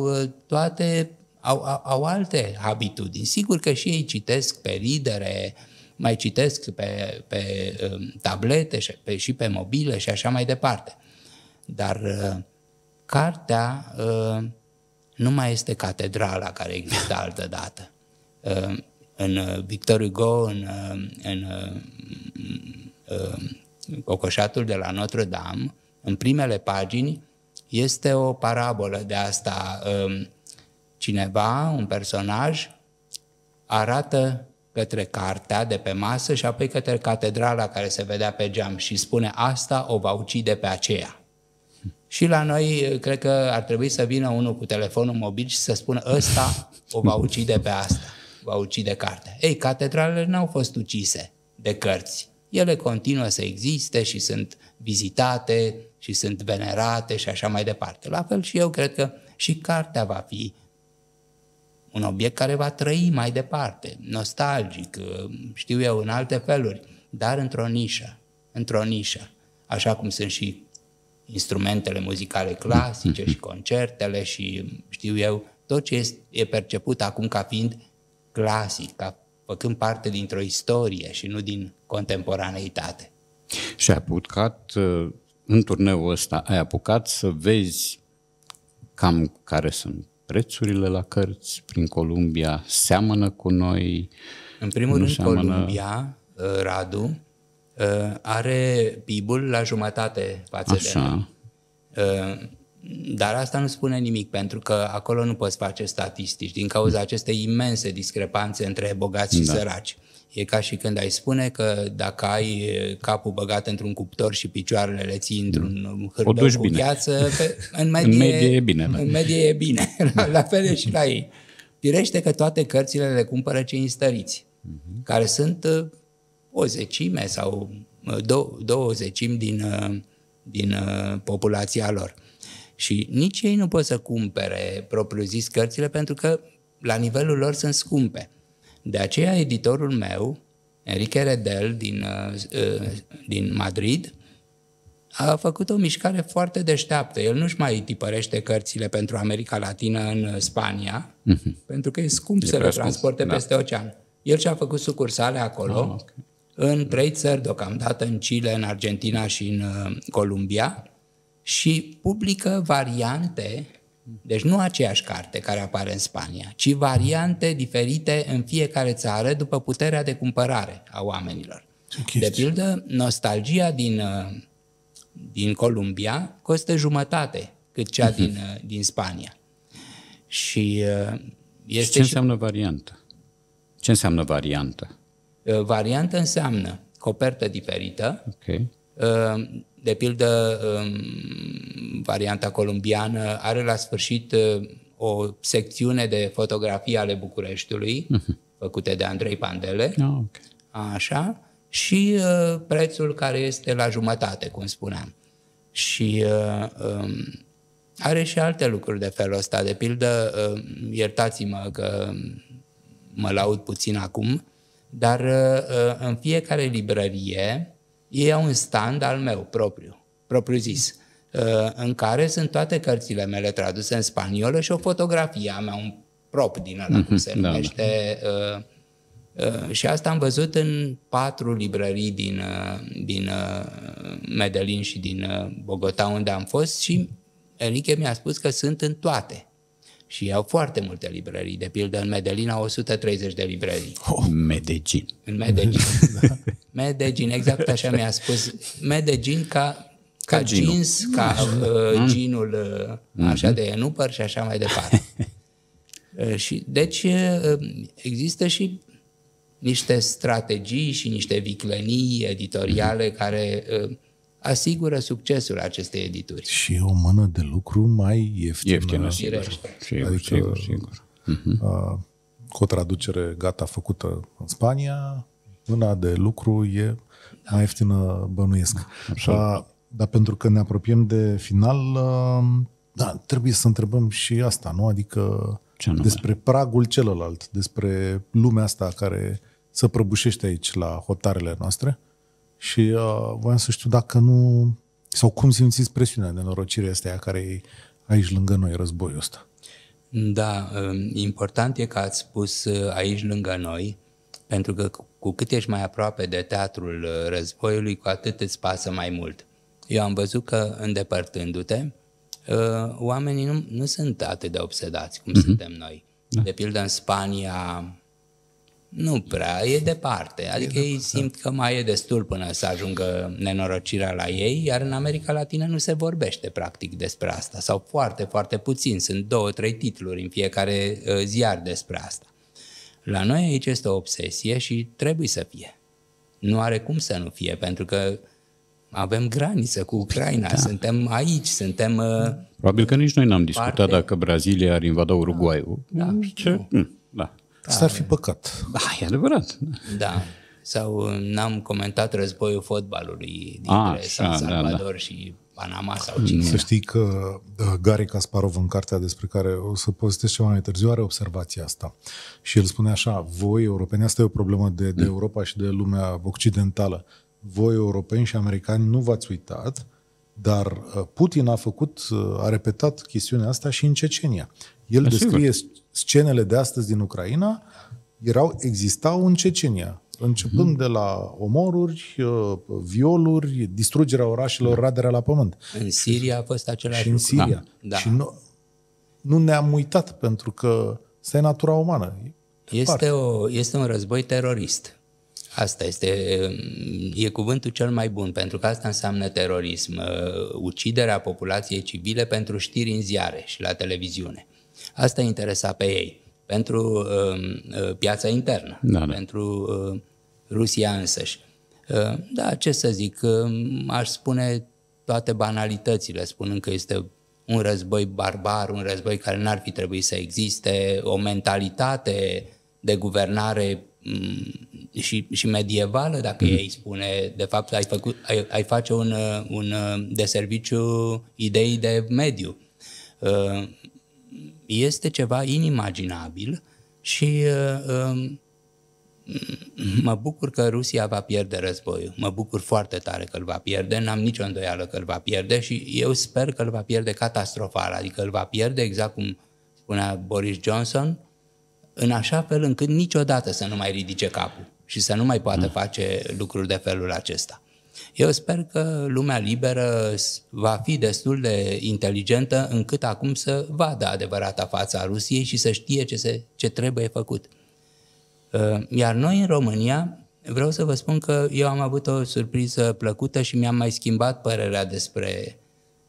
au alte habitudini. Sigur că și ei citesc pe readere, mai citesc pe tablete și pe mobile și așa mai departe. Dar cartea nu mai este catedrala care exista altădată. În Victor Hugo, în Cocoșatul de la Notre-Dame, în primele pagini, este o parabolă de asta. Cineva, un personaj, arată către cartea de pe masă și apoi către catedrala care se vedea pe geam și spune, asta o va ucide pe aceea. Și la noi cred că ar trebui să vină unul cu telefonul mobil și să spună ăsta o va ucide pe asta, va ucide cartea. Ei, catedralele n-au fost ucise de cărți. Ele continuă să existe și sunt vizitate și sunt venerate și așa mai departe. La fel și eu cred că și cartea va fi un obiect care va trăi mai departe, nostalgic, știu eu, în alte feluri, dar într-o nișă, așa cum sunt și instrumentele muzicale clasice și concertele și știu eu, tot ce e perceput acum ca fiind clasic, ca făcând parte dintr-o istorie și nu din contemporaneitate. Și ai apucat, în turneul ăsta, ai apucat să vezi cam care sunt prețurile la cărți prin Columbia, seamănă cu noi? În primul rând, Columbia, Radu, are PIB-ul la jumătate față de noi. Dar asta nu spune nimic, pentru că acolo nu poți face statistici din cauza acestei imense discrepanțe între bogați și săraci. E ca și când ai spune că dacă ai capul băgat într-un cuptor și picioarele le ții într-un hârdou cu gheață, în medie e bine. În medie e bine. La fel e și la ei. Firește că toate cărțile le cumpără cei înstăriți, care sunt o zecime sau două zecimi din populația lor. Și nici ei nu pot să cumpere propriu-zis cărțile pentru că la nivelul lor sunt scumpe. De aceea editorul meu, Enrique Redel din Madrid, a făcut o mișcare foarte deșteaptă. El nu-și mai tipărește cărțile pentru America Latină în Spania, pentru că e scump să le transporte peste ocean. El și-a făcut sucursale acolo, în 3 țări deocamdată, în Chile, în Argentina și în Columbia, și publică variante, deci nu aceeași carte care apare în Spania, ci variante diferite în fiecare țară după puterea de cumpărare a oamenilor. De pildă, Nostalgia din Columbia costă jumătate cât cea din Spania. Și este ce înseamnă variantă? Ce înseamnă variantă? Variantă înseamnă copertă diferită. De pildă, varianta columbiană are la sfârșit o secțiune de fotografii ale Bucureștiului, făcute de Andrei Pandele, așa, și prețul care este la jumătate, cum spuneam. Și are și alte lucruri de felul ăsta. De pildă, iertați-mă că mă laud puțin acum, dar în fiecare librărie ei au un stand al meu propriu zis, în care sunt toate cărțile mele traduse în spaniolă și o fotografie a mea, un prop din ăla, cum se numește. Și asta am văzut în 4 librării din Medellin și din Bogota, unde am fost, și Enrique mi-a spus că sunt în toate. Și au foarte multe librării. De pildă, în Medellin au 130 de librării. Medellin. În Medellin. Medellin, exact așa mi-a spus. Medellin ca jeans, ca ginul așa de enupăr și așa mai departe. Și deci există și niște strategii și niște viclenii editoriale care asigură sucsuccesul acestei edituri. Și o mână de lucru mai ieftină. Sigur. Cu o traducere gata făcută în Spania, mâna de lucru e mai ieftină, bănuiesc. Dar pentru că ne apropiem de final, trebuie să întrebăm și asta, nu? Adică despre pragul celălalt, despre lumea asta care se prăbușește aici la hotarele noastre. Și voiam să știu dacă nu, sau cum simțiți presiunea de nenorocire astea care e aici lângă noi, războiul ăsta. Da, important e că ați spus aici lângă noi, pentru că cu cât ești mai aproape de teatrul războiului, cu atât îți pasă mai mult. Eu am văzut că, îndepărtându-te, oamenii nu sunt atât de obsedați cum suntem noi. De pildă, în Spania nu prea, e departe. Adică ei simt că mai e destul până să ajungă nenorocirea la ei, iar în America Latină nu se vorbește practic despre asta. Sau foarte, foarte puțin. Sunt 2-3 titluri în fiecare ziar despre asta. La noi aici este o obsesie și trebuie să fie. Nu are cum să nu fie, pentru că avem graniță cu Ucraina, suntem aici, suntem... Probabil că nici noi n-am discutat dacă Brazilia ar invada Uruguayul. Da. Asta ar fi păcat. Da, e adevărat. Da. Sau n-am comentat războiul fotbalului dintre San Salvador și Panama sau cine. Să știi că Garry Kasparov, în cartea despre care o să postez ceva mai târziu, are observația asta. Și el spune așa: voi, europeni, asta e o problemă de Europa și de lumea occidentală. Voi, europeni și americani, nu v-ați uitat, dar Putin a repetat chestiunea asta și în Cecenia. El descrie scenele de astăzi din Ucraina, existau în Cecenia. Începând de la omoruri, violuri, distrugerea orașelor, raderea la pământ. În Siria a fost același lucru. Și în Siria. Da. Și nu ne-am uitat, pentru că asta e natura umană. Este un război terorist. Asta e cuvântul cel mai bun, pentru că asta înseamnă terorism. Uciderea populației civile pentru știri în ziare și la televiziune. Asta interesa pe ei. Pentru piața internă, pentru Rusia însăși. Da, ce să zic, aș spune toate banalitățile, spunând că este un război barbar, un război care n-ar fi trebuit să existe, o mentalitate de guvernare și medievală, dacă ei spune, de fapt ai face un deserviciu ideii de mediu. Este ceva inimaginabil și mă bucur că Rusia va pierde războiul. Mă bucur foarte tare că îl va pierde, n-am nicio îndoială că îl va pierde și eu sper că îl va pierde catastrofal, adică îl va pierde, exact cum spunea Boris Johnson, în așa fel încât niciodată să nu mai ridice capul și să nu mai poată face lucruri de felul acesta. Eu sper că lumea liberă va fi destul de inteligentă încât acum să vadă adevărata fața Rusiei și să știe ce trebuie făcut. Iar noi în România, vreau să vă spun că eu am avut o surpriză plăcută și mi-am mai schimbat părerea despre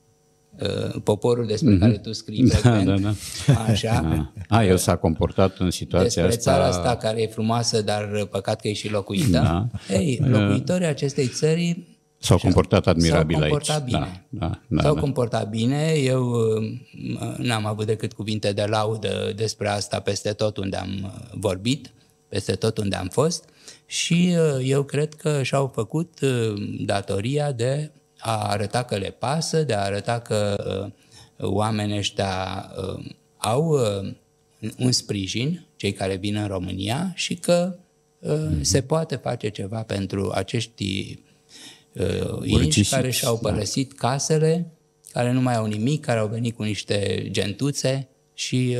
poporul despre care tu scrii frecvent. Așa. El s-a comportat în situația despre țara asta care e frumoasă, dar păcat că e și locuită. Locuitorii acestei țări s-au comportat admirabil aici. S-au comportat bine. Eu n-am avut decât cuvinte de laudă despre asta peste tot unde am vorbit, peste tot unde am fost și eu cred că și-au făcut datoria de a arăta că le pasă, de a arăta că oamenii ăștia au un sprijin, cei care vin în România, și că se poate face ceva pentru acești inși care și-au părăsit casele, care nu mai au nimic, care au venit cu niște gentuțe și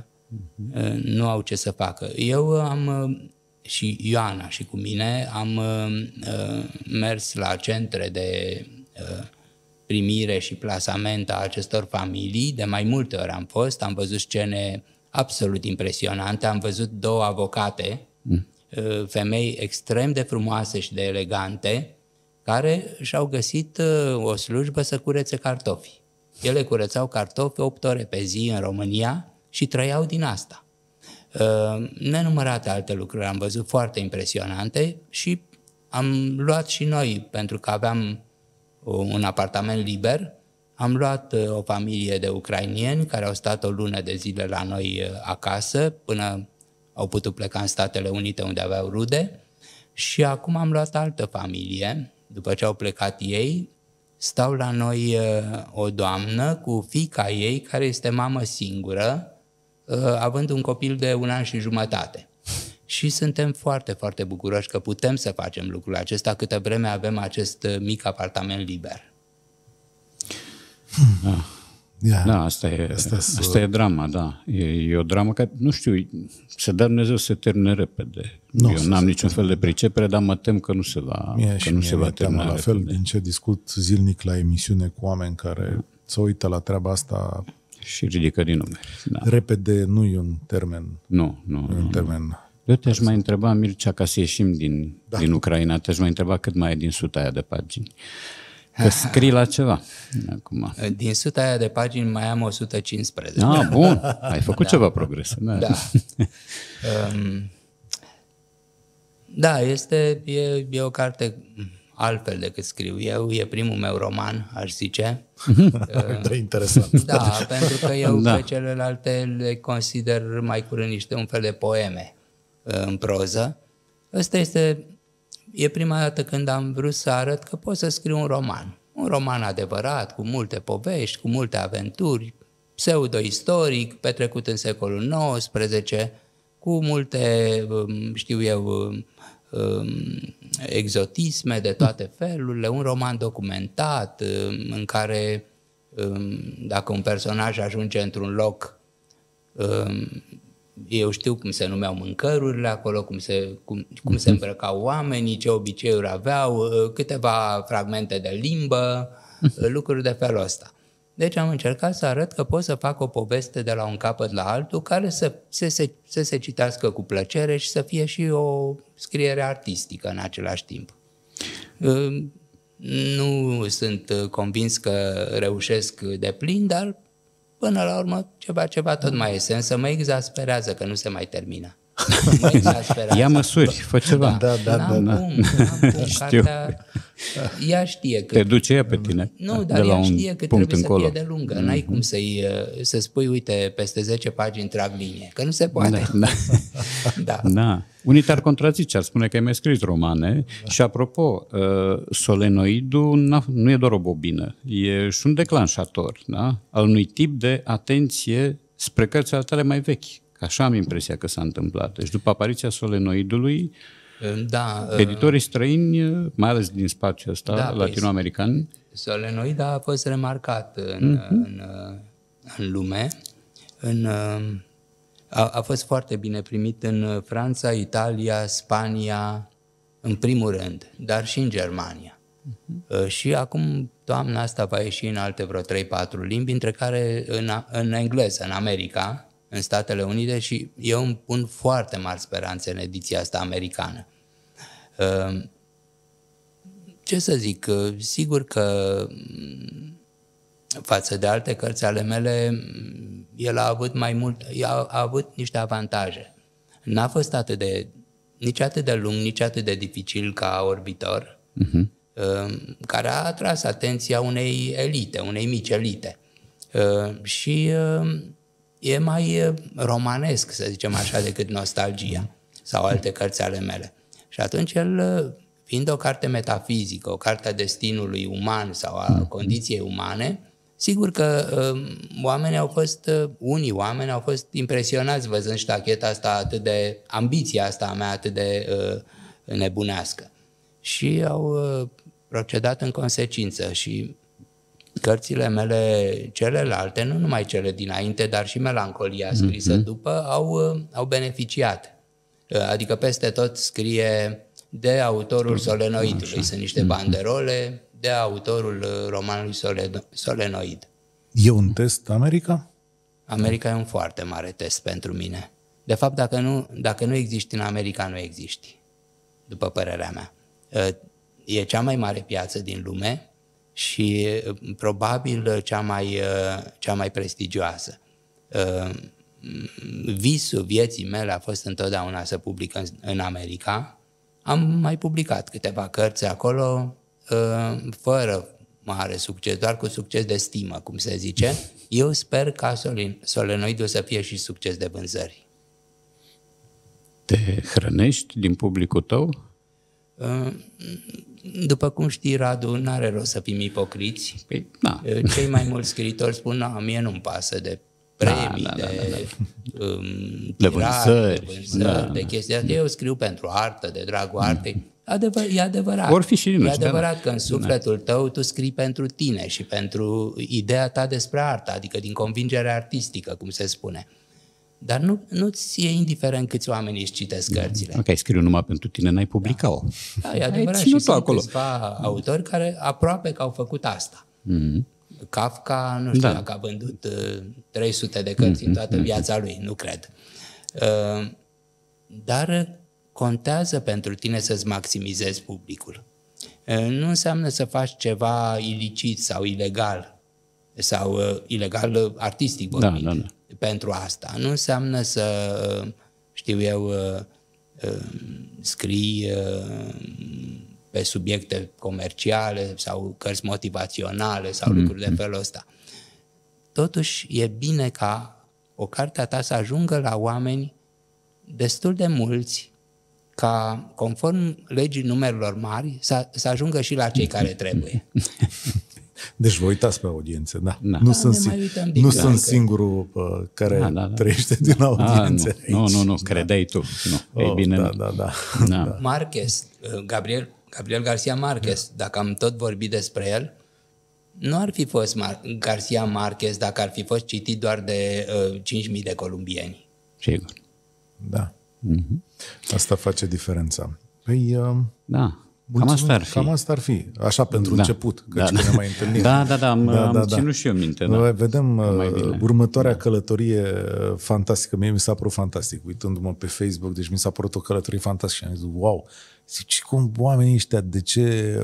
nu au ce să facă. Eu și Ioana și cu mine am mers la centre de primire și plasament a acestor familii, de mai multe ori am fost, am văzut scene absolut impresionante, am văzut 2 avocate, femei extrem de frumoase și de elegante, care și-au găsit o slujbă să curețe cartofi. Ele curățau cartofi 8 ore pe zi în România și trăiau din asta. Nenumărate alte lucruri am văzut foarte impresionante și am luat și noi, pentru că aveam un apartament liber, am luat o familie de ucrainieni care au stat o lună de zile la noi acasă, până au putut pleca în Statele Unite unde aveau rude, și acum am luat altă familie. După ce au plecat ei, stau la noi o doamnă cu fiica ei, care este mamă singură, având un copil de 1 an și jumătate. Și suntem foarte, foarte bucuroși că putem să facem lucrul acesta câtă vreme avem acest mic apartament liber. Da, asta e drama, da. E o dramă care, nu știu, să dea Dumnezeu să se termine repede. Eu n-am niciun fel de pricepere, dar mă tem că nu se va termina la fel din ce discut zilnic la emisiune cu oameni care se uită la treaba asta. Și ridică din numeri. Da. Repede nu e un termen. Nu. Eu te-aș mai întreba, Mircea, ca să ieșim din Ucraina, te-aș mai întreba cât mai e din 100 aia de pagini. Că scrii la ceva acum. Din 100 aia de pagini mai am 115. Bun. Ai făcut ceva progres. Da, e o carte altfel decât scriu eu. E primul meu roman, aș zice. Da, interesant. Da, pentru că eu pe celelalte le consider mai curând niște un fel de poeme în proză. Ăsta e prima dată când am vrut să arăt că pot să scriu un roman. Un roman adevărat, cu multe povești, cu multe aventuri, pseudo-istoric, petrecut în secolul XIX, cu multe, știu eu, exotisme de toate felurile, un roman documentat în care dacă un personaj ajunge într-un loc, eu știu cum se numeau mâncărurile acolo, cum se îmbrăcau oamenii, ce obiceiuri aveau, câteva fragmente de limbă, lucruri de felul ăsta. Deci am încercat să arăt că pot să fac o poveste de la un capăt la altul care să se citească cu plăcere și să fie și o scriere artistică în același timp. Nu sunt convins că reușesc de plin, dar până la urmă ceva tot mai este, însă mă exasperează că nu se mai termină. Ia măsuri, fă ceva. N-am cum, cartea, ea știe cât. Te duce ea pe tine. Nu, dar ea știe cât trebuie să fie de lungă. N-ai cum să spui, uite, peste 10 pagini trag linie, că nu se poate. Da. Unii te-ar contrazice, ar spune că ai mai scris romane. Și apropo, solenoidul nu e doar o bobină, e și un declanșator, da? Al unui tip de atenție spre cărțile tale mai vechi. Așa am impresia că s-a întâmplat. Deci după apariția solenoidului, editorii străini, mai ales din spațiul ăsta, latinoamerican... Solenoid a fost remarcat în lume. A fost foarte bine primit în Franța, Italia, Spania, în primul rând, dar și în Germania. Și acum, toamna asta, va ieși în alte vreo 3-4 limbi, între care în engleză, în America, în Statele Unite, și eu îmi pun foarte mari speranțe în ediția asta americană. Ce să zic, sigur că față de alte cărți ale mele, el a avut niște avantaje. N-a fost nici atât de lung, nici atât de dificil ca Orbitor, care a atras atenția unei elite, unei mici elite. Și e mai romanesc, să zicem așa, decât Nostalgia sau alte cărți ale mele. Și atunci el, fiind o carte metafizică, o carte a destinului uman sau a condiției umane, sigur că unii oameni au fost impresionați văzând ștacheta asta ambiția asta a mea atât de nebunească. Și au procedat în consecință și cărțile mele celelalte, nu numai cele dinainte, dar și Melancolia scrisă după, au beneficiat. Adică peste tot scrie de autorul Solenoidului. Sunt niște banderole de autorul romanului Solenoid. E un test America? America e un foarte mare test pentru mine. De fapt, dacă nu existi în America, nu existi, după părerea mea. E cea mai mare piață din lume și probabil cea mai prestigioasă. Visul vieții mele a fost întotdeauna să public în America. Am mai publicat câteva cărți acolo, fără mare succes, doar cu succes de stimă, cum se zice. Eu sper ca Solenoidul să fie și succes de vânzări. Te hrănești din publicul tău? După cum știi, Radu, n-are rost să fim ipocriți. Păi, da. Cei mai mulți scriitori spun, mie nu-mi pasă de premii, de vânzări, de chestii. Eu scriu pentru artă, de dragul artei. E adevărat. Vor fi și e adevărat că în sufletul tău tu scrii pentru tine și pentru ideea ta despre artă, adică din convingere artistică, cum se spune. Dar nu-ți e indiferent câți oameni își citesc cărțile. Ok, scriu numai pentru tine, n-ai publicat-o. Da, e adevărat. Și sunt câțiva autori care aproape că au făcut asta. Kafka, nu știu dacă a vândut 300 de cărți în toată viața lui, nu cred. Dar contează pentru tine să-ți maximizezi publicul. Nu înseamnă să faci ceva ilicit sau ilegal, sau ilegal artistic vorbind, pentru asta. Nu înseamnă să, știu eu, scrii pe subiecte comerciale sau cărți motivaționale sau lucruri de felul ăsta. Totuși e bine ca o carte a ta să ajungă la oameni destul de mulți, ca conform legii numerelor mari să ajungă și la cei care trebuie. Deci vă uitați pe audiențe, da. Nu sunt singurul care trăiește din audiențe. Nu, credeai tu. Nu. Ei bine, da. Marquez, Gabriel Garcia Marquez, dacă am tot vorbit despre el, nu ar fi fost Garcia Marquez dacă ar fi fost citit doar de 5.000 de columbieni. Sigur. Da. Asta face diferența. Păi, da. Cam asta ar fi. Așa pentru început, că ne mai întâlnim. Am ținut și eu minte. Vedem următoarea călătorie fantastică. Mie mi s-a părut fantastic, uitându-mă pe Facebook, deci mi s-a părut o călătorie fantastică și am zis, wow, zici, cum oamenii ăștia, de ce?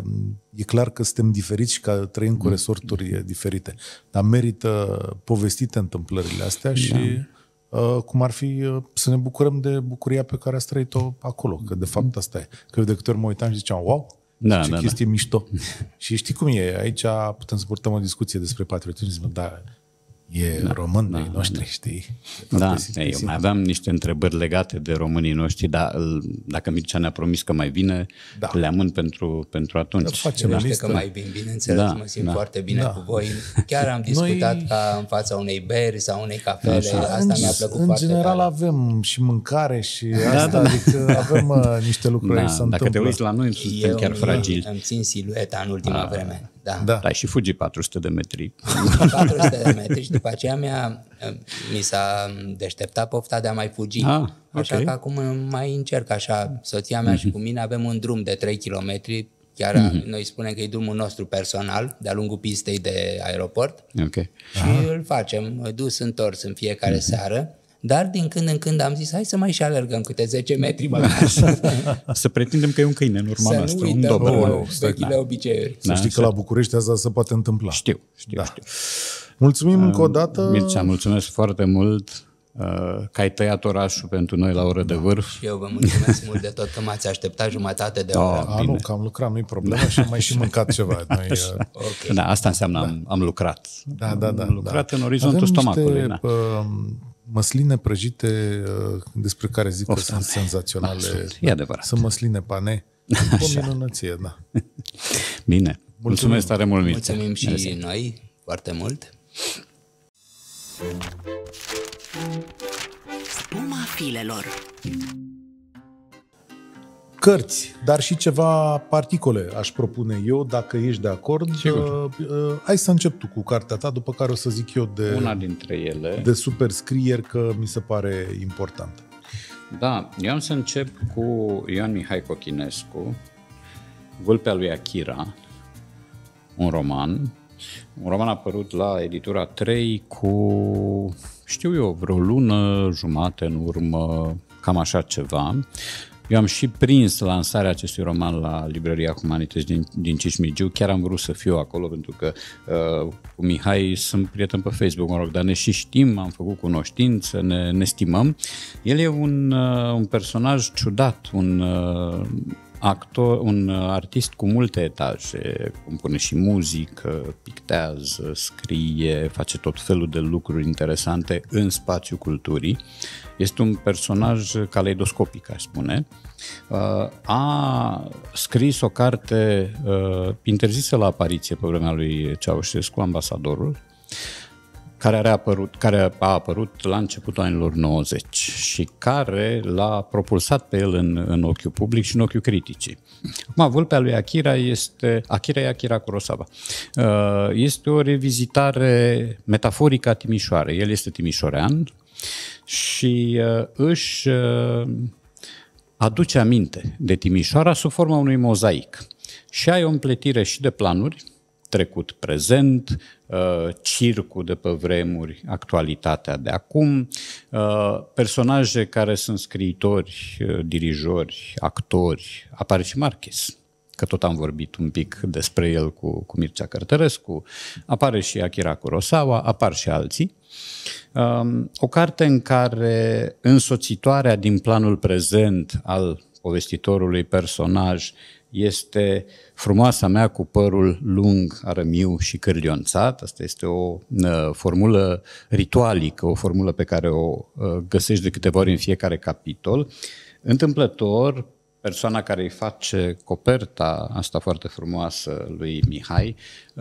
E clar că suntem diferiți și că trăim cu resorturi diferite, dar merită povestite întâmplările astea și cum ar fi să ne bucurăm de bucuria pe care ați trăit-o acolo, că de fapt asta e. Că eu de câte ori mă uitam și ziceam, wow, ce chestie mișto. Și știi cum e, aici putem să purtăm o discuție despre patriotism, dar e românii noștri, știi? Eu mai aveam niște întrebări legate de românii noștri, dar dacă Mircea ne-a promis că mai vine, le amân pentru atunci. Că mai vin, bineînțeles, mă simt foarte bine cu voi. Chiar am discutat ca în fața unei beri sau unei cafele, asta mi-a plăcut foarte tare. În general avem și mâncare și asta, adică avem niște lucruri să întâmplă. Dacă te uiți la noi, suntem chiar fragili. Îmi țin silueta în ultima vreme. Ai și fugi 400 de metri. 400 de metri și după aceea mi s-a deșteptat pofta de a mai fugi. Așa că acum mai încerc așa. Soția mea și cu mine avem un drum de 3 km. Chiar noi spunem că e drumul nostru personal de-a lungul pistei de aeroport. Și îl facem dus întors în fiecare seară. Dar din când în când am zis, hai să mai și alergăm câte 10 metri măcar. Să pretindem că e un câine în urma noastră. Să nu uităm vechile obiceiuri. Să știi că la București asta se poate întâmpla. Știu. Mulțumim încă o dată. Mircea, mulțumesc foarte mult că ai tăiat orașul pentru noi la oră de vârf. Și eu vă mulțumesc mult de tot că m-ați așteptat jumătate de oră. Nu, că am lucrat, nu-i problemă și am mai și mâncat ceva. Asta înseamnă am lucrat. Am lucrat în orizontul stomacului. Măsline prăjite despre care zic că sunt senzaționale. E adevărat. Sunt măsline pane. O minunăție, Bine. Mulțumesc tare mult, Mircea. Mulțumim și noi foarte mult. Spuma filelor. Cărți, dar și ceva particole, aș propune eu, dacă ești de acord. Hai să încep tu cu cartea ta, după care o să zic eu de una dintre ele. De superscrieri, că mi se pare important. Da, eu am să încep cu Ioan Mihai Cochinescu, Vulpea lui Achira, un roman apărut la editura 3 cu, știu eu, vreo lună jumate în urmă, cam așa ceva. Eu am și prins lansarea acestui roman la Librăria Humanități din Cismigiu. Chiar am vrut să fiu acolo pentru că cu Mihai sunt prieten pe Facebook, dar ne și știm, am făcut cunoștință, ne stimăm. El e un personaj ciudat, un artist cu multe etaje, compune și muzică, pictează, scrie, face tot felul de lucruri interesante în spațiul culturii. Este un personaj caleidoscopic, aș spune. A scris o carte interzisă la apariție pe vremea lui Ceaușescu, Ambasadorul, care a apărut la începutul anilor 90 și care l-a propulsat pe el în ochiul public și în ochiul criticii. Acum, Vulpea lui Achira e Akira Kurosawa. Este o revizitare metaforică a Timișoarei. El este timișorean și își aduce aminte de Timișoara sub forma unui mozaic. Și ai o împletire și de planuri, trecut, prezent, circul de pe vremuri, actualitatea de acum, personaje care sunt scriitori, dirijori, actori, apare și Marquez, că tot am vorbit un pic despre el cu Mircea Cărtărescu, apare și Akira Kurosawa, apar și alții. O carte în care însoțitoarea din planul prezent al povestitorului personaj este frumoasa mea cu părul lung, arămiu și cârlionțat. Asta este o formulă ritualică, o formulă pe care o găsești de câteva ori în fiecare capitol. Întâmplător, persoana care îi face coperta asta foarte frumoasă lui Mihai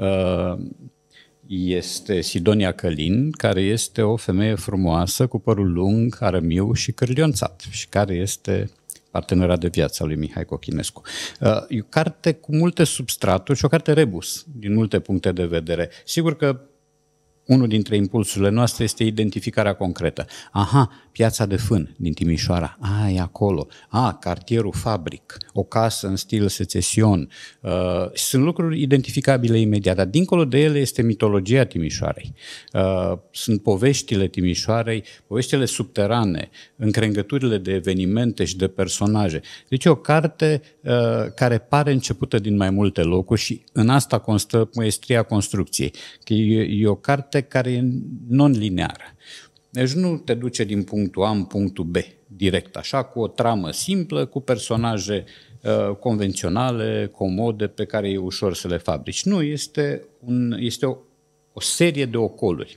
este Sidonia Călin, care este o femeie frumoasă cu părul lung, arămiu și cârlionțat și care este partenera de viață a lui Mihai Cochinescu. E o carte cu multe substraturi și o carte rebus din multe puncte de vedere. Sigur că unul dintre impulsurile noastre este identificarea concretă. Aha, Piața de Fân din Timișoara. E acolo. Cartierul Fabric. O casă în stil secesion. Sunt lucruri identificabile imediat, dar dincolo de ele este mitologia Timișoarei. Sunt poveștile Timișoarei, poveștile subterane, încrengăturile de evenimente și de personaje. Deci e o carte care pare începută din mai multe locuri și în asta constă maestria construcției. Că e o carte care e non-lineară. Deci nu te duce din punctul A în punctul B, direct, așa, cu o tramă simplă, cu personaje convenționale, comode, pe care e ușor să le fabrici. Nu, este o serie de ocoluri.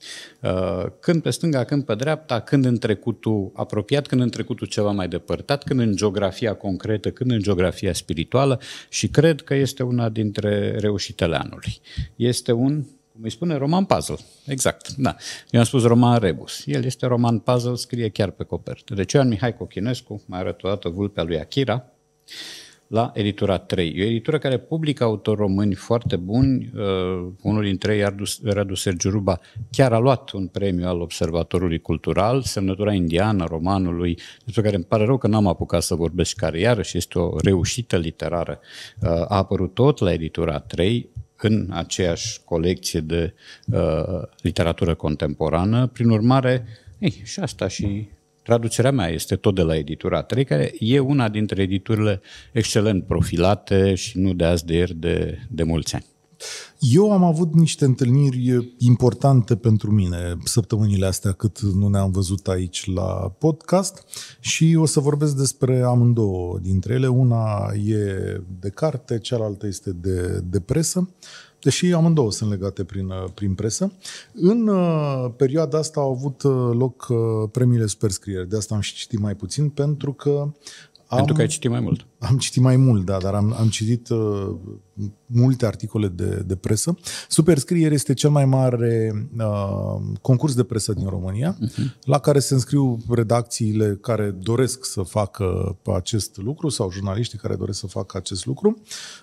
Când pe stânga, când pe dreapta, când în trecutul apropiat, când în trecutul ceva mai depărtat, când în geografia concretă, când în geografia spirituală și cred că este una dintre reușitele anului. Este un, cum îi spune, roman puzzle. Exact, da. Eu am spus roman rebus. El este roman puzzle, scrie chiar pe copertă. Deci Ioan Mihai Cochinescu, mai arăt o dată Vulpea lui Achira, la Editura 3. E o editură care publică autori români foarte buni. Unul dintre ei, Radu Sergiu Ruba, chiar a luat un premiu al Observatorului Cultural, Semnătura indiană romanului, despre care îmi pare rău că n-am apucat să vorbesc, care iarăși este o reușită literară. A apărut tot la Editura 3, în aceeași colecție de literatură contemporană. Prin urmare, și asta și traducerea mea este tot de la Editura 3, care e una dintre editurile excelent profilate și nu de azi de ieri, de mulți ani. Eu am avut niște întâlniri importante pentru mine săptămânile astea cât nu ne-am văzut aici la podcast și o să vorbesc despre amândouă dintre ele. Una e de carte, cealaltă este de presă, deși amândouă sunt legate prin presă. În perioada asta au avut loc premiile Superscrieri, de asta am și citit mai puțin, pentru că ai citit mai mult. Am citit mai mult, da, dar am citit multe articole de presă. Superscrieri este cel mai mare concurs de presă din România, la care se înscriu redacțiile care doresc să facă acest lucru sau jurnaliștii care doresc să facă acest lucru.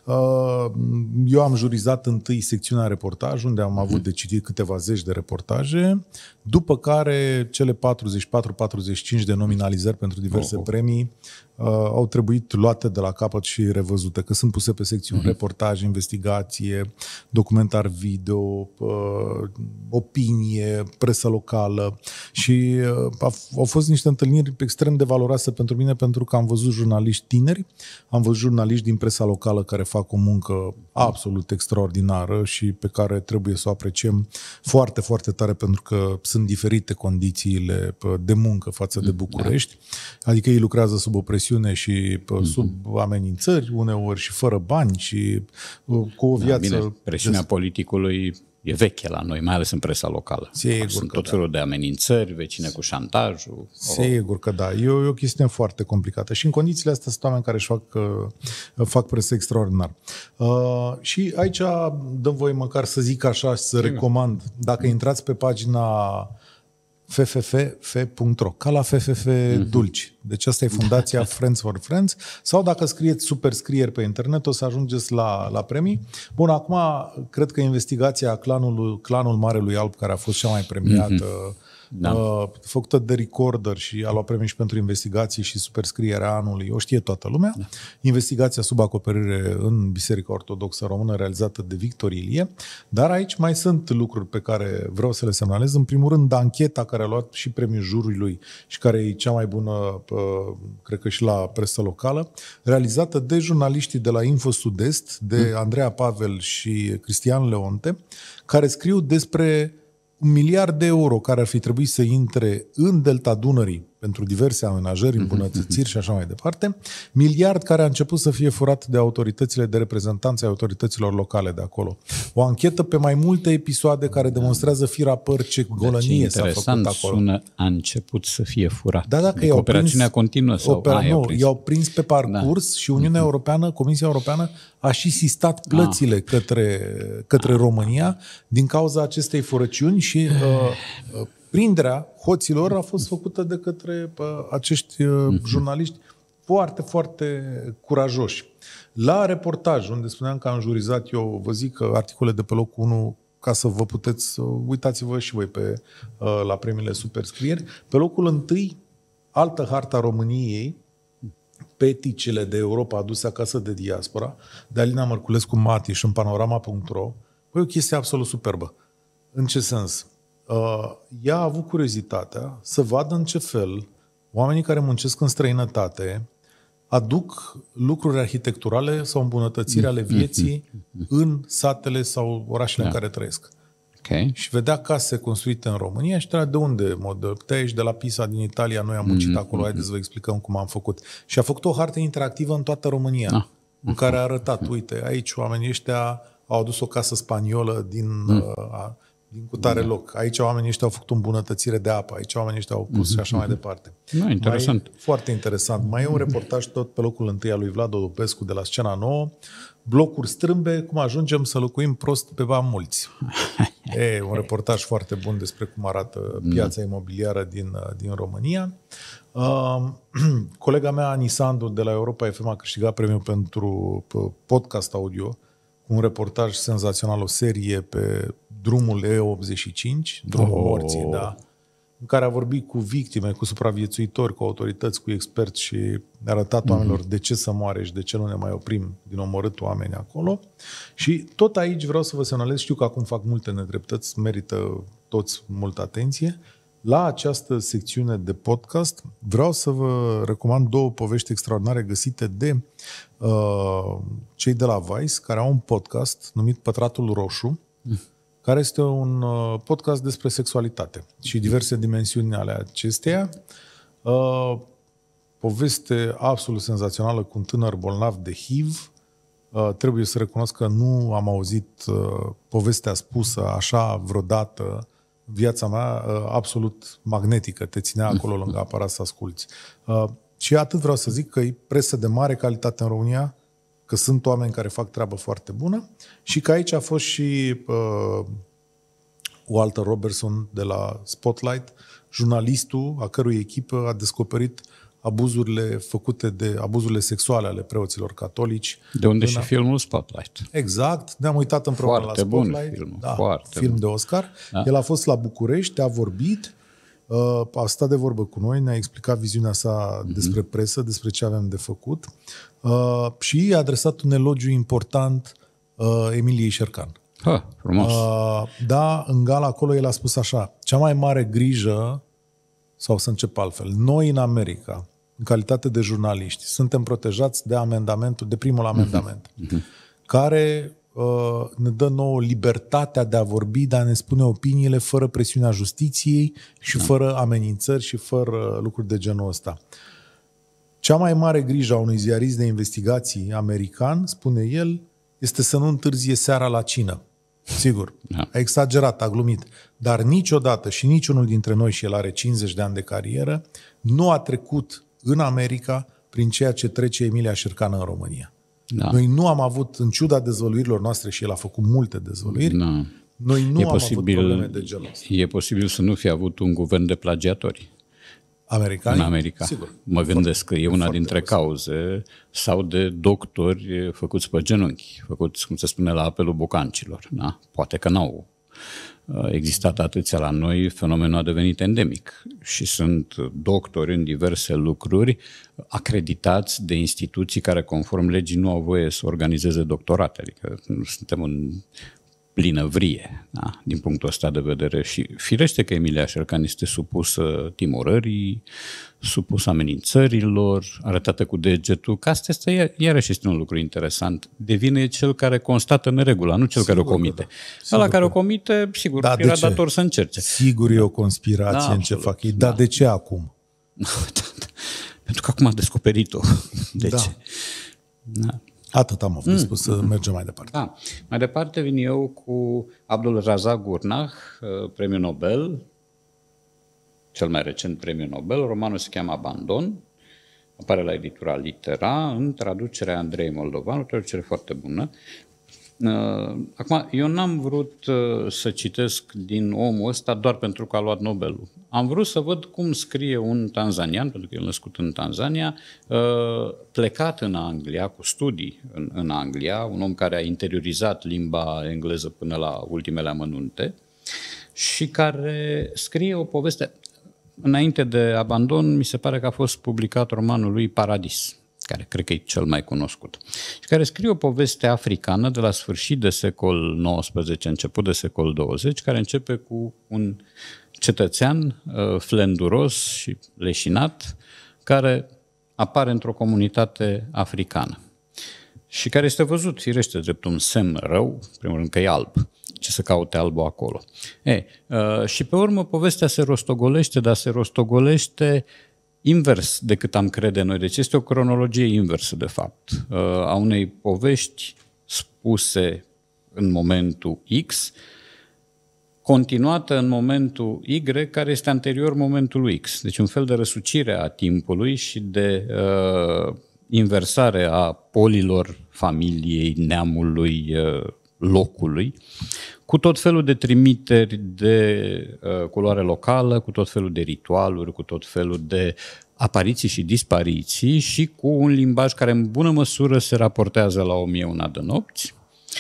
Eu am jurizat întâi secțiunea reportaj, unde am avut de citit câteva zeci de reportaje, după care cele 44-45 de nominalizări pentru diverse premii au trebuit luate de la capăt și revăzute, că sunt puse pe secțiuni reportaj, investigație, documentar video, opinie, presă locală și au fost niște întâlniri extrem de valoroase pentru mine, pentru că am văzut jurnaliști tineri, am văzut jurnaliști din presa locală care fac o muncă absolut extraordinară și pe care trebuie să o apreciem foarte, foarte tare, pentru că sunt diferite condițiile de muncă față de București. Adică ei lucrează sub o presiune și sub amenințări, uneori și fără bani și cu o viață... Bine, presiunea politicului e veche la noi, mai ales în presa locală. Sunt tot felul de amenințări, vecine cu șantajul. Sigur că da. E o chestiune foarte complicată. Și în condițiile astea sunt oameni care își fac presă extraordinar. Și aici dăm voie măcar să zic așa și să recomand. Dacă intrați pe pagina fff.ro, ca la FFF Dulci. Deci asta e fundația Friends for Friends. Sau dacă scrieți Superscrieri pe internet, o să ajungeți la premii. Bun, acum cred că investigația Clanul Marelui Alb, care a fost cea mai premiată, făcută de Recorder și a luat premii și pentru investigații și Superscrierea anului, o știe toată lumea. Investigația sub acoperire în Biserica Ortodoxă Română, realizată de Victor Ilie. Dar aici mai sunt lucruri pe care vreau să le semnalez. În primul rând, ancheta care a luat și premiul juriului și care e cea mai bună, cred că și la presă locală, realizată de jurnaliștii de la Info Sud-Est, de Andreea Pavel și Cristian Leonte, care scriu despre 1 miliard de euro care ar fi trebuit să intre în Delta Dunării pentru diverse amenajări, îmbunătățiri și așa mai departe, miliard care a început să fie furat de autoritățile de reprezentanță ai autorităților locale de acolo. O anchetă pe mai multe episoade care demonstrează fira păr ce golănie s-a făcut acolo. Sună, a început să fie furat. Da, dacă operațiunea continuă sau i-au prins pe parcurs și Uniunea Europeană, Comisia Europeană a și sistat plățile către România din cauza acestei furăciuni și prinderea hoților a fost făcută de către acești jurnaliști foarte, foarte curajoși. La reportaj, unde spuneam că am jurizat eu, vă zic că articole de pe locul 1, ca să vă puteți, uitați-vă și voi la premiile Superscrieri. Pe locul 1, altă harta României, peticele de Europa aduse acasă de diaspora, de Alina Mărculescu Matiș în panorama.ro. Păi o chestie absolut superbă. În ce sens? Ea a avut curiozitatea să vadă în ce fel oamenii care muncesc în străinătate aduc lucruri arhitecturale sau îmbunătățiri ale vieții în satele sau orașele în care trăiesc. Okay. Și vedea case construite în România și de unde? Te ești de la Pisa din Italia, noi am muncit acolo, haideți să vă explicăm cum am făcut. Și a făcut o hartă interactivă în toată România, în care a arătat, uite, aici oamenii ăștia au adus o casă spaniolă din cutare loc. Aici oamenii ăștia au făcut o îmbunătățire de apă, aici oamenii ăștia au pus și așa mai departe. Interesant. Foarte interesant. Mai e un reportaj tot pe locul 1 al lui Vlad Odupescu de la Scena Nouă, blocuri strâmbe, cum ajungem să locuim prost pe bani mulți. E un reportaj foarte bun despre cum arată piața imobiliară din România. Colega mea, Ani Sandu, de la Europa FM, a câștigat premiul pentru podcast audio, un reportaj senzațional, o serie pe drumul E85, drumul morții, da, în care a vorbit cu victime, cu supraviețuitori, cu autorități, cu experți și a arătat oamenilor de ce să moare și de ce nu ne mai oprim din omorât oameni acolo. Și tot aici vreau să vă semnalez, știu că acum fac multe nedreptăți, merită toți multă atenție. La această secțiune de podcast vreau să vă recomand 2 povești extraordinare găsite de cei de la Vice, care au un podcast numit Pătratul Roșu, care este un podcast despre sexualitate și diverse dimensiuni ale acesteia. Poveste absolut senzațională cu un tânăr bolnav de HIV. Trebuie să recunosc că nu am auzit povestea spusă așa vreodată în viața mea, absolut magnetică. Te ținea acolo lângă aparat să asculți. Și atât vreau să zic că e presă de mare calitate în România, că sunt oameni care fac treabă foarte bună și că aici a fost și Walter Robertson de la Spotlight, jurnalistul a cărui echipă a descoperit abuzurile sexuale ale preoților catolici. De unde și filmul Spotlight. Exact, ne-am uitat împreună la Spotlight. Foarte film bun. de Oscar. Da. El a fost la București, a vorbit, a stat de vorbă cu noi, ne-a explicat viziunea sa despre presă, despre ce avem de făcut și a adresat un elogiu important Emiliei Șercan. Frumos. Da, în gala acolo el a spus așa: cea mai mare grijă, sau să încep altfel, noi în America, în calitate de jurnaliști, suntem protejați de primul amendament, care ne dă nouă libertatea de a vorbi, de a ne spune opiniile fără presiunea justiției și fără amenințări și fără lucruri de genul ăsta. Cea mai mare grijă a unui ziarist de investigații american, spune el, este să nu întârzie seara la cină. Sigur, a exagerat, a glumit, dar niciodată și niciunul dintre noi, și el are 50 de ani de carieră, nu a trecut în America prin ceea ce trece Emilia Șercan în România. Da. Noi nu am avut, în ciuda dezvăluirilor noastre, și el a făcut multe dezvăluiri, noi nu am avut probleme de genul ăsta. E posibil să nu fi avut un guvern de plagiatori. Americani? În America. Sigur. Mă gândesc că e una dintre cauze, sau de doctori făcuți pe genunchi, făcuți, cum se spune, la apelul bocancilor. Da? Poate că n-au existat atâția la noi, fenomenul a devenit endemic și sunt doctori în diverse lucruri acreditați de instituții care, conform legii, nu au voie să organizeze doctorate. Adică nu suntem în plină vrie, da? Din punctul ăsta de vedere. Și firește că Emilia Șercan este supusă timorării, supusă amenințărilor, arătată cu degetul, că asta iarăși este un lucru interesant. Devine cel care constată neregula, nu cel care o comite. Ăla care o comite, sigur, era dator să încerce. Sigur e o conspirație în ce fac ei. Dar de ce acum? Pentru că acum a descoperit-o. De ce? Da. Atât am avut spus să mergem mai departe. Da. Mai departe vin eu cu Abdul Razak Gurnah, premiu Nobel, cel mai recent premiu Nobel. Romanul se cheamă Abandon, apare la editura Litera, în traducerea Andrei Moldovan, o traducere foarte bună. Acum, eu n-am vrut să citesc din omul ăsta doar pentru că a luat Nobelul. Am vrut să văd cum scrie un tanzanian, pentru că el născut în Tanzania, plecat în Anglia, cu studii în Anglia, un om care a interiorizat limba engleză până la ultimele amănunte și care scrie o poveste. Înainte de Abandon, mi se pare că a fost publicat romanul lui Paradis, care cred că e cel mai cunoscut, și care scrie o poveste africană de la sfârșit de secol XIX, început de secol XX, care începe cu un cetățean flenduros și leșinat, care apare într-o comunitate africană și care este văzut, firește, drept un semn rău, primul rând că e alb. Ce să caute albul acolo? Și pe urmă povestea se rostogolește, dar se rostogolește invers decât am crede noi. Deci este o cronologie inversă, de fapt, a unei povești spuse în momentul X, continuată în momentul Y, care este anterior momentului X. Deci un fel de răsucire a timpului și de inversare a polilor familiei, neamului, locului, cu tot felul de trimiteri de culoare locală, cu tot felul de ritualuri, cu tot felul de apariții și dispariții și cu un limbaj care în bună măsură se raportează la 1001 de nopți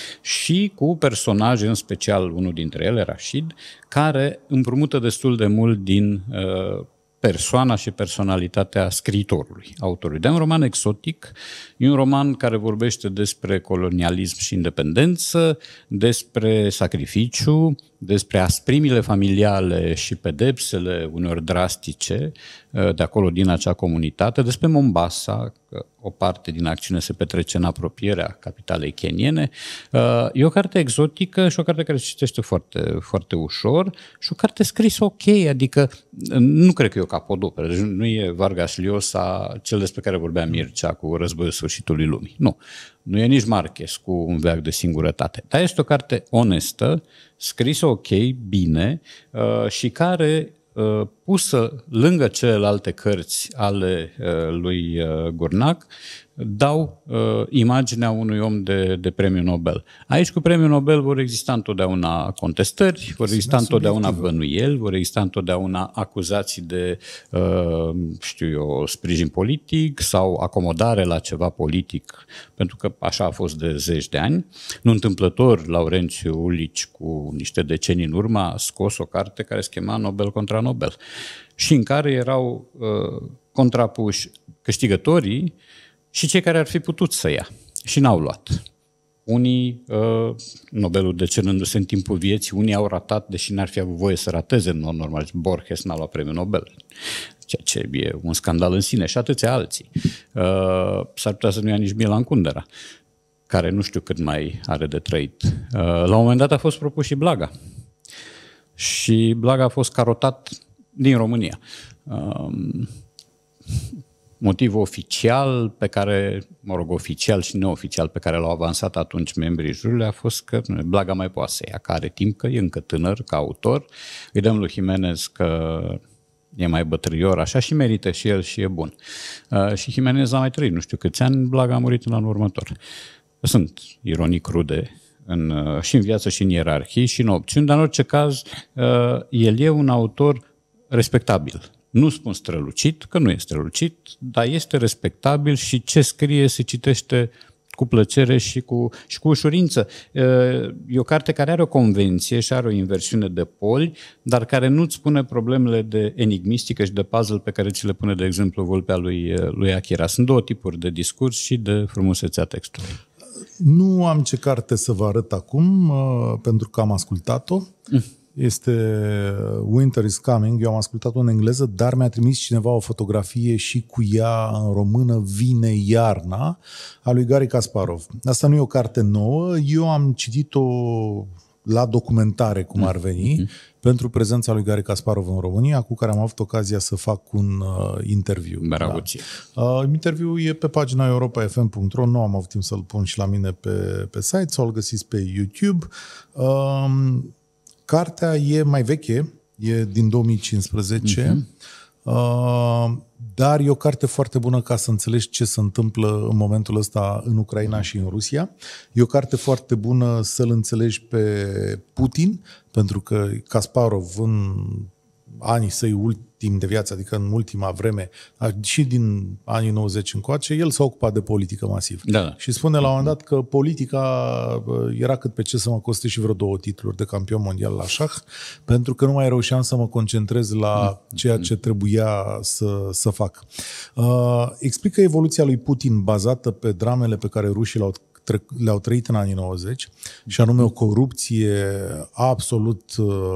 și cu personaje, în special unul dintre ele, Rashid, care împrumută destul de mult din persoana și personalitatea scriitorului, autorului. De un roman exotic, e un roman care vorbește despre colonialism și independență, despre sacrificiu, despre asprimile familiale și pedepsele uneori drastice de acolo din acea comunitate, despre Mombasa, că o parte din acțiune se petrece în apropierea capitalei keniene. E o carte exotică și o carte care se citește foarte, foarte ușor și o carte scrisă ok, adică nu cred că e o capodoperă, deci nu e Vargas Llosa, cel despre care vorbea Mircea cu Războiul Sfârșitului Lumii. Nu e nici Marquez cu Un veac de singurătate, dar este o carte onestă, scrisă ok, bine și care, pusă lângă celelalte cărți ale lui Gurnah, dau imaginea unui om de premiu Nobel. Aici cu premiul Nobel vor exista întotdeauna contestări, vor exista întotdeauna bănuieli, vor exista întotdeauna acuzații de, sprijin politic sau acomodare la ceva politic, pentru că așa a fost de zeci de ani. Nu întâmplător, Laurențiu Ulici, cu niște decenii în urmă, a scos o carte care se chema Nobel contra Nobel și în care erau contrapuși câștigătorii și cei care ar fi putut să ia și n-au luat. Unii, Nobelul decernându-se în timpul vieții, unii au ratat, deși n-ar fi avut voie să rateze în mod normal. Borges n-a luat premiul Nobel, ceea ce e un scandal în sine, și atâția alții. S-ar putea să nu ia nici Milan Kundera, care nu știu cât mai are de trăit. La un moment dat a fost propus și Blaga. Și Blaga a fost carotat din România. Motivul oficial pe care, oficial și neoficial pe care l-au avansat atunci membrii jurului a fost că Blaga mai poate să ia, că are timp, că e încă tânăr ca autor. Îi dăm lui Jimenez că e mai bătrâior, așa, și merită și el și e bun. Și Jimenez a mai trăit nu știu câți ani, Blaga a murit în anul următor. Sunt ironii crude și în viață și în ierarhii și în opțiuni, dar în orice caz el e un autor respectabil. Nu spun strălucit, că nu e strălucit, dar este respectabil și ce scrie se citește cu plăcere și cu ușurință. E o carte care are o convenție și are o inversiune de poli, dar care nu-ți pune problemele de enigmistică și de puzzle pe care ți le pune, de exemplu, Vulpea lui Achira. Sunt două tipuri de discurs și de frumusețea textului. Nu am ce carte să vă arăt acum, pentru că am ascultat-o. Este Winter is Coming, eu am ascultat-o în engleză, dar mi-a trimis cineva o fotografie și cu ea în română, Vine iarna, a lui Garry Kasparov. Asta nu e o carte nouă, eu am citit-o la documentare, cum ar veni, pentru prezența lui Garry Kasparov în România, cu care am avut ocazia să fac un interviu. Da. Interviul e pe pagina europa.fm.ro, nu am avut timp să-l pun și la mine pe site, sau îl găsiți pe YouTube. Cartea e mai veche, e din 2015, dar e o carte foarte bună ca să înțelegi ce se întâmplă în momentul ăsta în Ucraina și în Rusia. E o carte foarte bună să-l înțelegi pe Putin, pentru că Kasparov în anii săi ultimi de viață, adică în ultima vreme, și din anii 90 încoace, el s-a ocupat de politică masiv. Da. Și spune la un moment dat că politica era cât pe ce să mă coste și vreo 2 titluri de campion mondial la șah, pentru că nu mai reușeam să mă concentrez la ceea ce trebuia să fac. Explică evoluția lui Putin bazată pe dramele pe care rușii le-au trăit în anii 90, și anume o corupție absolut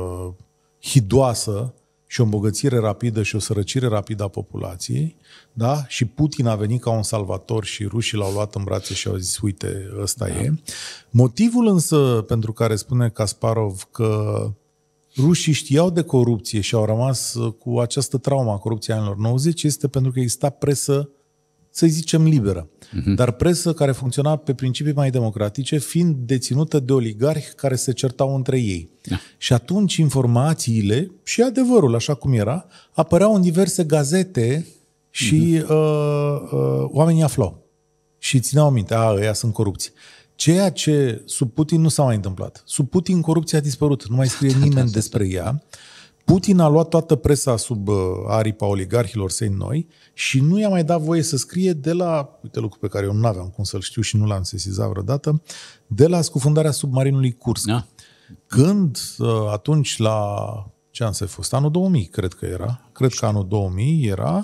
hidoasă și o îmbogățire rapidă și o sărăcire rapidă a populației, da? Și Putin a venit ca un salvator și rușii l-au luat în brațe și au zis, uite, ăsta e. Motivul însă pentru care spune Kasparov că rușii știau de corupție și au rămas cu această traumă a corupției anilor 90 este pentru că exista presă, să zicem, liberă. Dar presă care funcționa pe principii mai democratice, fiind deținută de oligarhi care se certau între ei. Și atunci informațiile și adevărul, așa cum era, apăreau în diverse gazete și oamenii aflau. Și țineau minte, ăia sunt corupți. Ceea ce sub Putin nu s-a mai întâmplat. Sub Putin corupția a dispărut, nu mai scrie nimeni despre ea. Putin a luat toată presa sub aripa oligarhilor săi noi și nu i-a mai dat voie să scrie de la, uite, lucru pe care eu nu aveam cum să-l știu și nu l-am sesizat vreodată, de la scufundarea submarinului Kursk. Da. Când atunci la, ce an s-a fost? Anul 2000, cred că era. Cred că anul 2000 era.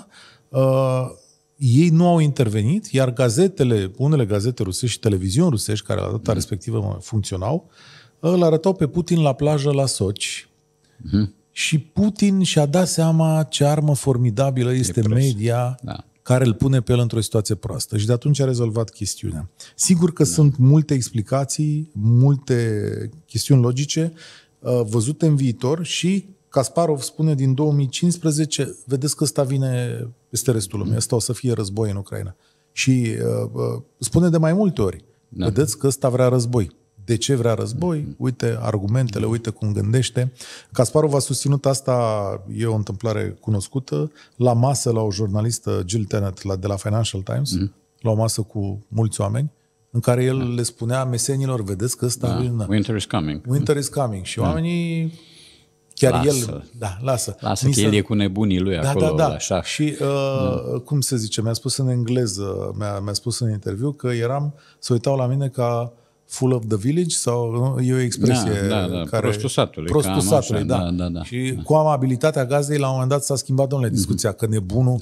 Ei nu au intervenit, iar gazetele, unele gazete rusești și televiziuni rusești, care la data respectivă funcționau, îl arătau pe Putin la plajă la Sochi. Și Putin și-a dat seama ce armă formidabilă este media, care îl pune pe el într-o situație proastă. Și de atunci a rezolvat chestiunea. Sigur că sunt multe explicații, multe chestiuni logice văzute în viitor și Kasparov spune din 2015, vedeți că ăsta vine peste restul lumii, ăsta o să fie război în Ucraina. Și spune de mai multe ori, vedeți că ăsta vrea război. De ce vrea război? Uite argumentele, uite cum gândește. Kasparov a susținut asta, e o întâmplare cunoscută, la masă la o jurnalistă, Jill Tennant, de la Financial Times, la o masă cu mulți oameni, în care el le spunea mesenilor, vedeți că ăsta... Winter is coming. Winter is coming. Și oamenii... Chiar lasă. El... lasă. Lasă că el e cu nebunii lui acolo. La șah. Și, cum se zice, mi-a spus în engleză, mi-a spus în interviu că se uitau la mine ca full of the village, sau e o expresie care... Prostul satului. Prostul satului, da. Și cu amabilitatea gazdei, la un moment dat s-a schimbat, domnule, discuția, că nebunul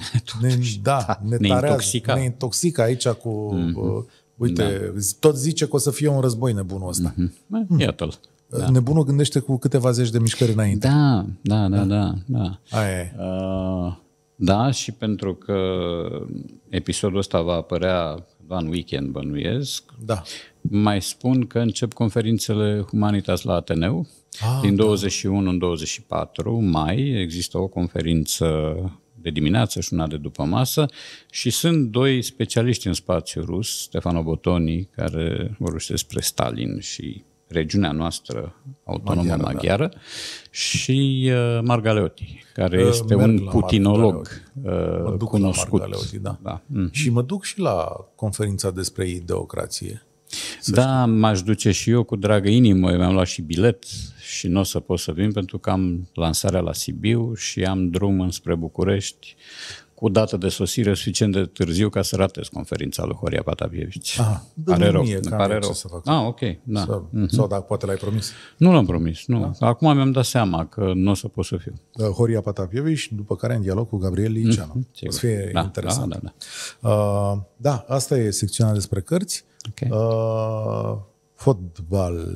ne intoxică aici cu... uite, tot zice că o să fie un război nebunul ăsta. Iată-l. Nebunul gândește cu câteva zeci de mișcări înainte. Da. Aia e. Da, și pentru că episodul ăsta va apărea în weekend, bănuiesc, mai spun că încep conferințele Humanitas la Ateneu. Din 21 în 24 mai există o conferință de dimineață și una de după masă și sunt 2 specialiști în spațiu rus, Stefano Botoni, care vorbește despre Stalin și regiunea noastră autonomă maghiară, și Margaleoti, care este un putinolog cunoscut. Și mă duc și la conferința despre ideocrație. M-aș duce și eu cu dragă inimă, mi-am luat și bilet și nu o să pot să vin pentru că am lansarea la Sibiu și am drum înspre București cu dată de sosire suficient de târziu ca să ratez conferința lui Horia Patapievici. Pare rău. Să fac. Ok. Sau dacă poate l-ai promis. Nu l-am promis, nu. Acum mi-am dat seama că nu o să pot să fiu. Horia Patapievici, după care în dialog cu Gabriel Liceanu. O să fie interesant. Asta e secțiunea despre cărți. Fotbal.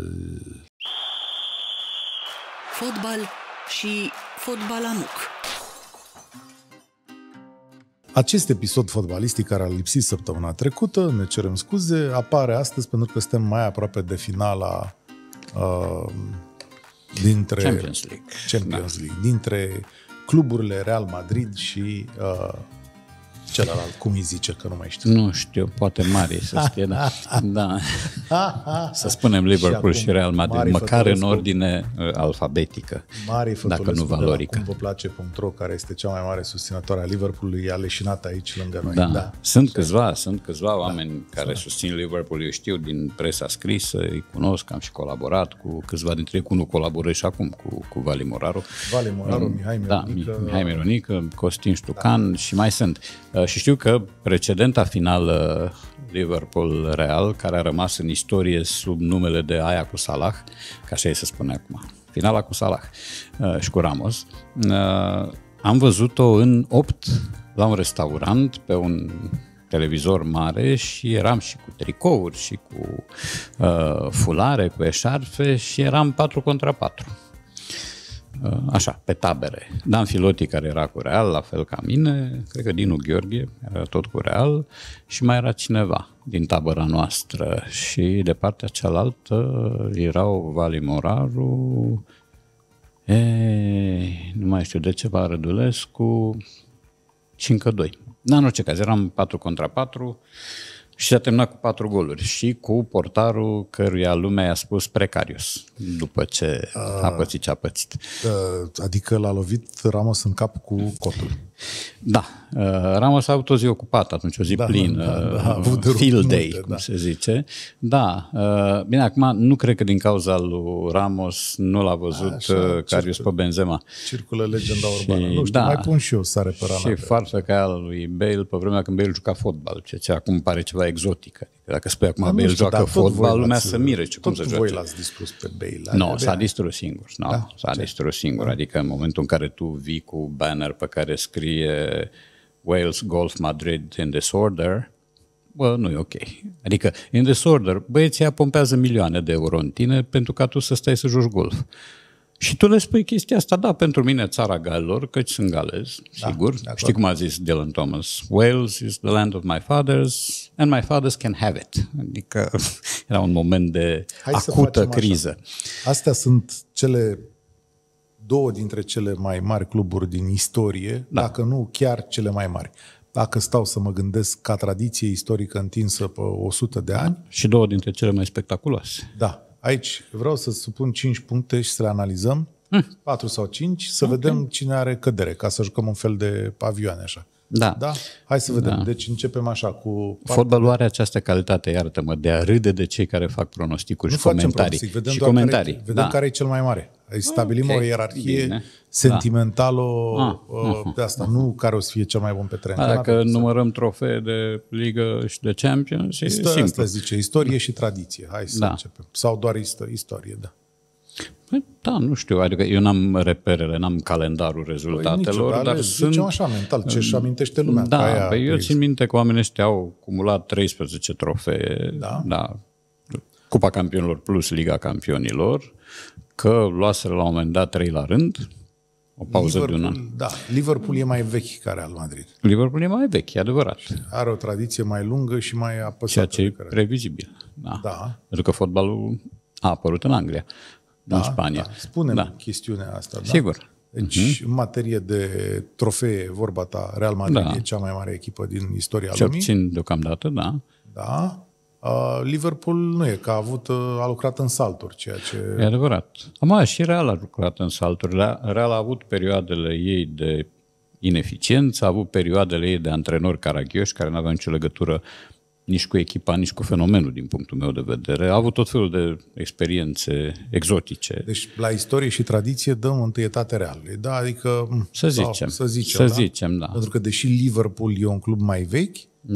Fotbal și fotbalanuc. Acest episod fotbalistic care a lipsit săptămâna trecută, ne cerem scuze, apare astăzi pentru că suntem mai aproape de finala dintre Champions League, dintre cluburile Real Madrid și celălalt, cum îi zice, că nu mai știu. Nu știu, poate mari să știe, da. Să spunem Liverpool și Real Madrid, măcar în ordine alfabetică, dacă nu valorică. Cumvăplace.ro, care este cea mai mare susținătoare a Liverpoolului, e aleșinat aici lângă noi. Da. Sunt câțiva oameni care susțin Liverpool, eu știu din presa scrisă, îi cunosc, am și colaborat cu câțiva dintre ei, cu unul colaborez și acum cu Vali Moraru. Mihai Mironică, Costin Ștucan și mai sunt. Și știu că precedenta finală Liverpool-Real, care a rămas în istorie sub numele de aia cu Salah, ca așa e se spune acum, finala cu Salah și cu Ramos, am văzut-o în 8 la un restaurant pe un televizor mare și eram și cu tricouri și cu fulare, cu eșarfe și eram 4 contra 4. Așa, pe tabere. Dan Filoti, care era cu Real, la fel ca mine, cred că Dinu Gheorghe era tot cu Real și mai era cineva din tabăra noastră. Și de partea cealaltă erau Vali Moraru, nu mai știu de ceva, Rădulescu și încă 2. Dar în orice caz, eram 4 contra 4 și s-a terminat cu 4 goluri și cu portarul căruia lumea i-a spus Precarius, după ce a pățit ce a pățit. Adică l-a lovit Ramos în cap cu cotul. Da, Ramos a avut o zi ocupată atunci, o zi plină, field day, cum se zice. Da, bine, acum nu cred că din cauza lui Ramos nu l-a văzut Karius pe Benzema. Circulă legenda urbană. Nu știu, mai pun și eu sare pe rana. Și farfeca lui Bale, pe vremea când Bale juca fotbal, ce acum pare ceva exotic. Adică dacă spui acum Bale joacă fotbal, lumea să mire. Cum să joace? Voi l-ați distrus pe Bale. Nu, s-a distrus singur. S-a distrus singur. Adică în momentul în care tu vii cu banner pe care scrie Wales Golf Madrid in disorder, nu e ok. Adică in disorder, băieții aia pompează milioane de euro în tine pentru ca tu să stai să joci golf. Și tu le spui chestia asta, da, pentru mine țara galilor, căci sunt galez, sigur. Știi cum a zis Dylan Thomas? Wales is the land of my fathers and my fathers can have it. Adică era un moment de acută criză. Așa. Astea sunt două dintre cele mai mari cluburi din istorie, dacă nu chiar cele mai mari. Dacă stau să mă gândesc ca tradiție istorică întinsă pe 100 de ani. Și două dintre cele mai spectaculoase. Da. Aici vreau să supun 5 puncte și să le analizăm, 4 sau 5, să vedem cine are cădere, ca să jucăm un fel de pavioane așa. Da. Hai să vedem. Deci începem așa cu... Fotbalul are această calitate, iartă-mă, de a râde de cei care fac pronosticuri și comentarii. Vedem comentarii. Vedem care e cel mai mare. Stabilim o ierarhie sentimentală de asta, nu care o să fie cel mai bun pe teren. Dacă numărăm trofee de ligă și de Champions, e simplu. Asta zice, istorie și tradiție. Hai să începem. Sau doar istorie, Da, nu știu, adică eu n-am reperele, n-am calendarul rezultatelor, dar sunt... așa mental, ce-și amintește lumea. Da, eu țin minte că oamenii ăștia au acumulat 13 trofee, Cupa Campionilor plus Liga Campionilor, că luaseră la un moment dat 3 la rând, o pauză de un an. Da, Liverpool e mai vechi ca Real Madrid. Liverpool e mai vechi, e adevărat. Are o tradiție mai lungă și mai apăsată. Ceea ce e previzibil. Da. Pentru că fotbalul a apărut în Anglia. În Spania. Spune-mi chestiunea asta. Sigur. Deci, în materie de trofee, vorba ta, Real Madrid e cea mai mare echipă din istoria lumii. Ce obțin deocamdată, Da. Liverpool nu e, că a lucrat în salturi, ceea ce... E adevărat. Și Real a lucrat în salturi. Real a avut perioadele ei de ineficiență, a avut perioadele ei de antrenori caragioși, care nu aveau nicio legătură nici cu echipa, nici cu fenomenul, din punctul meu de vedere. A avut tot felul de experiențe exotice. Deci, la istorie și tradiție dăm întâietate Realului. Da, adică... Să zicem, da. Pentru că, deși Liverpool e un club mai vechi,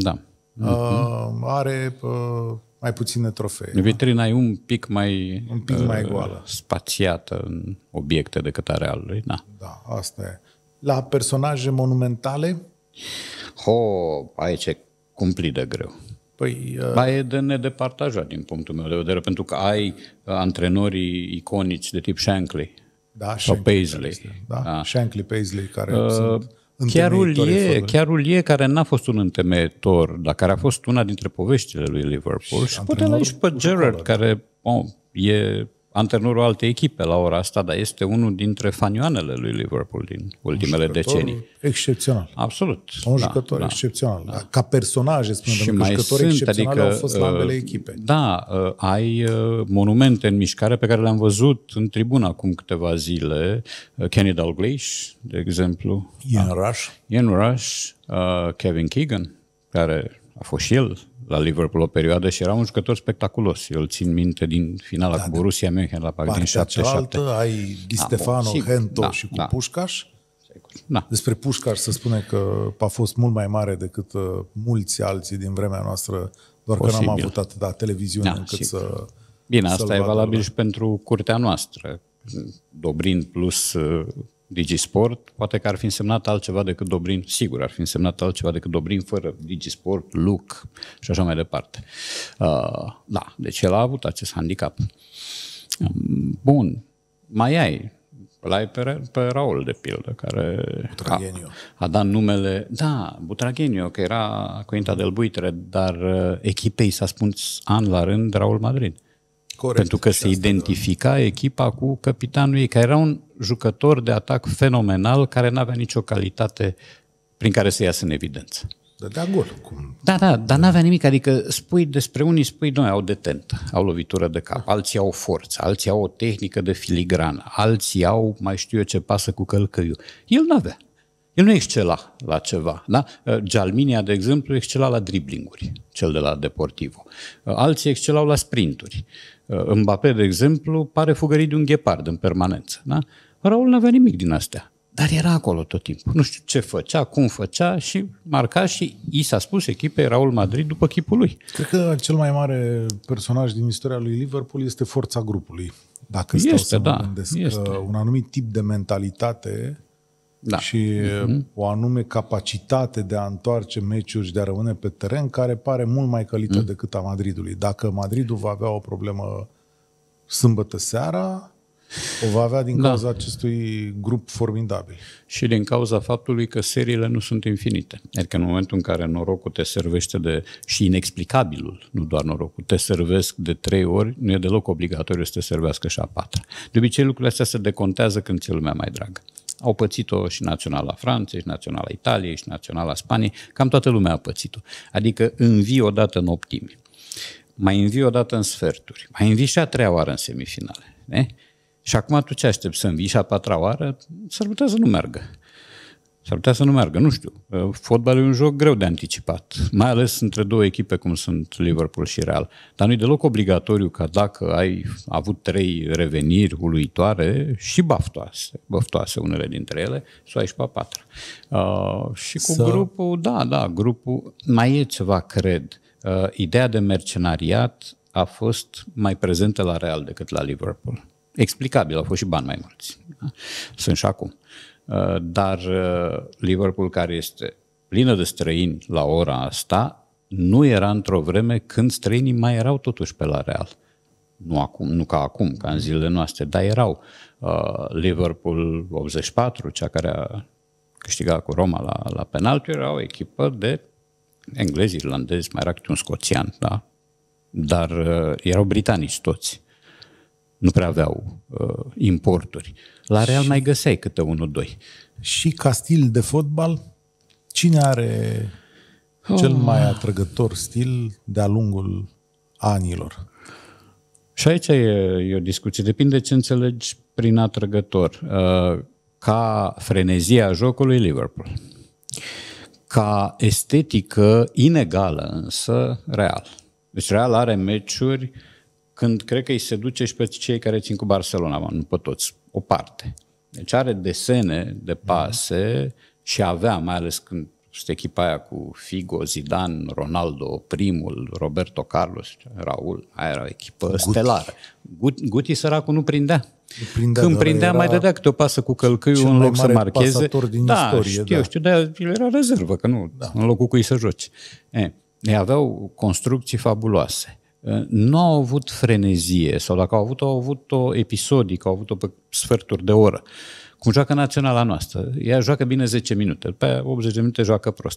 are mai puține trofee. Vitrina e un pic mai goală, spațiată în obiecte decât a Realului. Da, asta e. La personaje monumentale? Aici e cumplit de greu. E de nedepartajat din punctul meu de vedere, pentru că ai antrenorii iconici de tip Shankly sau Paisley. Shankly, Paisley, care sunt chiar Ulie, care n-a fost un întemeitor, dar care a fost una dintre poveștile lui Liverpool. Și poate la aici pe Gerrard, care e antrenorul altei echipe la ora asta, dar este unul dintre fanioanele lui Liverpool din ultimele decenii. Excepțional. Absolut. Un jucător excepțional. Da. Ca personaje, spunem, că jucători excepționali au fost la ambele echipe. Da, ai monumente în mișcare pe care le-am văzut în tribună acum câteva zile. Kenny Dalglish, de exemplu. Ian Rush, Kevin Keegan, care a fost și el la Liverpool o perioadă și era un jucător spectaculos. Eu îl țin minte din finala cu Borussia Mönchen la Parc din 77. Ai Di Stefano, Hento și cu Pușcaș. Da. Despre Pușcaș se spune că a fost mult mai mare decât mulți alții din vremea noastră, doar că n-am avut atâta televiziune încât să... Bine, asta e valabil și pentru curtea noastră. Dobrin plus Digisport, poate că ar fi însemnat altceva decât Dobrin, sigur ar fi însemnat altceva decât Dobrin fără Digisport, Look și așa mai departe. Da, deci el a avut acest handicap. Bun, mai ai pe Raul, de pildă, care a dat numele, da, Butragueño, că era Cointa del Buitre, dar echipei s-a spus an la rând Raul Madrid. Corect. Pentru că se identifica echipa cu capitanul ei, care era un jucător de atac fenomenal, care n-avea nicio calitate prin care să iasă în evidență. Dădea gol. Da, dar n-avea nimic. Adică spui despre unii, noi au detentă, au lovitură de cap, alții au forță, alții au o tehnică de filigrană, alții au mai știu eu ce pasă cu călcăiul. El n-avea. El nu excela la ceva. Da? Gialminia, de exemplu, excela la driblinguri, cel de la Deportivo. Alții excelau la sprinturi. Mbappé, de exemplu, pare fugărit de un ghepard în permanență. Da? Raul n-avea nimic din astea, dar era acolo tot timpul. Nu știu ce făcea, cum făcea și marca și i s-a spus echipei Raul Madrid după chipul lui. Cred că cel mai mare personaj din istoria lui Liverpool este forța grupului. Dacă stau să mă gândesc că un anumit tip de mentalitate și o anume capacitate de a întoarce meciuri și de a rămâne pe teren, care pare mult mai călită decât a Madridului. Dacă Madridul va avea o problemă sâmbătă seara, o va avea din cauza acestui grup formidabil. Și din cauza faptului că seriile nu sunt infinite. Adică în momentul în care norocul te servește și inexplicabilul, nu doar norocul, te servesc de 3 ori, nu e deloc obligatoriu să te servească și a 4. De obicei lucrurile astea se decontează când ți-e lumea mai dragă. Au pățit-o și Naționala Franței, și Naționala Italiei, și Naționala Spaniei, cam toată lumea a pățit-o. Adică învii odată în optimi, mai învii odată în sferturi, mai învii și a 3-a oară în semifinale. Ne? Și acum tu ce aștepți, să învii și a 4-a oară? S-ar putea să nu meargă. S-ar putea să nu meargă, nu știu. Fotbalul e un joc greu de anticipat, mai ales între două echipe cum sunt Liverpool și Real. Dar nu e deloc obligatoriu ca dacă ai avut 3 reveniri uluitoare și băftoase unele dintre ele, să o ai și pe a 4-a. Și cu grupul, grupul, mai e ceva, cred. Ideea de mercenariat a fost mai prezentă la Real decât la Liverpool. Explicabil, au fost și bani mai mulți. Sunt și acum. Dar Liverpool, care este plină de străini la ora asta, nu era într-o vreme când străinii mai erau totuși pe la Real. Nu ca acum, ca în zilele noastre, dar erau. Liverpool 84, cea care a câștigat cu Roma la penalti, era o echipă de englezi, irlandezi, mai era câte un scoțian, da? Dar erau britanici toți. Nu prea aveau importuri. La Real mai găseai câte 1-2. Și ca stil de fotbal, cine are cel mai atrăgător stil de-a lungul anilor? Și aici e o discuție. Depinde ce înțelegi prin atrăgător. Ca frenezia jocului, Liverpool. Ca estetică inegală, însă, Real. Deci Real are meciuri când cred că îi se duce și pe cei care țin cu Barcelona, nu pe toți, o parte. Deci are desene de pase și avea, mai ales când este echipa aia cu Figo, Zidane, Ronaldo, primul, Roberto Carlos, Raul, aia era o echipă stelară. Guti săracul nu prindea. Când prindea, mai dădea câte o pasă cu călcâiul în loc să marcheze. Din istorie, știu, dar el era rezervă, că nu, în locul cui să joci. Ei aveau construcții fabuloase. Nu au avut frenezie, sau dacă au avut-o episodic, au avut-o pe sferturi de oră. Cum joacă naționala noastră. Ea joacă bine 10 minute, pe 80 de minute joacă prost.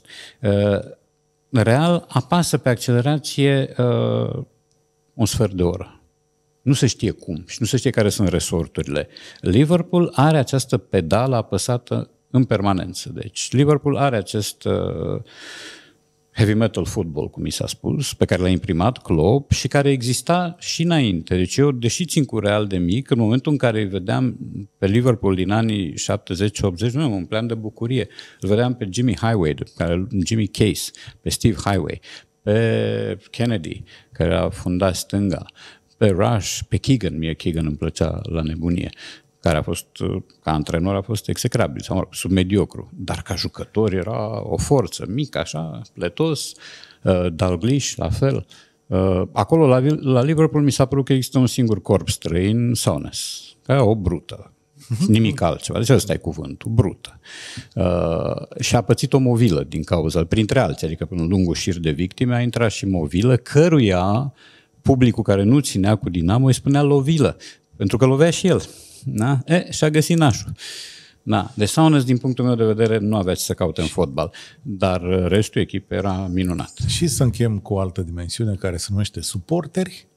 Real apasă pe accelerație un sfert de oră. Nu se știe cum și nu se știe care sunt resorturile. Liverpool are această pedală apăsată în permanență. Deci Liverpool are acest heavy metal football, cum mi s-a spus, pe care l-a imprimat Klopp și care exista și înainte. Deci eu, deși țin cu Real de mic, în momentul în care îi vedeam pe Liverpool din anii 70-80, nu mă împleam de bucurie. Îl vedeam pe Jimmy Case, pe Steve Highway, pe Kennedy, care a fundat stânga, pe Rush, pe Keegan. Mie Keegan îmi plăcea la nebunie, care a fost, ca antrenor, a fost execrabil, sau submediocru, dar ca jucător era o forță, mic așa, pletos, Dalglish, la fel. Acolo, la Liverpool, mi s-a părut că există un singur corp străin, Souness, ca o brută, nimic altceva, deci ăsta e cuvântul, brută. Și a pățit o movilă din cauza, printre alții, adică în lungul șir de victime a intrat și movilă, căruia publicul care nu ținea cu Dinamo îi spunea lovilă, pentru că lovea și el. Da? Și-a găsit nașul. Da. Deci Souness, din punctul meu de vedere, nu avea ce să caute în fotbal, dar restul echipei era minunat. Și să încheiem cu o altă dimensiune care se numește suporteri.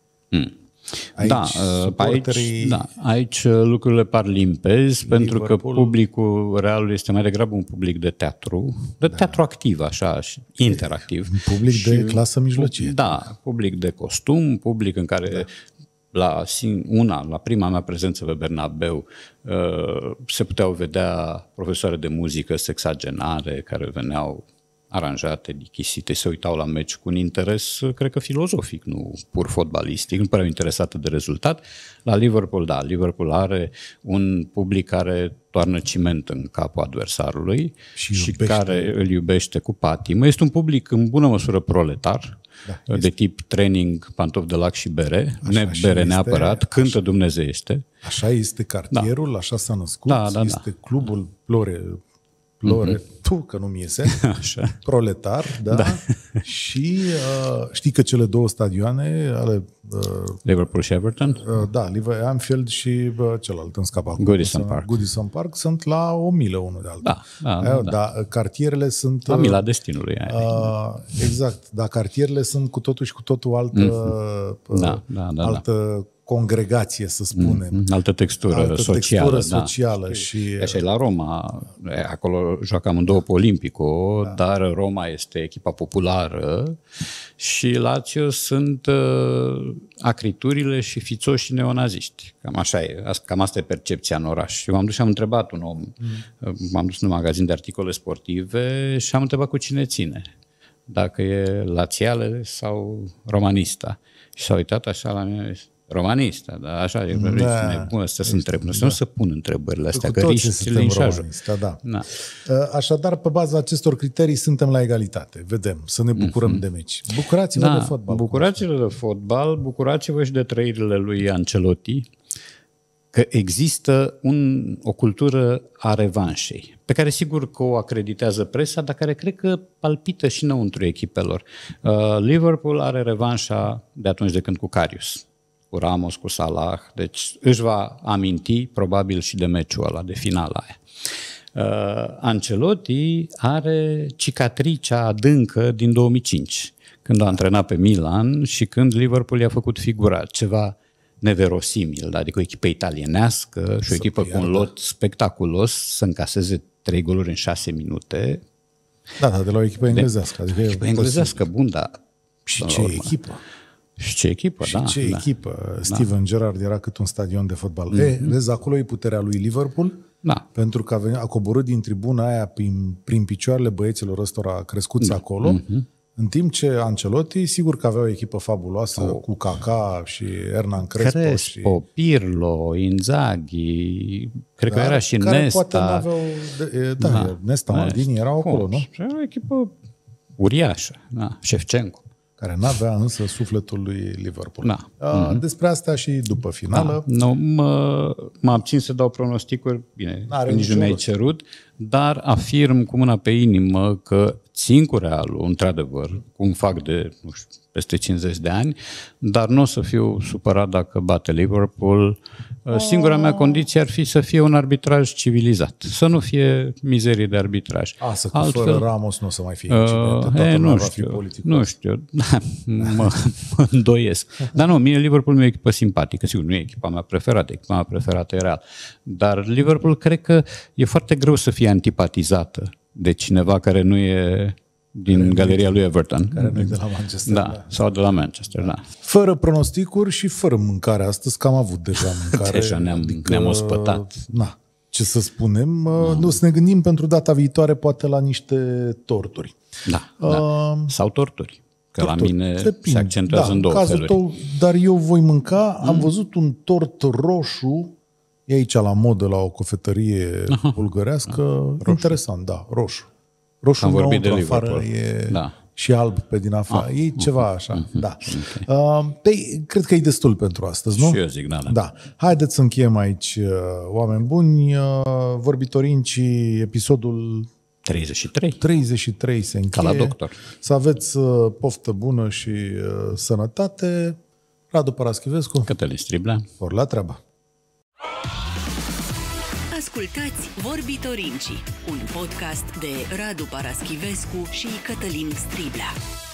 Aici lucrurile par limpezi, pentru că publicul Realului este mai degrabă un public de teatru, teatru activ, așa, interactiv. Un public de clasă mijlocie. Da, public de costum, public în care la prima mea prezență pe Bernabeu se puteau vedea profesoare de muzică sexagenare care veneau aranjate, dichisite, se uitau la meci cu un interes, cred că filozofic, nu pur fotbalistic, nu păreau interesate de rezultat. La Liverpool, da, Liverpool are un public care toarnă ciment în capul adversarului și care îl iubește cu patimă. Este un public în bună măsură proletar, de tip training, pantofi de lac și bere, bere neapărat, cântă dumnezeiește. Așa este cartierul, așa s-a născut, este clubul Lore, că nu-mi iese, așa. Proletar, da? Și știi că cele două stadioane ale Liverpool și Everton? Anfield și celălalt în scap acum. Goodison Park sunt la o milă unul de altul. Dar cartierele sunt... La mila destinului. Exact, dar cartierele sunt cu totul și cu totul altă congregație, să spunem. Altă textură socială. Și... Așa e la Roma. Acolo joacă amândouă pe Olimpico, dar Roma este echipa populară și Lazio sunt acriturile și fițoșii neonaziști. Cam așa e. Cam asta e percepția în oraș. Eu m-am dus și am întrebat un om, m-am dus în un magazin de articole sportive și am întrebat cu cine ține. Dacă e lațiale sau romanista. Și s-a uitat așa la mine... Romanista, da, așa e, nu să pun întrebările astea, că risc le înșajă. Așadar, pe baza acestor criterii suntem la egalitate. Vedem, să ne bucurăm de meci. Bucurați-vă de fotbal. Bucurați-vă de fotbal, bucurați-vă și de trăirile lui Ancelotti, că există o cultură a revanșei, pe care sigur că o acreditează presa, dar care cred că palpită și înăuntru echipelor. Liverpool are revanșa de atunci de când cu Karius, cu Ramos, cu Salah, deci își va aminti probabil și de meciul ăla, de finala aia. Ancelotti are cicatricea adâncă din 2005, când a antrenat pe Milan și când Liverpool i-a făcut figura, ceva neverosimil, adică o echipă italienească și o echipă cu un lot spectaculos să încaseze 3 goluri în 6 minute. De la o echipă englezească. Adică echipă englezească, bun, dar... Și ce echipă? Și ce echipă, echipă. Steven Gerrard era cât un stadion de fotbal. Vezi, acolo e puterea lui Liverpool, pentru că a coborât din tribuna aia prin picioarele băieților ăstora crescuți acolo, în timp ce Ancelotti, sigur că avea o echipă fabuloasă cu Kaká și Hernan Crespo, Pirlo, Inzaghi, cred că era și Nesta. Nesta, Maldini erau acolo, nu? Era o echipă uriașă, Shevchenko. Care n-avea însă sufletul lui Liverpool. Despre asta și după finală. Mă abțin să dau pronosticuri, bine, nici nu mi-ai cerut, dar afirm cu mâna pe inimă că țin cu Realul, într-adevăr, cum fac de, nu știu, peste 50 de ani, dar nu o să fiu supărat dacă bate Liverpool. Singura mea condiție ar fi să fie un arbitraj civilizat, să nu fie mizerie de arbitraj. Fără Ramos nu o să mai fie incidente, nu știu, mă îndoiesc. Dar nu, mie Liverpool mi-e o echipă simpatică, sigur, nu e echipa mea preferată, echipa mea preferată e Real. Dar Liverpool cred că e foarte greu să fie antipatizată de cineva care nu e din galeria lui Everton. Care nu e de la Manchester. Da, sau de la Manchester, da. Fără pronosticuri și fără mâncare astăzi, că am avut deja mâncare. Deja ne-am ospătat. Na, ce să spunem, nu să ne gândim pentru data viitoare poate la niște torturi. Da. Sau torturi. Că la mine se accentuează în două feluri. Dar eu voi mânca, am văzut un tort roșu, e aici la modă la o cofetărie bulgărească, interesant, da, roșu. Roșu am vorbit de afară e și alb pe din afară. E ceva așa, da. Okay. Cred că e destul pentru astăzi, nu? Și eu zic, da. Haideți să încheiem aici, oameni buni. Vorbitorinci, episodul 33 se încheie. Ca la doctor. Să aveți poftă bună și sănătate. Radu Paraschivescu, Cătălin Striblea. Ori la treabă. Ascultați Vorbitorinci, un podcast de Radu Paraschivescu și Cătălin Striblea.